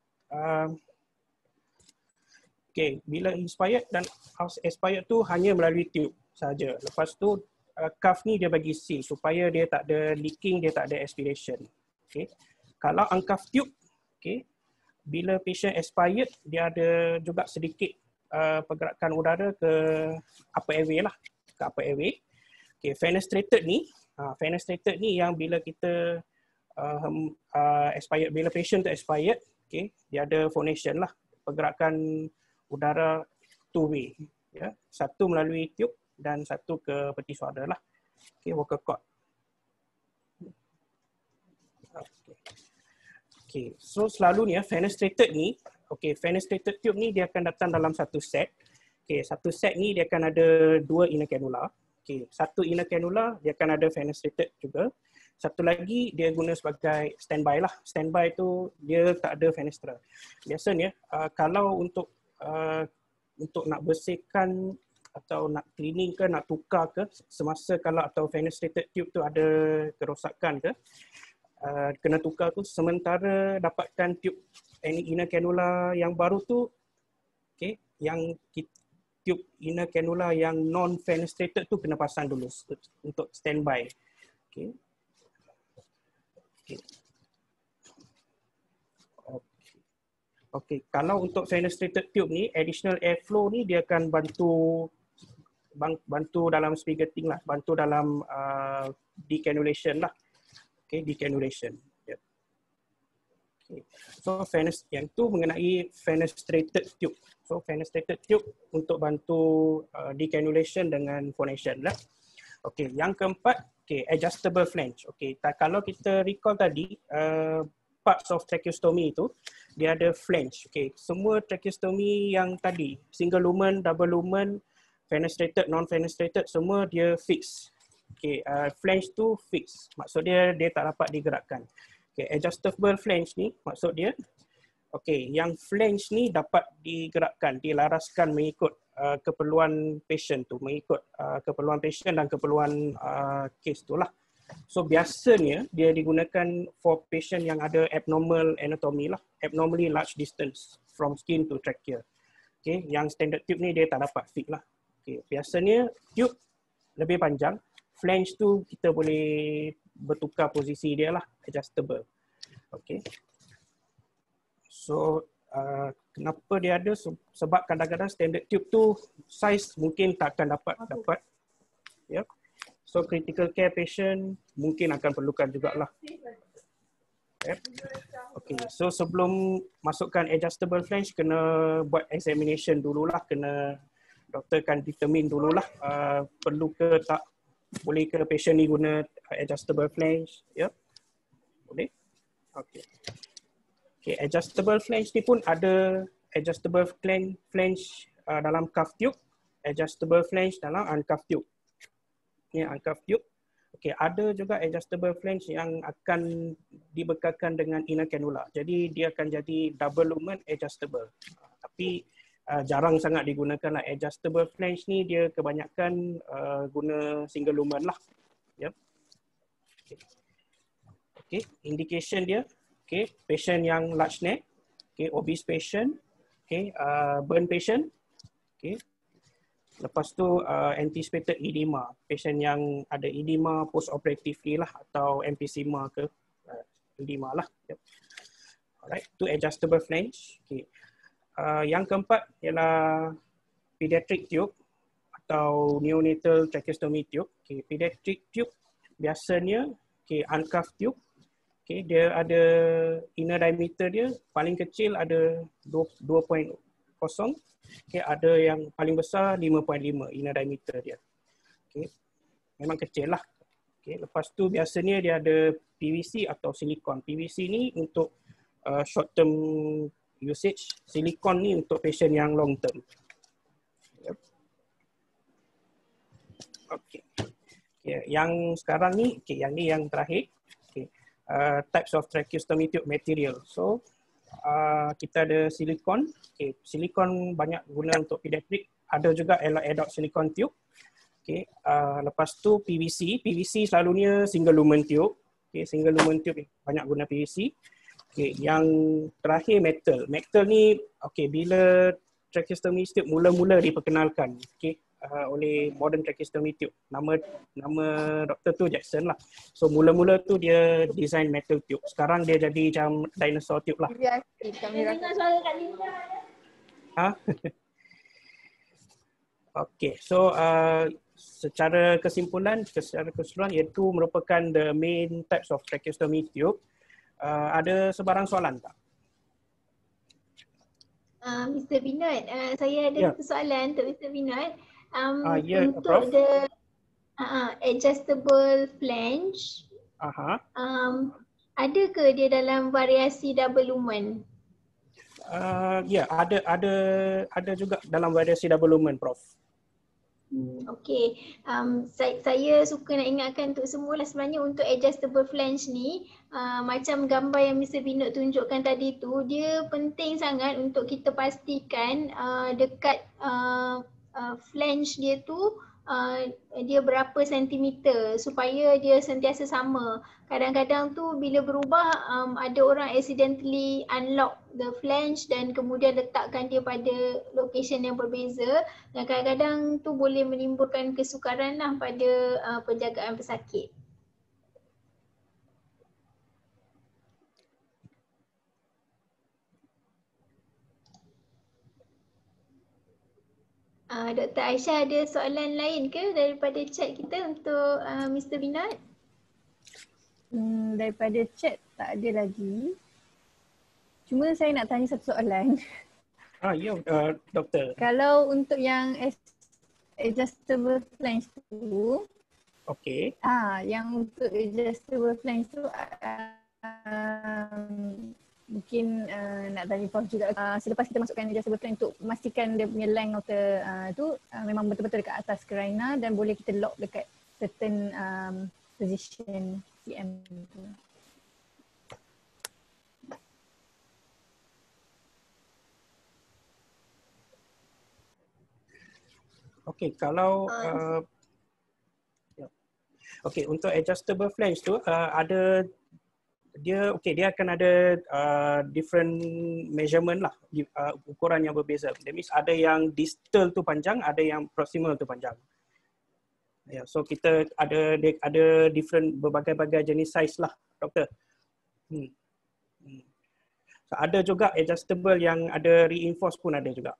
[SPEAKER 7] okay, bila inspired dan expired tu hanya melalui tube saja. Lepas tu, cuff ni dia bagi seal supaya dia tak ada leaking, dia tak ada aspiration. Okay. Kalau uncuff tube, okay, bila patient expired, dia ada juga sedikit pergerakan udara ke upper airway lah, ke upper airway. Okay, fenestrated ni yang bila kita expired, bila patient tu expired, okay, dia ada phonation lah, pergerakan udara two way, ya, satu melalui tube dan satu ke peti suara lah. Okay, vocal cord. Okay, so selalunya fenestrated ni, okay, fenestrated tube ni dia akan datang dalam satu set. Okay, satu set ni dia akan ada dua inner cannula. Okay, satu inner cannula dia akan ada fenestrated juga. Satu lagi dia guna sebagai standby lah. Standby tu dia tak ada fenestra. Biasanya kalau untuk nak bersihkan atau nak cleaning ke, nak tukar ke, semasa kalau atau fenestrated tube tu ada kerosakan ke, kena tukar tu, sementara dapatkan tube inner cannula yang baru tu, okay, yang tube inner cannula yang non fenestrated tu kena pasang dulu untuk standby. Okay. Okay. Okay. Kalau untuk fenestrated tube ni, additional airflow ni dia akan bantu dalam spigoting lah, bantu dalam decannulation lah. Okay, decannulation. Yep. Okay. So yang tu mengenai fenestrated tube. So fenestrated tube untuk bantu decannulation dengan phonation lah. Okay, yang keempat, okay, adjustable flange. Okay, kalau kita recall tadi, parts of tracheostomy itu dia ada flange. Okay, semua tracheostomy yang tadi, single lumen, double lumen, fenestrated, non-fenestrated, semua dia fix. Okay, flange tu fix. Maksud dia tak dapat digerakkan. Okay, adjustable flange ni maksud dia, okay, yang flange ni dapat digerakkan, dilaraskan mengikut keperluan patient tu, mengikut keperluan patient dan keperluan case tu lah. So biasanya dia digunakan for patient yang ada abnormal anatomy lah, abnormally large distance from skin to trachea. Okay, yang standard tube ni dia tak dapat fit lah. Okay, biasanya tube lebih panjang, flange tu kita boleh bertukar posisi dia lah, adjustable. Okay. So kenapa dia ada? Sebab kadang-kadang standard tube tu size mungkin tak akan dapat. Ya. Yeah. So critical care patient mungkin akan perlukan jugalah. Okay. Okay. So sebelum masukkan adjustable flange, kena buat examination dululah, kena doktor kan determine dululah perlu ke tak, boleh ke patient ni guna adjustable flange, ya? Boleh? Okay. Okay, adjustable flange ni pun ada adjustable flange dalam cuff tube, adjustable flange dalam uncuff tube. Ni uncuff tube. Okey, ada juga adjustable flange yang akan dibekalkan dengan inner cannula. Jadi dia akan jadi double lumen adjustable. Tapi jarang sangat digunakan lah. Adjustable flange ni dia kebanyakan guna single lumen lah. Yep. Okay, indication dia, okay, patient yang large neck, okay, obese patient, okay, burn patient, okay. Lepas tu anticipated edema, patient yang ada edema post-operatively lah atau emphysema ke edema lah. Yep. Alright, tu adjustable flange. Okay. Yang keempat ialah pediatric tube atau neonatal tracheostomy tube. Okay, pediatric tube biasanya okay, uncuff tube. Okay, dia ada inner diameter dia paling kecil ada 2.0. Okay, ada yang paling besar 5.5 inner diameter dia. Okay, memang kecil lah. Okay, lepas tu biasanya dia ada PVC atau silikon. PVC ni untuk short term usage, silikon ni untuk patient yang long term. Yep. Okay. Okay, yang sekarang ni, okay, yang ni yang terakhir. Okay. Types of tracheostomy tube material. So kita ada silikon. Okay, silikon banyak guna untuk pediatric. Ada juga adult silicone tube. Okay, lepas tu PVC. PVC selalunya single lumen tube. Okay, single lumen tube banyak guna PVC. Okay, yang terakhir metal. Metal ni okay, bila tracheostomy tube mula-mula diperkenalkan. Okay, oleh modern tracheostomy tube. Nama doktor tu Jackson lah. So mula-mula tu dia design metal tube. Sekarang dia jadi macam dinosaur tube lah. Ha? Okay, so secara kesimpulan iaitu merupakan the main types of tracheostomy tube. Ada sebarang soalan tak?
[SPEAKER 3] Mr. Binod, saya ada satu soalan untuk Mr. Binod. Untuk
[SPEAKER 7] Prof.
[SPEAKER 3] the adjustable flange, ada ke dia dalam variasi double lumen?
[SPEAKER 7] Ada juga dalam variasi double lumen, Prof.
[SPEAKER 3] Okey, saya suka nak ingatkan untuk semua lah, sebenarnya untuk adjustable flange ni macam gambar yang Mr. Binod tunjukkan tadi tu, dia penting sangat untuk kita pastikan dekat flange dia tu dia berapa sentimeter supaya dia sentiasa sama. Kadang-kadang tu bila berubah ada orang accidentally unlock the flange dan kemudian letakkan dia pada location yang berbeza, dan kadang-kadang tu boleh menimbulkan kesukaran lah pada penjagaan pesakit. Dr. Aisyah ada soalan lain ke daripada chat kita untuk Mr. Binod?
[SPEAKER 2] Daripada chat tak ada lagi. Cuma saya nak tanya satu soalan.
[SPEAKER 7] Doktor.
[SPEAKER 2] Kalau untuk yang adjustable flange tu,
[SPEAKER 7] okey.
[SPEAKER 2] Yang untuk adjustable flange tu mungkin nak tanya Prof juga, selepas kita masukkan adjustable flange untuk memastikan dia punya length of the tu memang betul-betul dekat atas kerana dan boleh kita lock dekat certain position CM tu.
[SPEAKER 7] Okey, kalau untuk adjustable flange tu ada dia akan ada different measurement lah, ukuran yang berbeza. That means ada yang distal tu panjang, ada yang proximal tu panjang. So kita ada different berbagai-bagai jenis size lah, doktor. So ada juga adjustable yang ada reinforce pun ada juga.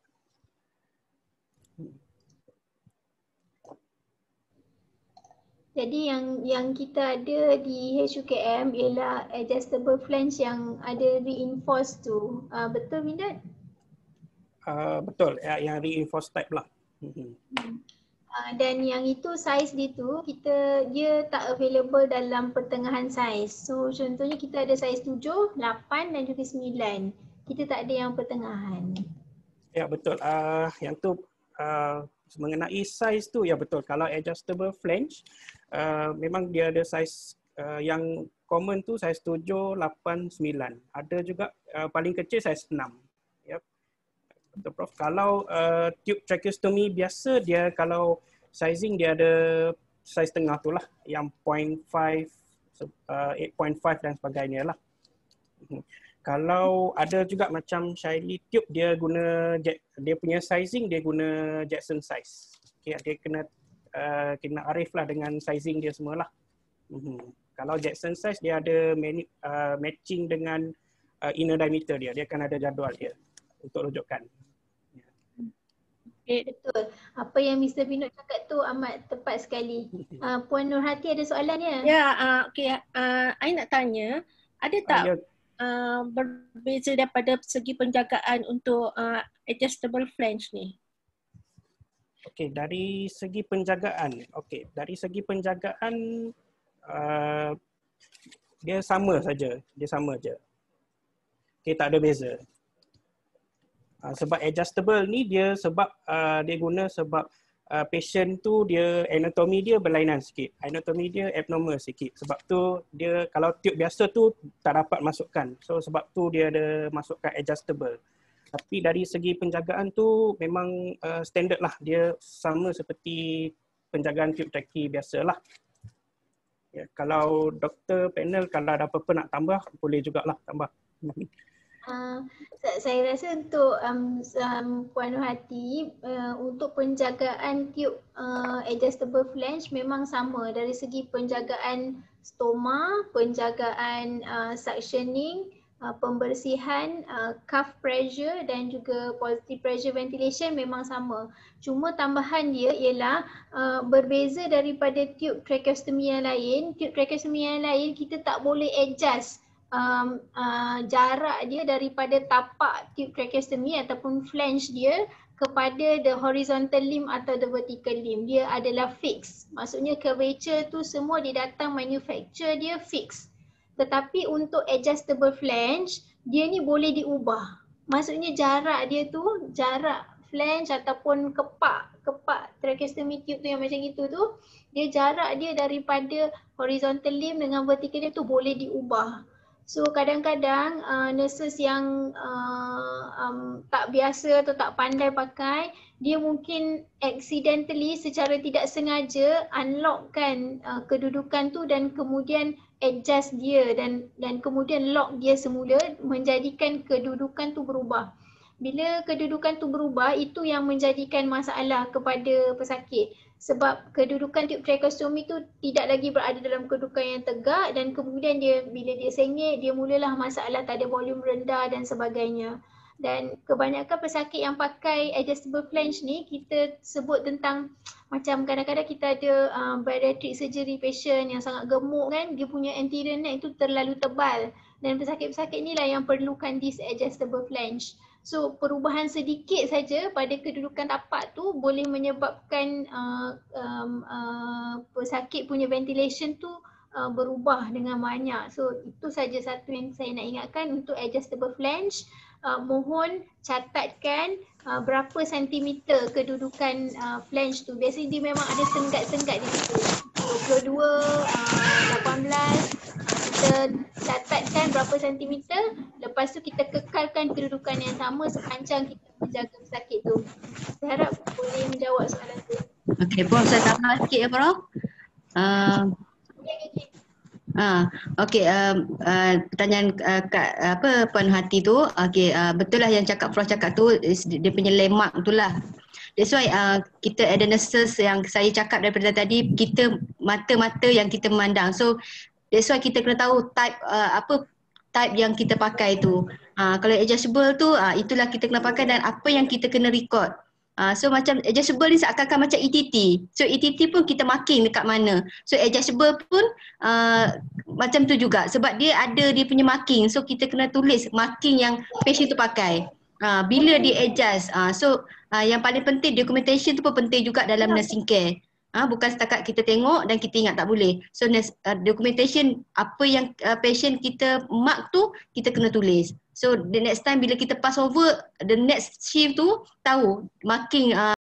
[SPEAKER 3] Jadi yang kita ada di HUKM ialah adjustable flange yang ada reinforced tu. Betul Binod?
[SPEAKER 7] Betul, yang reinforced type lah.
[SPEAKER 3] Dan yang itu size dia tu dia tak available dalam pertengahan size. So contohnya kita ada size 7, 8 dan juga 9. Kita tak ada yang pertengahan.
[SPEAKER 7] Ya betul. Yang tu mengenai size tu, ya betul. Kalau adjustable flange, memang dia ada size yang common tu size 7, 8, 9. Ada juga paling kecil size 6. Yep. Betul Prof. Kalau tube tracheostomy biasa, dia kalau sizing dia ada size tengah tu lah, yang 0.5, 8.5 dan sebagainya lah. Kalau ada juga macam Shiley tube, dia guna dia punya sizing, dia guna Jackson size. Okay, dia kena arif lah dengan sizing dia semualah. Kalau Jackson size, dia ada matching dengan inner diameter dia. Dia akan ada jadual dia untuk rujukan.
[SPEAKER 3] Betul. Apa yang Mr. Pinot cakap tu amat tepat sekali. Puan Nurhati ada soalannya?
[SPEAKER 8] Ya, okey. I nak tanya, ada tak berbeza daripada segi penjagaan untuk adjustable flange ni?
[SPEAKER 7] Okey, dari segi penjagaan. Okey, dari segi penjagaan dia sama saja. Dia sama je. Okey, tak ada beza. Sebab adjustable ni dia sebab dia guna sebab patient tu dia anatomi dia berlainan sikit. Anatomi dia abnormal sikit. Sebab tu dia kalau tube biasa tu tak dapat masukkan. So sebab tu dia ada masukkan adjustable. Tapi dari segi penjagaan tu memang standard lah. Dia sama seperti penjagaan tube trachea biasalah. Ya, kalau doktor panel kalau ada apa-apa nak tambah boleh jugalah tambah.
[SPEAKER 3] Saya rasa untuk Puan Nurhati, untuk penjagaan tube adjustable flange memang sama dari segi penjagaan stoma, penjagaan suctioning, pembersihan, cuff pressure dan juga positive pressure ventilation memang sama. Cuma tambahan dia ialah berbeza daripada tube tracheostomy yang lain. Tube tracheostomy yang lain kita tak boleh adjust jarak dia daripada tapak tube tracheostomy ataupun flange dia kepada the horizontal limb atau the vertical limb. Dia adalah fix. Maksudnya curvature tu semua dia datang manufacture dia fix. Tetapi untuk adjustable flange, dia ni boleh diubah. Maksudnya jarak dia tu, jarak flange ataupun kepak tracheostomy tube tu yang macam itu tu, dia jarak dia daripada horizontal limb dengan vertical limb tu boleh diubah. So kadang-kadang nurses yang tak biasa atau tak pandai pakai, dia mungkin accidentally secara tidak sengaja unlockkan kedudukan tu dan kemudian adjust dia dan kemudian lock dia semula, menjadikan kedudukan tu berubah. Bila kedudukan tu berubah, itu yang menjadikan masalah kepada pesakit. Sebab kedudukan tube tracheostomy tu tidak lagi berada dalam kedudukan yang tegak dan kemudian bila dia sengit, dia mulalah masalah tak ada volume rendah dan sebagainya. Dan kebanyakan pesakit yang pakai adjustable flange ni, kita sebut tentang macam kadang-kadang kita ada bariatric surgery patient yang sangat gemuk kan, dia punya anterior neck itu terlalu tebal dan pesakit-pesakit ni lah yang perlukan this adjustable flange. So perubahan sedikit saja pada kedudukan tapak tu boleh menyebabkan pesakit punya ventilation tu berubah dengan banyak. So itu saja satu yang saya nak ingatkan untuk adjustable flange. Mohon catatkan berapa sentimeter kedudukan flange tu. Biasanya dia memang ada tenggat-tenggat di situ. 22, 18. Kita catatkan berapa sentimeter, lepas tu kita kekalkan kedudukan yang sama sepanjang kita menjaga pesakit tu. Saya harap boleh menjawab soalan tu.
[SPEAKER 1] Okey, Prof, saya tambah sikit ya Prof. Okey, pertanyaan Puan Hati tu, okey, betul lah yang Prof cakap tu, dia punya landmark tu lah. That's why kita ada nurses yang saya cakap daripada tadi, kita mata-mata yang kita memandang. So that's why kita kena tahu type yang kita pakai tu. Kalau adjustable tu, itulah kita kena pakai dan apa yang kita kena record. So macam adjustable ni seakan-akan macam ETT. So ETT pun kita marking dekat mana. So adjustable pun macam tu juga sebab dia ada dia punya marking. So kita kena tulis marking yang patient tu pakai. Bila dia adjust. So yang paling penting documentation tu pun penting juga dalam nursing care. Bukan setakat kita tengok dan kita ingat, tak boleh. So documentation apa yang patient kita mark tu kita kena tulis. So the next time bila kita pass over the next shift tu tahu marking